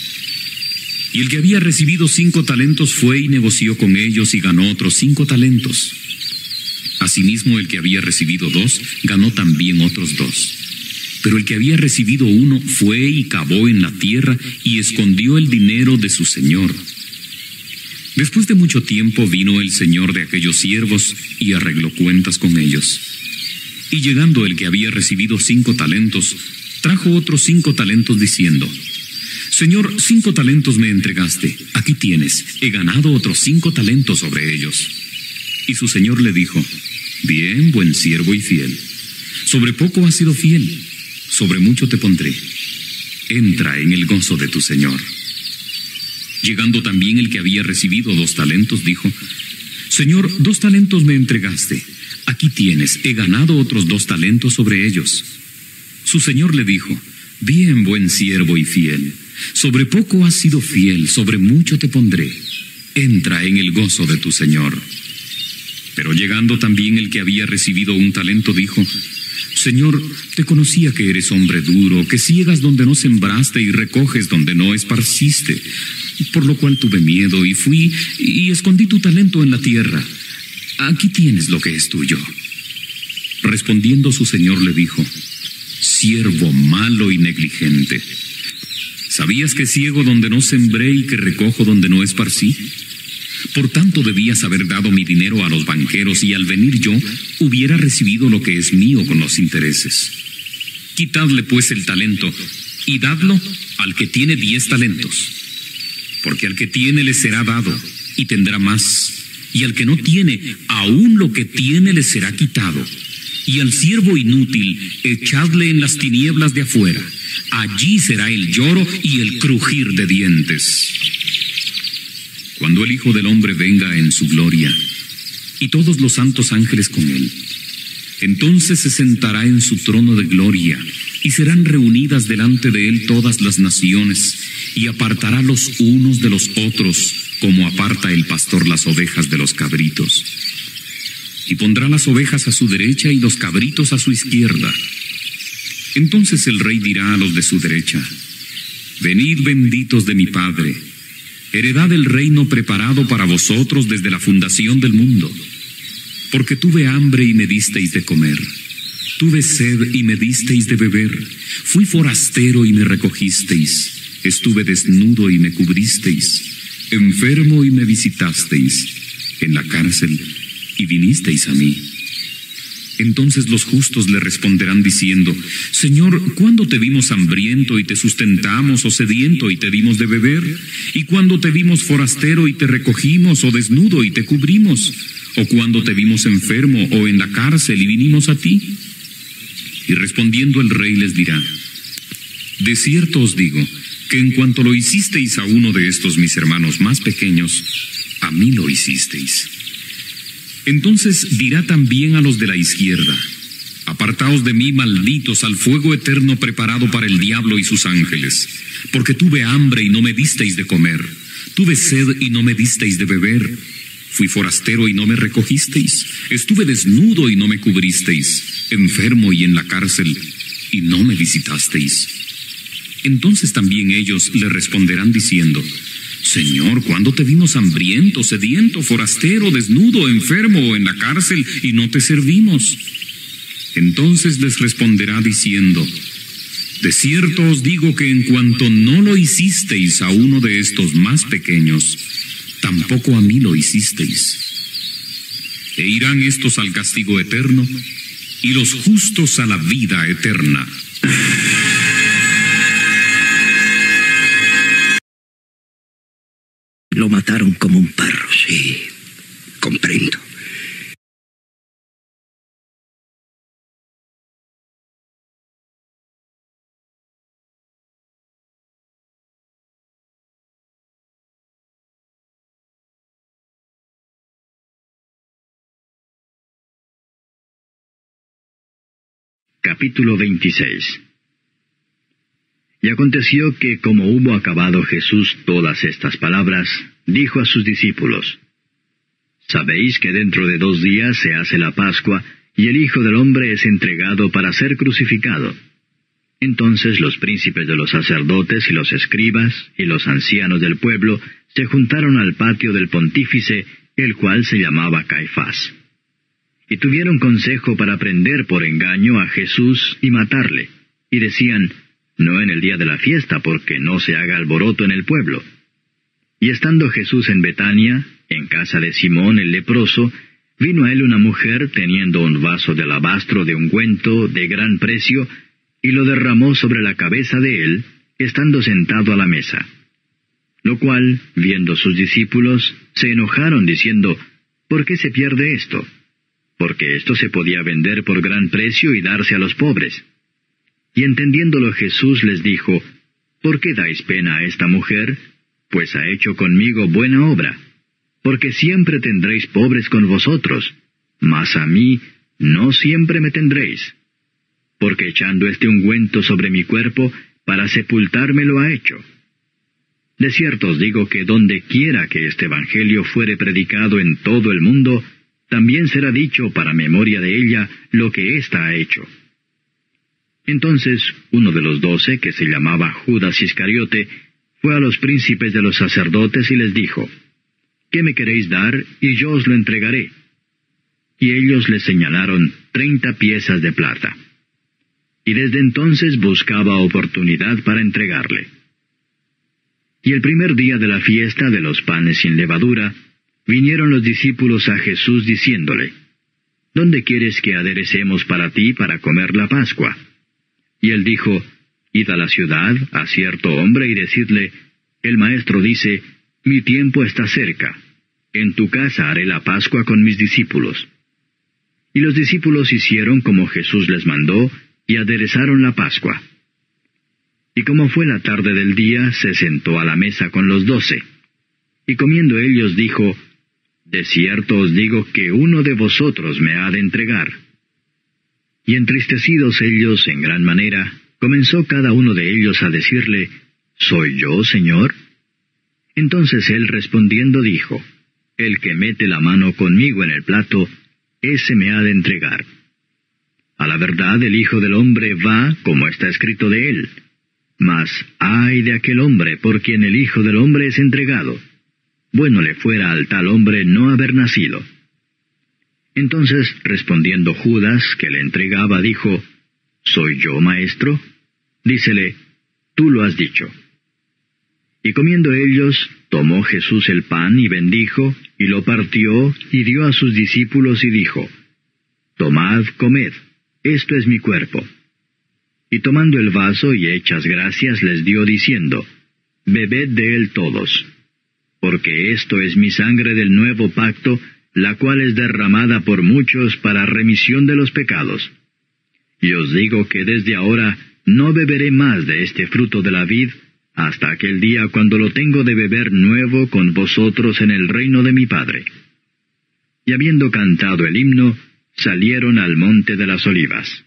Y el que había recibido 5 talentos fue y negoció con ellos y ganó otros 5 talentos. Asimismo, el que había recibido 2 ganó también otros 2. Pero el que había recibido 1 fue y cavó en la tierra y escondió el dinero de su señor. Después de mucho tiempo vino el señor de aquellos siervos y arregló cuentas con ellos. Y llegando el que había recibido 5 talentos, trajo otros 5 talentos diciendo: «Señor, 5 talentos me entregaste, aquí tienes, he ganado otros 5 talentos sobre ellos». Y su señor le dijo: «Bien, buen siervo y fiel. Sobre poco has sido fiel, sobre mucho te pondré. Entra en el gozo de tu señor». Llegando también el que había recibido 2 talentos, dijo: «Señor, 2 talentos me entregaste. Aquí tienes, he ganado otros 2 talentos sobre ellos». Su señor le dijo: «Bien, buen siervo y fiel. Sobre poco has sido fiel, sobre mucho te pondré. Entra en el gozo de tu señor». Pero llegando también el que había recibido 1 talento, dijo: «Señor, te conocía que eres hombre duro, que ciegas donde no sembraste y recoges donde no esparciste. Por lo cual tuve miedo y fui y escondí tu talento en la tierra. Aquí tienes lo que es tuyo». Respondiendo su señor le dijo: «Siervo malo y negligente, ¿sabías que ciego donde no sembré y que recojo donde no esparcí? Por tanto debías haber dado mi dinero a los banqueros, y al venir yo hubiera recibido lo que es mío con los intereses. Quitadle pues el talento, y dadlo al que tiene 10 talentos. Porque al que tiene le será dado, y tendrá más. Y al que no tiene, aún lo que tiene le será quitado. Y al siervo inútil, echadle en las tinieblas de afuera. Allí será el lloro y el crujir de dientes. Cuando el Hijo del Hombre venga en su gloria, y todos los santos ángeles con él, entonces se sentará en su trono de gloria, y serán reunidas delante de él todas las naciones, y apartará los unos de los otros, como aparta el pastor las ovejas de los cabritos. Y pondrá las ovejas a su derecha y los cabritos a su izquierda. Entonces el rey dirá a los de su derecha: Venid, benditos de mi Padre, heredad el reino preparado para vosotros desde la fundación del mundo. Porque tuve hambre y me disteis de comer, tuve sed y me disteis de beber, fui forastero y me recogisteis, estuve desnudo y me cubristeis, enfermo y me visitasteis, en la cárcel y vinisteis a mí. Entonces los justos le responderán diciendo: Señor, ¿cuándo te vimos hambriento y te sustentamos, o sediento y te dimos de beber? ¿Y cuándo te vimos forastero y te recogimos, o desnudo y te cubrimos? ¿O cuándo te vimos enfermo o en la cárcel y vinimos a ti? Y respondiendo el rey les dirá: De cierto os digo, que en cuanto lo hicisteis a uno de estos mis hermanos más pequeños, a mí lo hicisteis. Entonces dirá también a los de la izquierda: Apartaos de mí, malditos, al fuego eterno preparado para el diablo y sus ángeles. Porque tuve hambre y no me disteis de comer, tuve sed y no me disteis de beber, fui forastero y no me recogisteis, estuve desnudo y no me cubristeis, enfermo y en la cárcel y no me visitasteis. Entonces también ellos le responderán diciendo: Señor, ¿cuándo te vimos hambriento, sediento, forastero, desnudo, enfermo o en la cárcel y no te servimos? Entonces les responderá diciendo: De cierto os digo que en cuanto no lo hicisteis a uno de estos más pequeños, tampoco a mí lo hicisteis. E irán estos al castigo eterno, y los justos a la vida eterna. Lo mataron como un perro. Sí, comprendo. Capítulo 26. Y aconteció que, como hubo acabado Jesús todas estas palabras, dijo a sus discípulos: Sabéis que dentro de 2 días se hace la Pascua, y el Hijo del Hombre es entregado para ser crucificado. Entonces los príncipes de los sacerdotes y los escribas y los ancianos del pueblo se juntaron al patio del pontífice, el cual se llamaba Caifás. Y tuvieron consejo para prender por engaño a Jesús y matarle, y decían: No en el día de la fiesta, porque no se haga alboroto en el pueblo. Y estando Jesús en Betania, en casa de Simón el leproso, vino a él una mujer teniendo un vaso de alabastro de ungüento de gran precio, y lo derramó sobre la cabeza de él, estando sentado a la mesa. Lo cual, viendo sus discípulos, se enojaron diciendo: ¿Por qué se pierde esto? Porque esto se podía vender por gran precio y darse a los pobres. Y entendiéndolo Jesús les dijo: ¿Por qué dais pena a esta mujer? Pues ha hecho conmigo buena obra. Porque siempre tendréis pobres con vosotros, mas a mí no siempre me tendréis. Porque echando este ungüento sobre mi cuerpo, para sepultarme lo ha hecho. De cierto os digo que donde quiera que este evangelio fuere predicado en todo el mundo, también será dicho para memoria de ella lo que ésta ha hecho. Entonces uno de los 12, que se llamaba Judas Iscariote, fue a los príncipes de los sacerdotes y les dijo: ¿Qué me queréis dar, y yo os lo entregaré? Y ellos le señalaron 30 piezas de plata. Y desde entonces buscaba oportunidad para entregarle. Y el primer día de la fiesta de los panes sin levadura, Vinieron los discípulos a Jesús diciéndole, ¿Dónde quieres que aderecemos para ti para comer la Pascua? Y él dijo, Id a la ciudad, a cierto hombre, y decidle, el Maestro dice, mi tiempo está cerca. En tu casa haré la Pascua con mis discípulos. Y los discípulos hicieron como Jesús les mandó, y aderezaron la Pascua. Y como fue la tarde del día, se sentó a la mesa con los 12. Y comiendo ellos dijo, de cierto os digo que uno de vosotros me ha de entregar. Y entristecidos ellos en gran manera, comenzó cada uno de ellos a decirle, ¿soy yo, Señor? Entonces él respondiendo dijo, el que mete la mano conmigo en el plato, ese me ha de entregar. A la verdad el Hijo del Hombre va, como está escrito de él. Mas ay de aquel hombre por quien el Hijo del Hombre es entregado. Bueno le fuera al tal hombre no haber nacido. Entonces, respondiendo Judas, que le entregaba, dijo, ¿soy yo, maestro? Dícele, tú lo has dicho. Y comiendo ellos, tomó Jesús el pan y bendijo, y lo partió, y dio a sus discípulos y dijo, tomad, comed, esto es mi cuerpo. Y tomando el vaso y hechas gracias les dio diciendo, bebed de él todos, porque esto es mi sangre del nuevo pacto, la cual es derramada por muchos para remisión de los pecados. Y os digo que desde ahora no beberé más de este fruto de la vid, hasta aquel día cuando lo tengo de beber nuevo con vosotros en el reino de mi Padre. Y habiendo cantado el himno, salieron al monte de las olivas.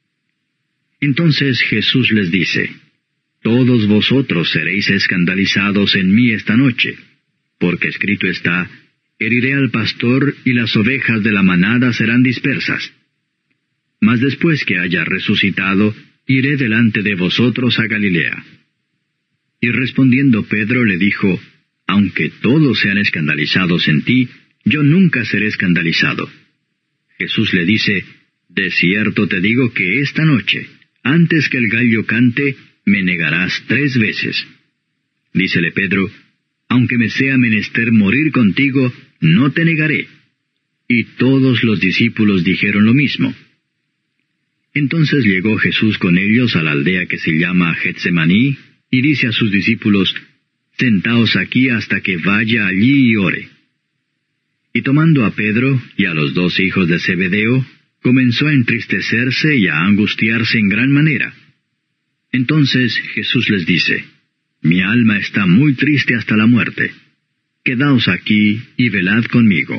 Entonces Jesús les dice, todos vosotros seréis escandalizados en mí esta noche, porque escrito está, heriré al pastor y las ovejas de la manada serán dispersas. Mas después que haya resucitado, iré delante de vosotros a Galilea. Y respondiendo Pedro le dijo, aunque todos sean escandalizados en ti, yo nunca seré escandalizado. Jesús le dice, de cierto te digo que esta noche, antes que el gallo cante, me negarás 3 veces. Dícele Pedro, aunque me sea menester morir contigo, no te negaré. Y todos los discípulos dijeron lo mismo. Entonces llegó Jesús con ellos a la aldea que se llama Getsemaní, y dice a sus discípulos, sentaos aquí hasta que vaya allí y ore. Y tomando a Pedro y a los 2 hijos de Zebedeo, comenzó a entristecerse y a angustiarse en gran manera. Entonces Jesús les dice, mi alma está muy triste hasta la muerte. Quedaos aquí y velad conmigo.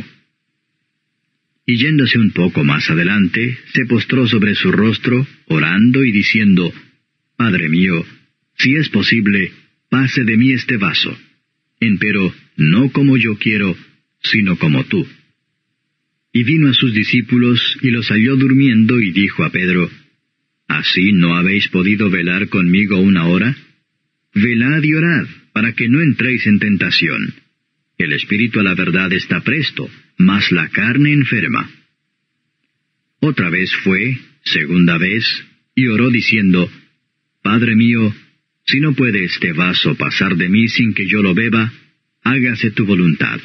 Y yéndose un poco más adelante, se postró sobre su rostro, orando y diciendo, Padre mío, si es posible, pase de mí este vaso. Empero, no como yo quiero, sino como tú. Y vino a sus discípulos, y los halló durmiendo, y dijo a Pedro, ¿así no habéis podido velar conmigo 1 hora? Velad y orad, para que no entréis en tentación. El espíritu a la verdad está presto, mas la carne enferma. Otra vez fue, segunda vez, y oró diciendo, Padre mío, si no puede este vaso pasar de mí sin que yo lo beba, hágase tu voluntad.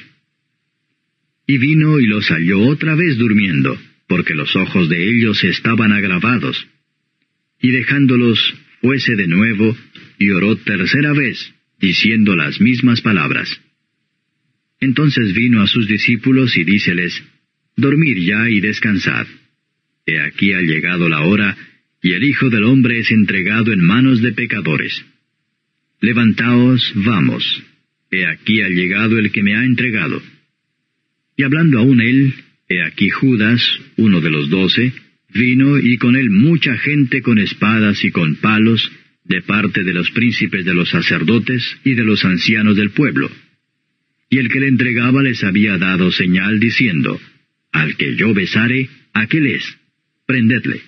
Y vino y los halló otra vez durmiendo, porque los ojos de ellos estaban agravados. Y dejándolos, fuese de nuevo, y oró 3ª vez, diciendo las mismas palabras. Entonces vino a sus discípulos y díceles, dormid ya y descansad. He aquí ha llegado la hora, y el Hijo del Hombre es entregado en manos de pecadores. Levantaos, vamos. He aquí ha llegado el que me ha entregado. Y hablando aún él, he aquí Judas, uno de los 12, vino y con él mucha gente con espadas y con palos, de parte de los príncipes de los sacerdotes y de los ancianos del pueblo. Y el que le entregaba les había dado señal diciendo, al que yo besare, aquel es, prendedle.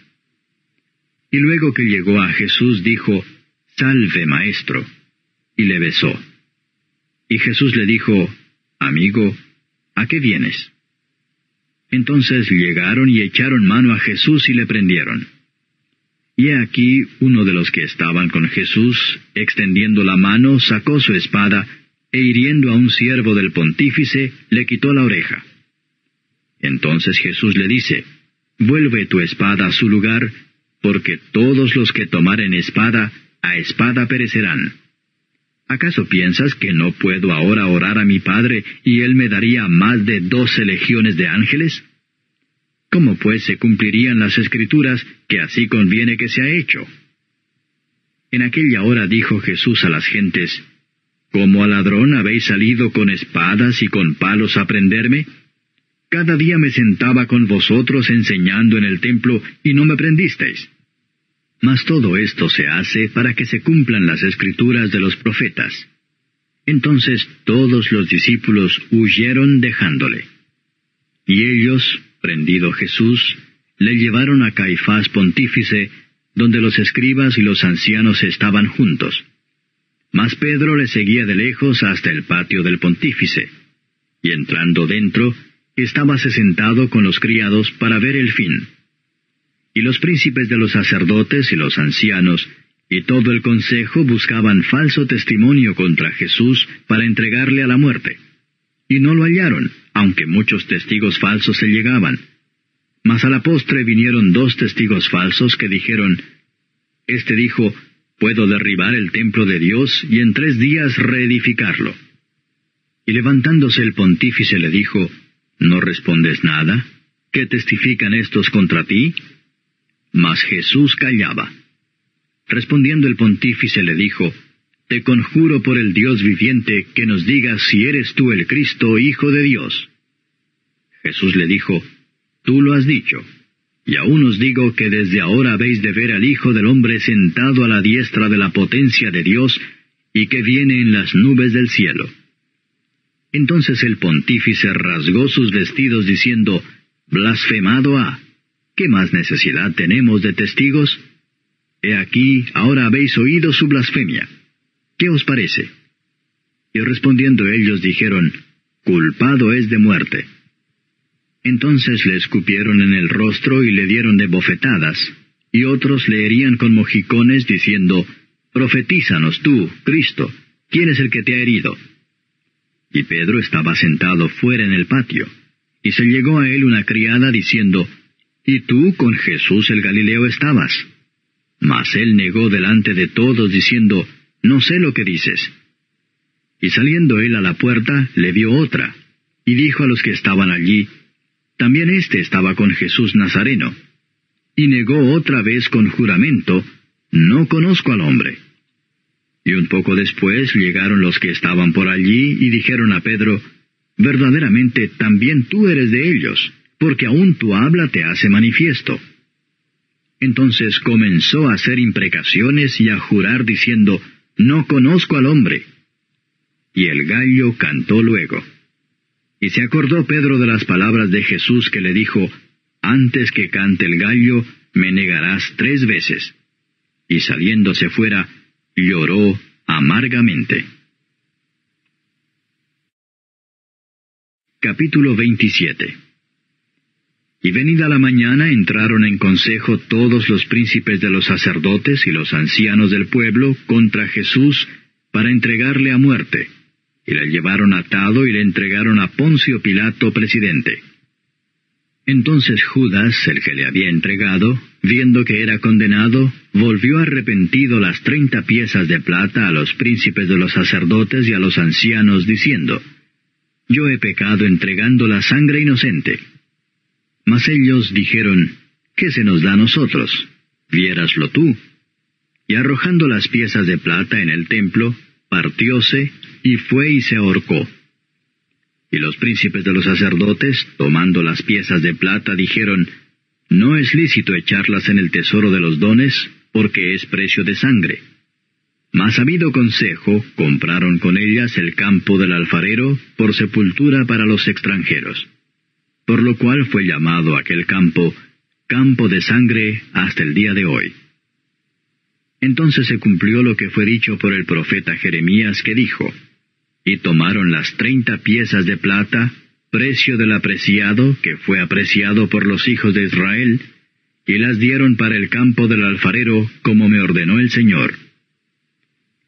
Y luego que llegó a Jesús dijo, salve, maestro, y le besó. Y Jesús le dijo, amigo, ¿a qué vienes? Entonces llegaron y echaron mano a Jesús y le prendieron. Y he aquí uno de los que estaban con Jesús, extendiendo la mano, sacó su espada, e hiriendo a un siervo del pontífice, le quitó la oreja. Entonces Jesús le dice, «Vuelve tu espada a su lugar, porque todos los que tomaren espada, a espada perecerán. ¿Acaso piensas que no puedo ahora orar a mi Padre, y Él me daría más de 12 legiones de ángeles? ¿Cómo pues se cumplirían las Escrituras, que así conviene que sea hecho?» En aquella hora dijo Jesús a las gentes, «¿Como a ladrón habéis salido con espadas y con palos a prenderme? Cada día me sentaba con vosotros enseñando en el templo, y no me prendisteis. Mas todo esto se hace para que se cumplan las Escrituras de los profetas». Entonces todos los discípulos huyeron dejándole. Y ellos, prendido Jesús, le llevaron a Caifás pontífice, donde los escribas y los ancianos estaban juntos. Mas Pedro le seguía de lejos hasta el patio del pontífice, y entrando dentro, estábase sentado con los criados para ver el fin. Y los príncipes de los sacerdotes y los ancianos, y todo el consejo buscaban falso testimonio contra Jesús para entregarle a la muerte. Y no lo hallaron, aunque muchos testigos falsos se llegaban. Mas a la postre vinieron 2 testigos falsos que dijeron, «Este dijo, puedo derribar el templo de Dios y en 3 días reedificarlo». Y levantándose el pontífice le dijo, «¿No respondes nada? ¿Qué testifican estos contra ti?» Mas Jesús callaba. Respondiendo el pontífice le dijo, «Te conjuro por el Dios viviente que nos digas si eres tú el Cristo, Hijo de Dios». Jesús le dijo, «Tú lo has dicho, y aún os digo que desde ahora habéis de ver al Hijo del Hombre sentado a la diestra de la potencia de Dios, y que viene en las nubes del cielo». Entonces el pontífice rasgó sus vestidos diciendo, «Blasfemado ha. ¿Qué más necesidad tenemos de testigos? He aquí, ahora habéis oído su blasfemia. ¿Qué os parece?» Y respondiendo ellos dijeron, «Culpado es de muerte». Entonces le escupieron en el rostro y le dieron de bofetadas, y otros le herían con mojicones diciendo, «Profetízanos tú, Cristo, ¿quién es el que te ha herido?» Y Pedro estaba sentado fuera en el patio, y se llegó a él una criada diciendo, «¿Y tú con Jesús el Galileo estabas?» Mas él negó delante de todos diciendo, «No sé lo que dices». Y saliendo él a la puerta, le vio otra, y dijo a los que estaban allí, «También éste estaba con Jesús Nazareno». Y negó otra vez con juramento, «No conozco al hombre». Y un poco después llegaron los que estaban por allí y dijeron a Pedro, «Verdaderamente también tú eres de ellos, porque aún tu habla te hace manifiesto». Entonces comenzó a hacer imprecaciones y a jurar diciendo, «No conozco al hombre». Y el gallo cantó luego. Y se acordó Pedro de las palabras de Jesús que le dijo, «Antes que cante el gallo, me negarás 3 veces». Y saliéndose fuera, lloró amargamente. Capítulo 27. Y venida la mañana entraron en consejo todos los príncipes de los sacerdotes y los ancianos del pueblo contra Jesús para entregarle a muerte, y le llevaron atado y le entregaron a Poncio Pilato presidente. Entonces Judas, el que le había entregado, viendo que era condenado, volvió arrepentido las 30 piezas de plata a los príncipes de los sacerdotes y a los ancianos, diciendo, «Yo he pecado entregando la sangre inocente». Mas ellos dijeron, «¿Qué se nos da a nosotros? Viéraslo tú». Y arrojando las piezas de plata en el templo, partióse, y fue y se ahorcó. Y los príncipes de los sacerdotes, tomando las piezas de plata, dijeron, «No es lícito echarlas en el tesoro de los dones, porque es precio de sangre». Mas habido consejo, compraron con ellas el campo del alfarero por sepultura para los extranjeros. Por lo cual fue llamado aquel campo, Campo de Sangre, hasta el día de hoy. Entonces se cumplió lo que fue dicho por el profeta Jeremías, que dijo, «Y tomaron las 30 piezas de plata, precio del apreciado, que fue apreciado por los hijos de Israel, y las dieron para el campo del alfarero, como me ordenó el Señor».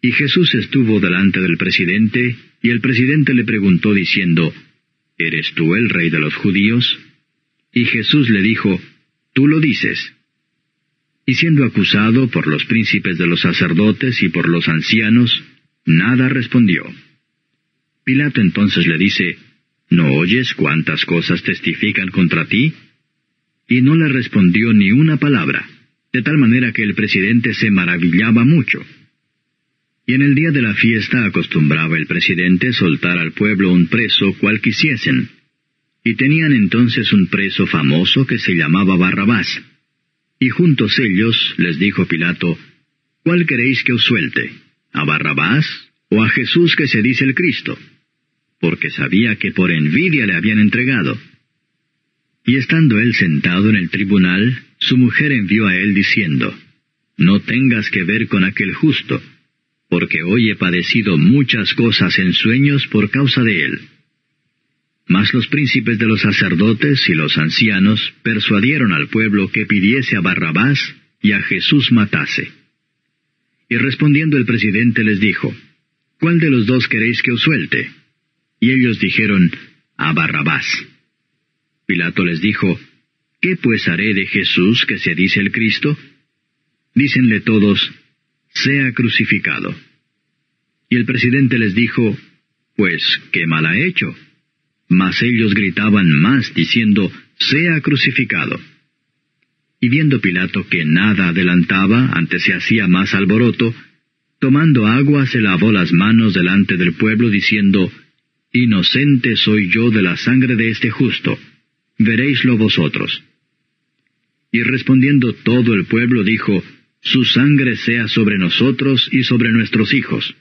Y Jesús estuvo delante del presidente, y el presidente le preguntó diciendo, ¿Eres tú el rey de los judíos? Y Jesús le dijo, Tú lo dices. Y siendo acusado por los príncipes de los sacerdotes y por los ancianos, nada respondió. Pilato entonces le dice, ¿No oyes cuántas cosas testifican contra ti? Y no le respondió ni una palabra, de tal manera que el presidente se maravillaba mucho. Y en el día de la fiesta acostumbraba el presidente soltar al pueblo un preso cual quisiesen. Y tenían entonces un preso famoso que se llamaba Barrabás. Y juntos ellos les dijo Pilato, ¿Cuál queréis que os suelte? ¿A Barrabás o a Jesús que se dice el Cristo? Porque sabía que por envidia le habían entregado. Y estando él sentado en el tribunal, su mujer envió a él diciendo, No tengas que ver con aquel justo, porque hoy he padecido muchas cosas en sueños por causa de él. Mas los príncipes de los sacerdotes y los ancianos persuadieron al pueblo que pidiese a Barrabás y a Jesús matase. Y respondiendo el presidente les dijo, ¿Cuál de los dos queréis que os suelte? Y ellos dijeron, a Barrabás. Pilato les dijo, ¿Qué pues haré de Jesús que se dice el Cristo? Dícenle todos, sea crucificado. Y el presidente les dijo, pues, ¿qué mal ha hecho? Mas ellos gritaban más, diciendo, sea crucificado. Y viendo Pilato que nada adelantaba, antes se hacía más alboroto, tomando agua se lavó las manos delante del pueblo, diciendo, Inocente soy yo de la sangre de este justo, veréislo vosotros. Y respondiendo todo el pueblo dijo, Su sangre sea sobre nosotros y sobre nuestros hijos.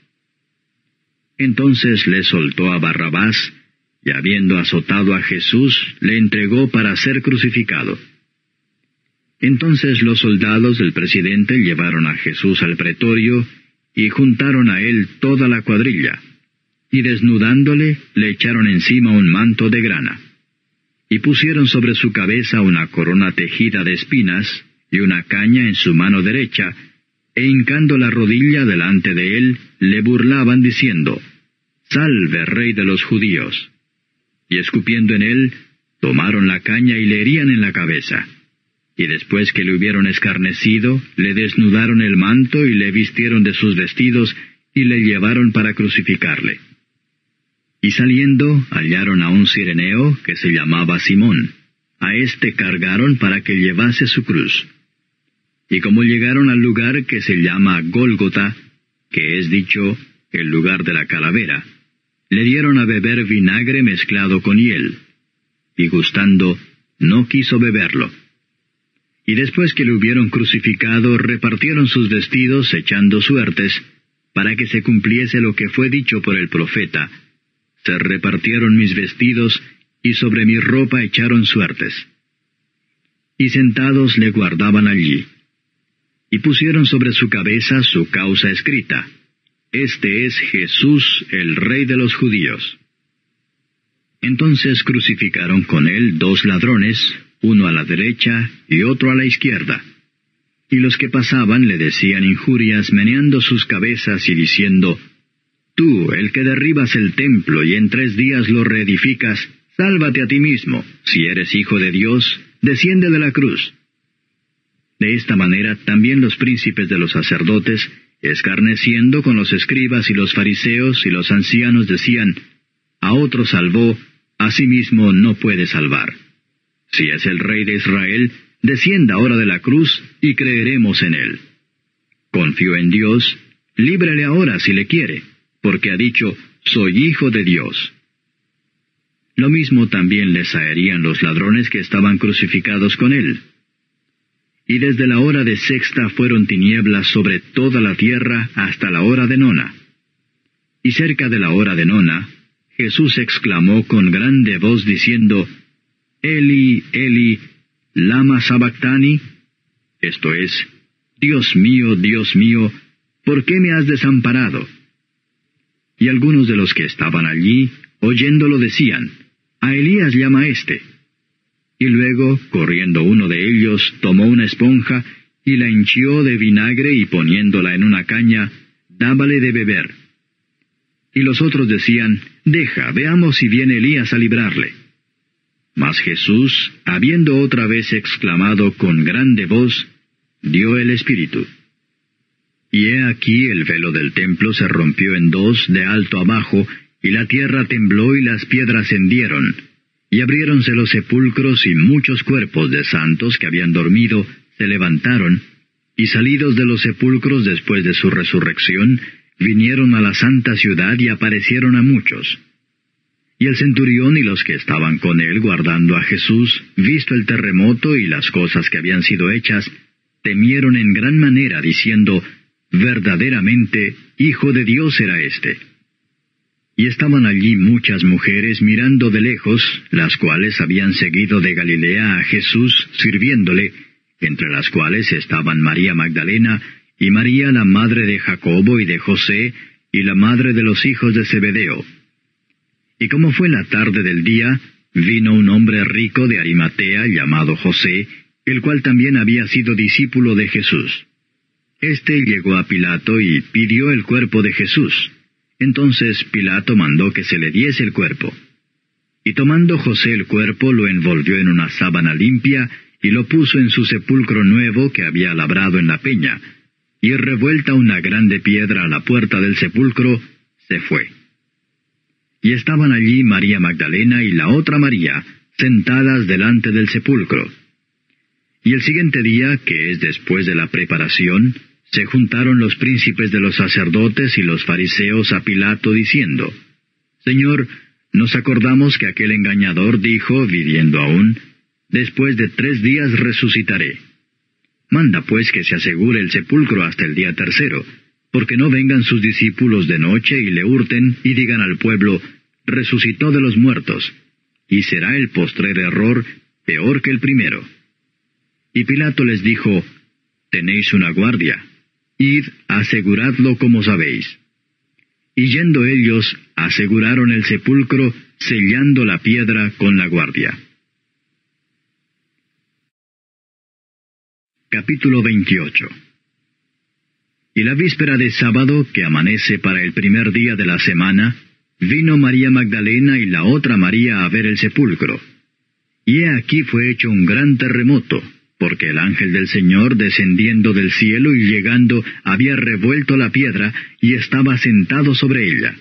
Entonces le soltó a Barrabás, y habiendo azotado a Jesús, le entregó para ser crucificado. Entonces los soldados del presidente llevaron a Jesús al pretorio, y juntaron a él toda la cuadrilla, y desnudándole, le echaron encima un manto de grana, y pusieron sobre su cabeza una corona tejida de espinas, y una caña en su mano derecha, e hincando la rodilla delante de él, le burlaban diciendo, Salve, Rey de los judíos. Y escupiendo en él, tomaron la caña y le herían en la cabeza. Y después que le hubieron escarnecido, le desnudaron el manto y le vistieron de sus vestidos, y le llevaron para crucificarle. Y saliendo, hallaron a un cireneo que se llamaba Simón. A éste cargaron para que llevase su cruz. Y como llegaron al lugar que se llama Gólgota, que es dicho, el lugar de la calavera, le dieron a beber vinagre mezclado con hiel, y gustando, no quiso beberlo. Y después que le hubieron crucificado, repartieron sus vestidos echando suertes, para que se cumpliese lo que fue dicho por el profeta, se repartieron mis vestidos, y sobre mi ropa echaron suertes. Y sentados le guardaban allí. Y pusieron sobre su cabeza su causa escrita, Este es Jesús, el Rey de los judíos. Entonces crucificaron con él 2 ladrones, uno a la derecha y otro a la izquierda. Y los que pasaban le decían injurias, meneando sus cabezas y diciendo, Tú, el que derribas el templo y en 3 días lo reedificas, sálvate a ti mismo. Si eres hijo de Dios, desciende de la cruz. De esta manera también los príncipes de los sacerdotes, escarneciendo con los escribas y los fariseos y los ancianos, decían, A otro salvó, a sí mismo no puede salvar. Si es el Rey de Israel, descienda ahora de la cruz y creeremos en él. Confío en Dios, líbrele ahora si le quiere, porque ha dicho, soy hijo de Dios. Lo mismo también les harían los ladrones que estaban crucificados con él. Y desde la hora de 6 fueron tinieblas sobre toda la tierra hasta la hora de 9. Y cerca de la hora de 9, Jesús exclamó con grande voz diciendo, Eli, Eli, lama sabactani, esto es, Dios mío, ¿por qué me has desamparado? Y algunos de los que estaban allí, oyéndolo, decían, A Elías llama éste. Y luego, corriendo uno de ellos, tomó una esponja, y la hinchió de vinagre, y poniéndola en una caña, dábale de beber. Y los otros decían, deja, veamos si viene Elías a librarle. Mas Jesús, habiendo otra vez exclamado con grande voz, dio el Espíritu. Y he aquí el velo del templo se rompió en dos de alto abajo, y la tierra tembló y las piedras hendieron, y abriéronse los sepulcros, y muchos cuerpos de santos que habían dormido se levantaron, y salidos de los sepulcros después de su resurrección, vinieron a la santa ciudad y aparecieron a muchos. Y el centurión y los que estaban con él guardando a Jesús, visto el terremoto y las cosas que habían sido hechas, temieron en gran manera, diciendo, verdaderamente, Hijo de Dios era éste. Y estaban allí muchas mujeres mirando de lejos, las cuales habían seguido de Galilea a Jesús, sirviéndole, entre las cuales estaban María Magdalena, y María la madre de Jacobo y de José, y la madre de los hijos de Zebedeo. Y como fue la tarde del día, vino un hombre rico de Arimatea, llamado José, el cual también había sido discípulo de Jesús. Este llegó a Pilato y pidió el cuerpo de Jesús. Entonces Pilato mandó que se le diese el cuerpo. Y tomando José el cuerpo, lo envolvió en una sábana limpia, y lo puso en su sepulcro nuevo que había labrado en la peña, y revuelta una grande piedra a la puerta del sepulcro, se fue. Y estaban allí María Magdalena y la otra María, sentadas delante del sepulcro. Y el siguiente día, que es después de la preparación, se juntaron los príncipes de los sacerdotes y los fariseos a Pilato, diciendo, Señor, nos acordamos que aquel engañador dijo, viviendo aún, después de 3 días resucitaré. Manda pues que se asegure el sepulcro hasta el día tercero, porque no vengan sus discípulos de noche y le hurten y digan al pueblo, resucitó de los muertos, y será el postrer error peor que el primero. Y Pilato les dijo, tenéis una guardia, id, aseguradlo como sabéis. Y yendo ellos, aseguraron el sepulcro, sellando la piedra con la guardia. Capítulo 28. Y la víspera de sábado, que amanece para el primer día de la semana, vino María Magdalena y la otra María a ver el sepulcro. Y he aquí fue hecho un gran terremoto, porque el ángel del Señor, descendiendo del cielo y llegando, había revuelto la piedra, y estaba sentado sobre ella.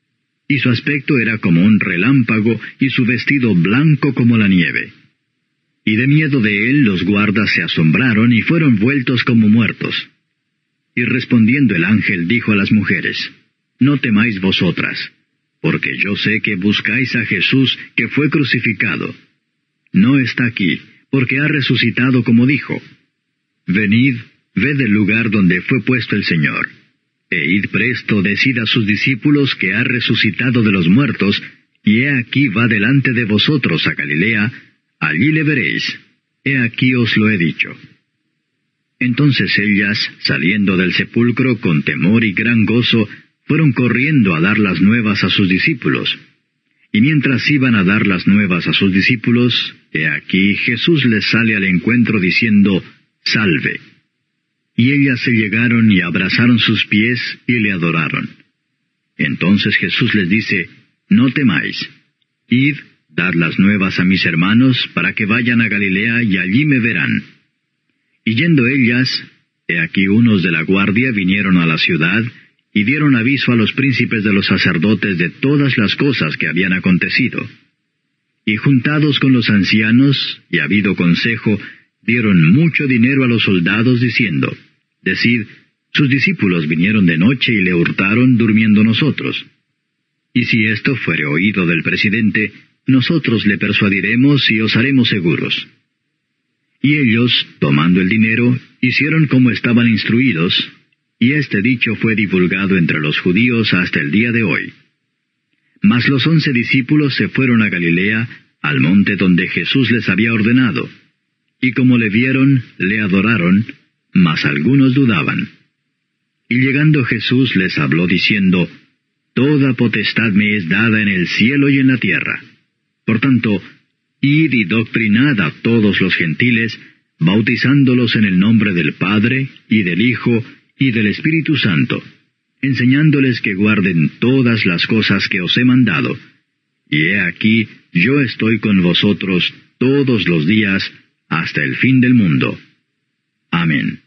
Y su aspecto era como un relámpago, y su vestido blanco como la nieve. Y de miedo de él los guardas se asombraron, y fueron vueltos como muertos. Y respondiendo el ángel dijo a las mujeres, no temáis vosotras, porque yo sé que buscáis a Jesús que fue crucificado. No está aquí, porque ha resucitado como dijo. Venid, ved el lugar donde fue puesto el Señor. E id presto, decid a sus discípulos que ha resucitado de los muertos, y he aquí va delante de vosotros a Galilea, allí le veréis. He aquí os lo he dicho. Entonces ellas, saliendo del sepulcro con temor y gran gozo, fueron corriendo a dar las nuevas a sus discípulos. Y mientras iban a dar las nuevas a sus discípulos, he aquí Jesús les sale al encuentro diciendo, salve. Y ellas se llegaron y abrazaron sus pies y le adoraron. Entonces Jesús les dice, no temáis. Id, dad las nuevas a mis hermanos, para que vayan a Galilea y allí me verán. Y yendo ellas, he aquí unos de la guardia vinieron a la ciudad, y dieron aviso a los príncipes de los sacerdotes de todas las cosas que habían acontecido. Y juntados con los ancianos, y habido consejo, dieron mucho dinero a los soldados, diciendo, decid, sus discípulos vinieron de noche y le hurtaron durmiendo nosotros. Y si esto fuere oído del presidente, nosotros le persuadiremos y os haremos seguros. Y ellos, tomando el dinero, hicieron como estaban instruidos, y este dicho fue divulgado entre los judíos hasta el día de hoy. Mas los 11 discípulos se fueron a Galilea, al monte donde Jesús les había ordenado. Y como le vieron, le adoraron, mas algunos dudaban. Y llegando Jesús les habló diciendo, toda potestad me es dada en el cielo y en la tierra. Por tanto, id y doctrinad a todos los gentiles, bautizándolos en el nombre del Padre, y del Hijo, y del Espíritu Santo, enseñándoles que guarden todas las cosas que os he mandado. Y he aquí, yo estoy con vosotros todos los días, hasta el fin del mundo. Amén.